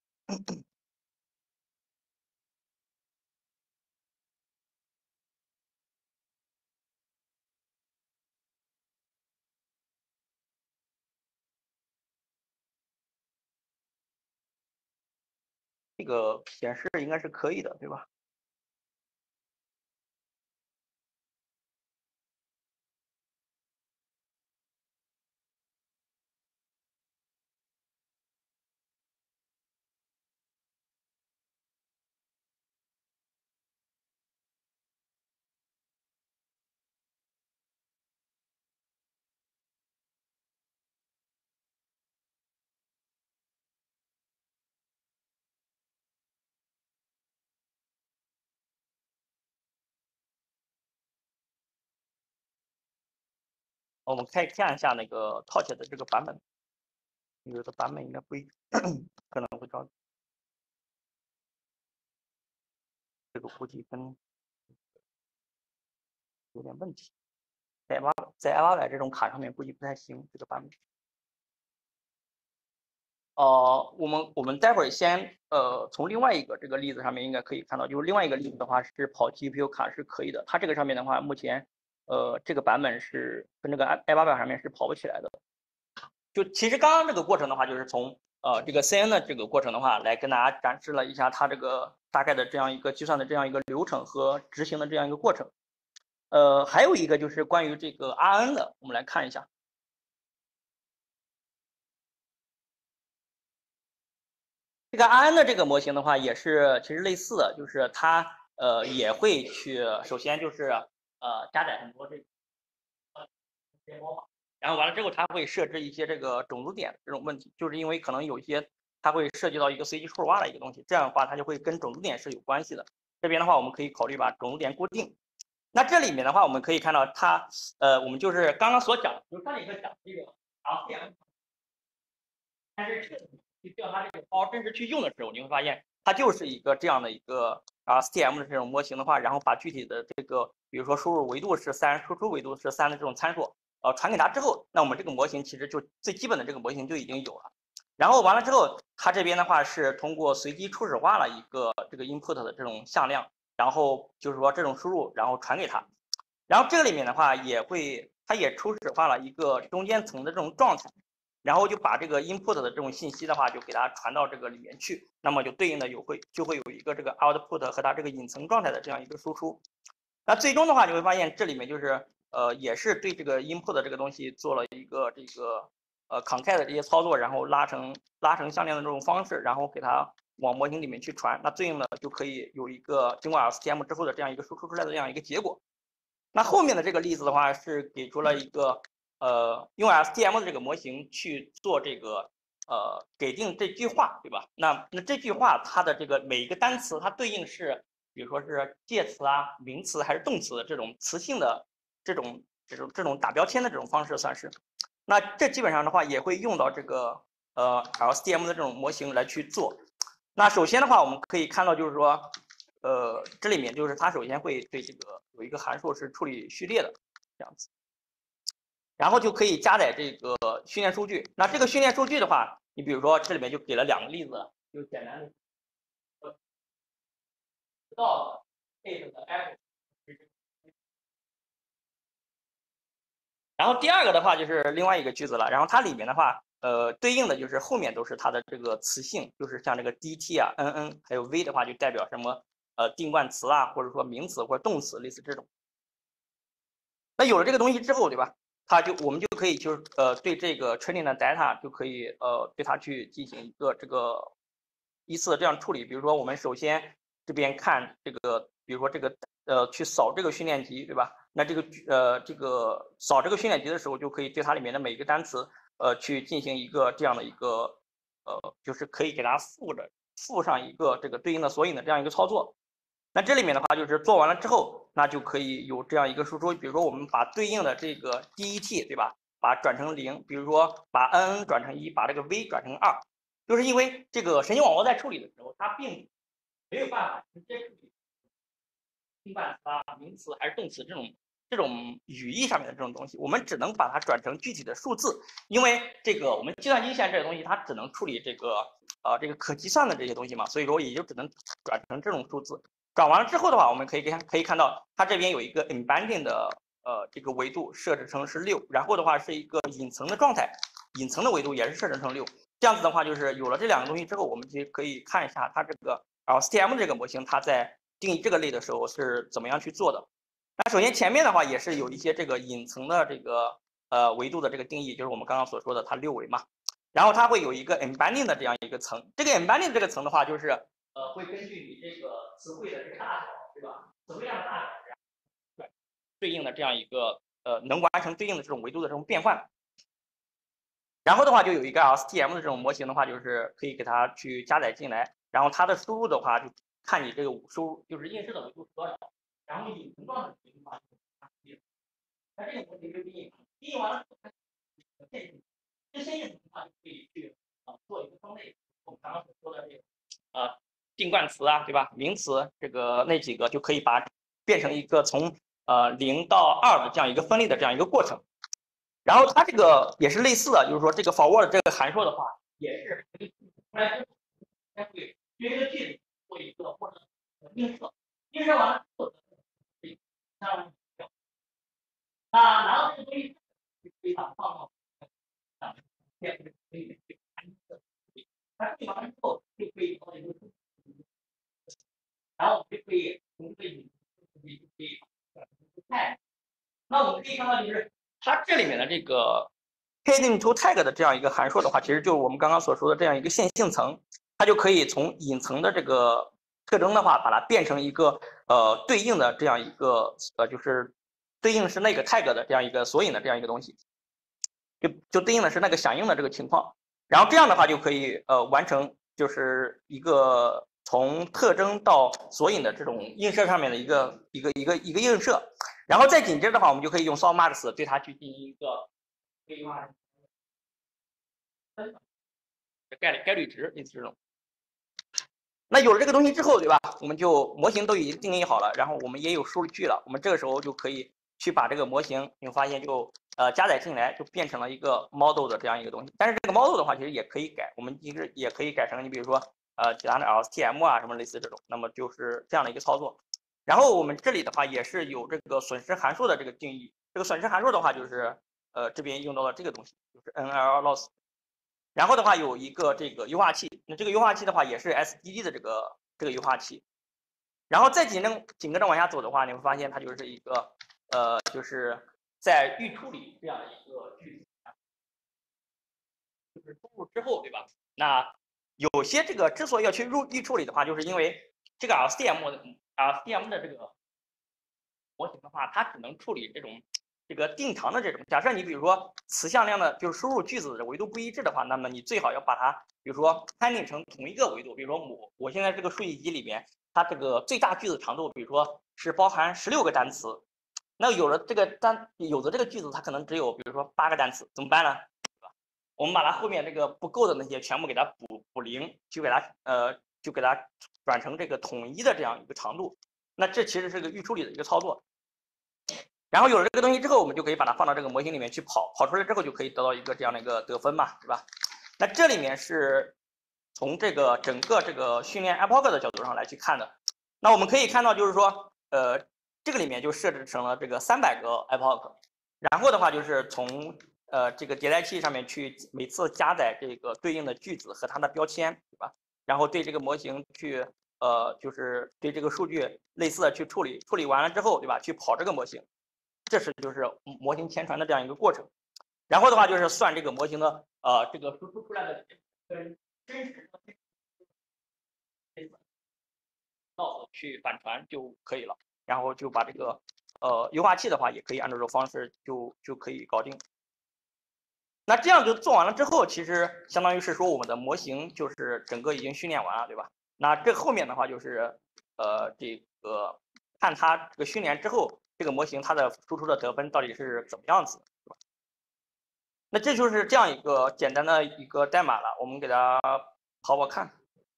这个显示应该是可以的，对吧？ 我们可以看一下那个 Torch 的这个版本，有的版本应该不一可能会着急，这个估计跟有点问题，在 i800这种卡上面估计不太行，这个版本。我们待会儿先从另外一个这个例子上面应该可以看到，就是另外一个例子的话是跑 GPU 卡是可以的，它这个上面的话目前这个版本是跟这个 i800上面是跑不起来的。就其实刚刚这个过程的话，就是从这个 CN 的这个过程的话，来跟大家展示了一下它这个大概的这样一个计算的这样一个流程和执行的这样一个过程。还有一个就是关于这个 RN 的，我们来看一下。这个 RN 的这个模型的话，也是其实类似的，就是它也会去首先就是加载很多这个建模嘛，然后完了之后它会设置一些这个种子点这种问题，就是因为可能有一些它会涉及到一个随机数化的一个东西，这样的话它就会跟种子点是有关系的。这边的话我们可以考虑把种子点固定。那这里面的话我们可以看到它我们就是刚刚所讲，就是上一课讲这个 RCM， 但是这个去调它这个包真实去用的时候，你会发现它就是一个这样的一个STM 的这种模型的话，然后把具体的这个，比如说输入维度是3，输出维度是3的这种参数，传给它之后，那我们这个模型其实就最基本的这个模型就已经有了。然后完了之后，它这边的话是通过随机初始化了一个这个 input 的这种向量，然后就是说这种输入，然后传给它。然后这个里面的话它也初始化了一个中间层的这种状态。然后就把这个 input 的这种信息的话，就给它传到这个里面去，那么就对应的就会有一个这个 output 和它这个隐层状态的这样一个输出。那最终的话，你会发现这里面就是也是对这个 input 的这个东西做了一个这个concat 的这些操作，然后拉成向量的这种方式，然后给它往模型里面去传，那对应的就可以有一个经过 LSTM 之后的这样一个输出出来的这样一个结果。那后面的这个例子的话是给出了一个用 STM 的这个模型去做这个给定这句话，对吧？那这句话它的这个每一个单词它对应是，比如说是介词啊、名词还是动词的这种词性的这种打标签的这种方式算是。那这基本上的话也会用到这个LSTM 的这种模型来去做。那首先的话，我们可以看到就是说，这里面就是它首先会对这个有一个函数是处理序列的这样子，然后就可以加载这个训练数据。那这个训练数据的话，你比如说这里面就给了2个例子，就简单的知道 date 的 f， 然后第二个的话就是另外一个句子了，然后它里面的话，对应的就是后面都是它的这个词性，就是像这个 dt 啊、nn 还有 v 的话，就代表什么定冠词啊，或者说名词或者动词，类似这种。那有了这个东西之后，对吧？我们就可以就是对这个 training 的 data 就可以对它去进行一个这个依次的这样处理。比如说我们首先这边看这个，比如说这个去扫这个训练集，对吧？那这个扫这个训练集的时候，就可以对它里面的每一个单词去进行一个这样的一个就是可以给它附上一个这个对应的索引的这样一个操作。那这里面的话，就是做完了之后，那就可以有这样一个输出。比如说，我们把对应的这个 det 对吧，把转成0，比如说把 nn 转成1，把这个 v 转成2，就是因为这个神经网络在处理的时候，它并没有办法直接处理定冠词啊、名词还是动词这种语义上面的这种东西，我们只能把它转成具体的数字，因为这个我们计算机现在这个东西，它只能处理这个这个可计算的这些东西嘛，所以说也就只能转成这种数字。转完了之后的话，我们可以看到，它这边有一个 embedding 的这个维度设置成是6，然后的话是一个隐层的状态，隐层的维度也是设置成6。这样子的话，就是有了这2个东西之后，我们就可以看一下它这个 LSTM 这个模型，它在定义这个类的时候是怎么样去做的。那首先前面的话也是有一些这个隐层的这个维度的这个定义，就是我们刚刚所说的它6维嘛。然后它会有一个 embedding 的这样一个层，这个 embedding 这个层的话，就是会根据你这个词汇的这个大小，对吧？词汇量的大小，对应的这样一个能完成对应的这种维度的这种变换。然后的话就有一个 LSTM 的这种模型的话，就是可以给它去加载进来，然后它的输入的话就看你这个输入就是映射的维度是多少，然后隐层状态的话，那这个模型就定义定义完了之后，这些应用的话就可以去做一个分类。我们刚刚所说的这个定冠词啊，对吧？名词这个那几个就可以把变成一个从0到2的这样一个分类的这样一个过程。然后它这个也是类似的，就是说这个 forward 这个函数的话，也是出来之后，它会对这个句子做一个或者映射，映射完了之后，可以相那拿到这个东西就可以把它放到变成可以去看的，它对完了之后就可以做一个，然后我们就可以从这里就可以看。那我们可以看到就是它这里面的这个 heading to tag 的这样一个函数的话，其实就是我们刚刚所说的这样一个线性层，它就可以从隐层的这个特征的话，把它变成一个对应的这样一个就是对应是那个 tag 的这样一个索引的这样一个东西，就对应的是那个响应的这个情况，然后这样的话就可以完成就是一个从特征到索引的这种映射上面的一个映射，然后再紧接着的话，我们就可以用 softmax 对它去进行一个对话概率值类似这种。那有了这个东西之后，对吧？我们就模型都已经定义好了，然后我们也有数据了，我们这个时候就可以去把这个模型，你会发现就加载进来，就变成了一个 model 的这样一个东西。但是这个 model 的话，其实也可以改，我们其实也可以改成你比如说其他的 LSTM 啊什么类似这种，那么就是这样的一个操作。然后我们这里的话也是有这个损失函数的这个定义，这个损失函数的话就是这边用到了这个东西，就是 NL loss。然后的话有一个这个优化器，那这个优化器的话也是 SDD 的这个优化器。然后再紧跟着往下走的话，你会发现它就是一个就是在预处理这样的一个句子，就是输入之后，对吧？那有些这个之所以要去预处理的话，就是因为这个 LSTM 的这个模型的话，它只能处理这个定长的这种。假设你比如说词向量的，就是输入句子的维度不一致的话，那么你最好要把它，比如说判定成同一个维度。比如说我现在这个数据集里边，它这个最大句子长度，比如说是包含16个单词，那有的这个句子它可能只有比如说8个单词，怎么办呢？我们把它后面这个不够的那些全部给它补零，就给它转成这个统一的这样一个长度。那这其实是个预处理的一个操作。然后有了这个东西之后，我们就可以把它放到这个模型里面去跑出来之后就可以得到一个这样的一个得分嘛，对吧？那这里面是从这个整个这个训练 epoch 的角度上来去看的。那我们可以看到，就是说，这个里面就设置成了这个300个 epoch，然后的话就是从这个迭代器上面去每次加载这个对应的句子和它的标签，对吧？然后对这个模型去就是对这个数据类似的去处理完了之后，对吧？去跑这个模型。这是就是模型前传的这样一个过程，然后的话就是算这个模型的这个输出出来的跟真实的到去反传就可以了，然后就把这个优化器的话也可以按照这种方式就可以搞定。那这样就做完了之后，其实相当于是说我们的模型就是整个已经训练完了，对吧？那这后面的话就是这个看它这个训练之后，这个模型它的输出的得分到底是怎么样子，对吧？那这就是这样一个简单的一个代码了，我们给它跑看。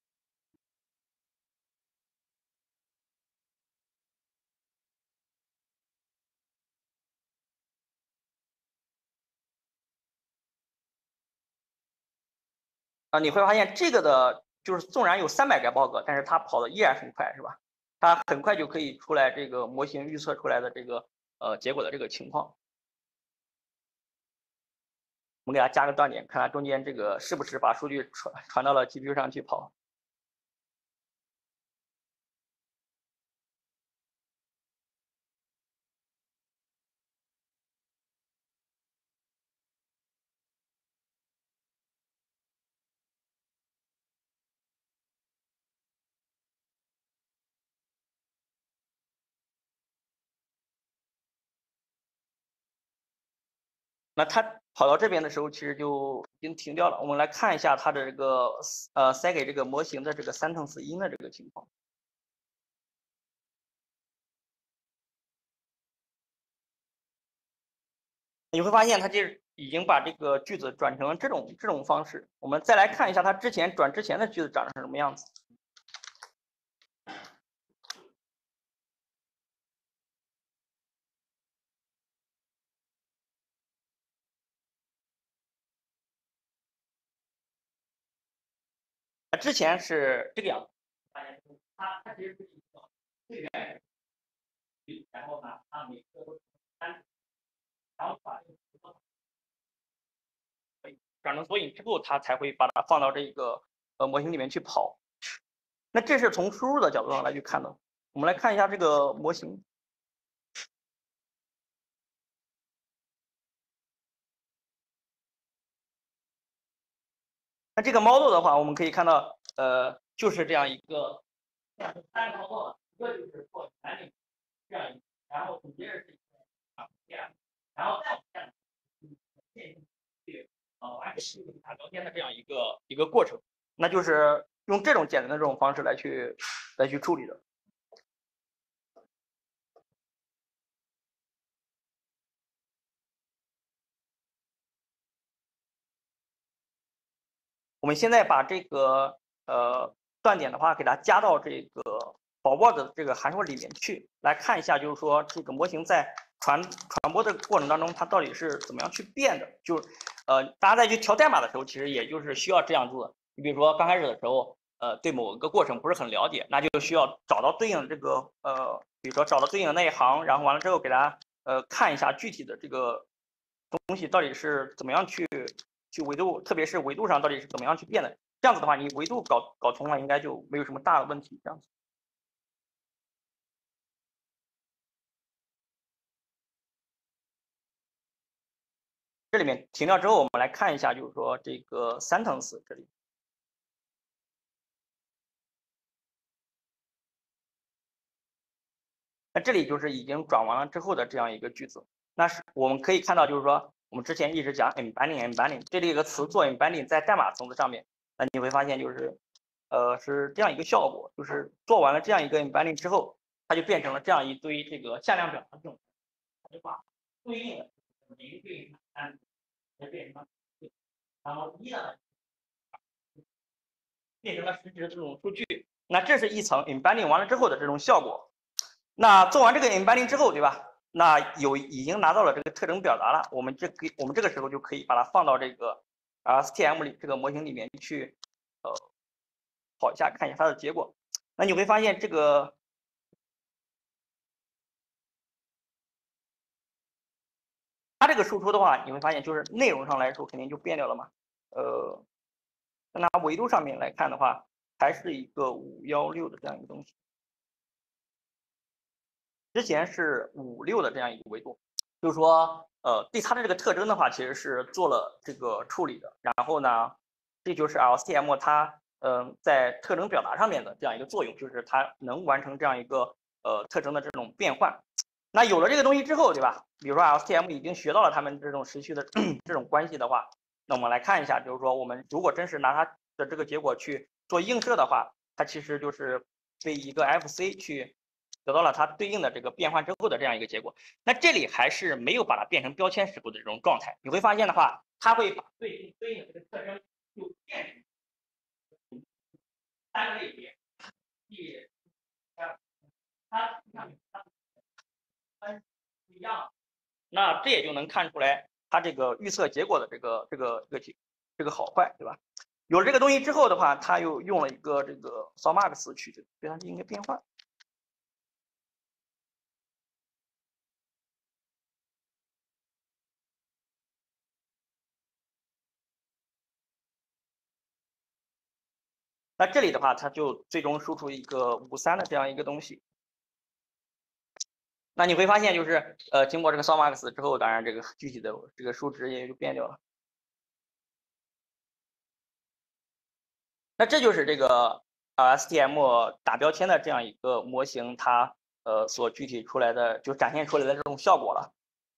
你会发现这个的就是纵然有300个 bug，但是它跑的依然很快，是吧？它很快就可以出来这个模型预测出来的这个结果的这个情况。我们给它加个断点，看它中间这个是不是把数据传到了 GPU 上去跑。那它跑到这边的时候，其实就已经停掉了。我们来看一下它的这个塞给这个模型的这个sentence in的这个情况。 你会发现它这已经把这个句子转成了这种方式。我们再来看一下它之前转之前的句子长成什么样子。之前是这个样子，它其实是一个最原始，然后呢，它每个都是单词，然后把这个转成索引之后，它才会把它放到这个模型里面去跑。那这是从输入的角度上来去看的。我们来看一下这个模型。那这个 model 的话，我们可以看到，就是这样一个三个操作，一个就是做原理这样一个，然后紧接着是一个然后再往下线性去完成打聊天的这样一个过程，那就是用这种简单的这种方式来去处理的。我们现在把这个断点的话，给它加到这个宝宝的这个函数里面去，来看一下，就是说这个模型在传播的过程当中，它到底是怎么样去变的？就大家在去调代码的时候，其实也就是需要这样做。你比如说刚开始的时候，对某个过程不是很了解，那就需要找到对应的这个比如说找到对应的那一行，然后完了之后给它看一下具体的这个东西到底是怎么样去维度，特别是维度上到底是怎么样去变的。这样子的话，你维度搞通了，应该就没有什么大的问题。这样子，这里面停掉之后，我们来看一下，就是说这个 sentence 这里，那这里就是已经转完了之后的这样一个句子。那是我们可以看到，就是说我们之前一直讲 embedding，这里有个词做 embedding 在代码层次上面，那你会发现就是是这样一个效果，就是做完了这样一个 embedding 之后，它就变成了这样一堆这个向量表的这种，它就把对应的零对应单词变成了，然后一呢变成了实时这种数据。那这是一层 embedding 完了之后的这种效果。那做完这个 embedding 之后，对吧？那已经拿到了这个特征表达了，我们这个时候就可以把它放到这个 STM 里这个模型里面去，跑一下看一下它的结果。那你会发现这个它这个输出的话，你会发现就是内容上来说肯定就变掉了嘛。拿维度上面来看的话，还是一个516的这样一个东西。之前是56的这样一个维度，就是说，对它的这个特征的话，其实是做了这个处理的。然后呢，这就是 LSTM 它在特征表达上面的这样一个作用，就是它能完成这样一个特征的这种变换。那有了这个东西之后，对吧？比如说 LSTM 已经学到了他们这种时序的这种关系的话，那我们来看一下，就是说我们如果真是拿它的这个结果去做映射的话，它其实就是被一个 FC 去得到了它对应的这个变换之后的这样一个结果。那这里还是没有把它变成标签时候的这种状态。你会发现的话，它会把对应的这个特征就变成三个类别，第它不一样，那这也就能看出来它这个预测结果的这个好坏，对吧？有了这个东西之后的话，它又用了一个这个 Somax 去对它进行一个变换。那这里的话，它就最终输出一个53的这样一个东西。那你会发现，就是经过这个 Somax 之后，当然这个具体的这个数值也就变掉了。那这就是这个STM 打标签的这样一个模型，它所具体出来的就展现出来的这种效果了。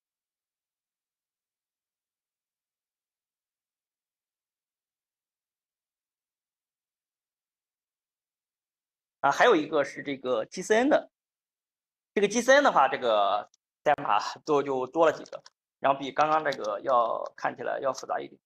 还有一个是这个 GCN 的，这个 GCN 的话，这个代码就多了几个。 然后比刚刚这个要看起来要复杂一点。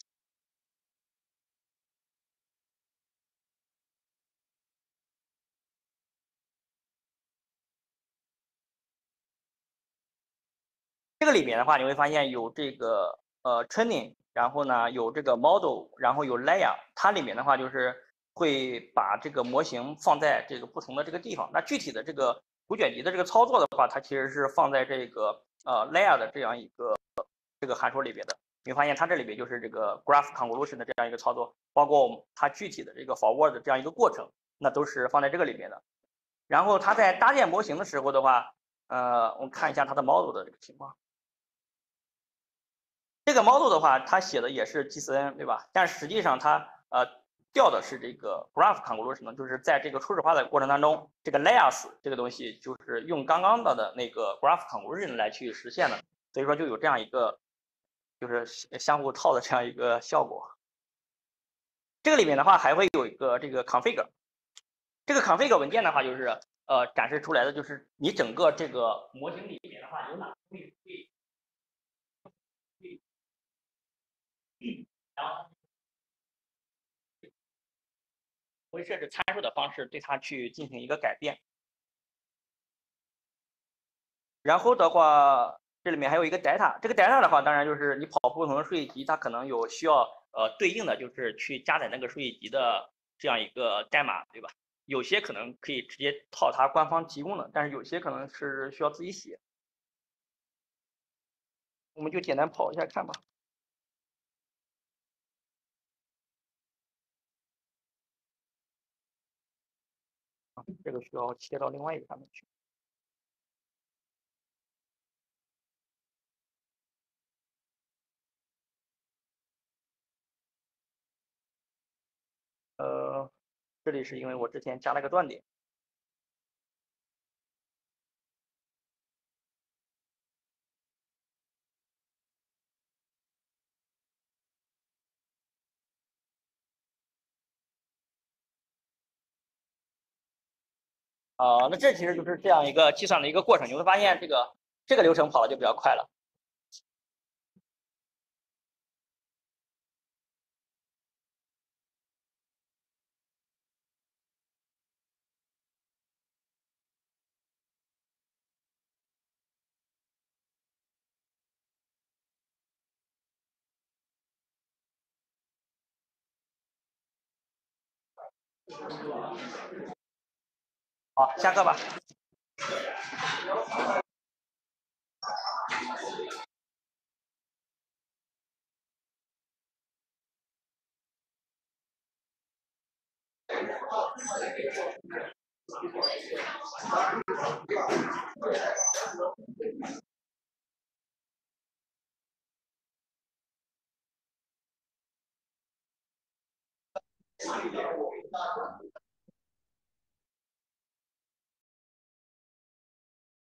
这个里面的话，你会发现有这个training，然后呢有这个 model，然后有 layer。它里面的话就是会把这个模型放在这个不同的这个地方。那具体的这个图卷集的这个操作的话，它其实是放在这个layer 的这样一个这个函数里边的。你会发现它这里边就是这个 graph convolution 的这样一个操作，包括它具体的这个 forward 的这样一个过程，那都是放在这个里面的。然后它在搭建模型的时候的话，我们看一下它的 model 的这个情况。这个 model 的话，它写的也是 GCN，对吧？但实际上它调的是这个 graph convolution，就是在这个初始化的过程当中，这个 layers 这个东西就是用刚刚的那个 graph convolution 来去实现的，所以说就有这样一个就是相互套的这样一个效果。这个里面的话还会有一个这个 config， 这个 config 文件的话就是展示出来的就是你整个这个模型里面的话有哪个东西可以，然后会设置参数的方式对它去进行一个改变。然后的话，这里面还有一个 data， 这个 data 的话，当然就是你跑不同的数据集，它可能有需要对应的，就是去加载那个数据集的这样一个代码，对吧？有些可能可以直接套它官方提供的，但是有些可能是需要自己写。我们就简单跑一下看吧。这个需要切到另外一个上面去。这里是因为我之前加了个断点。那这其实就是这样一个计算的一个过程，你会发现这个流程跑的就比较快了。好，下课吧。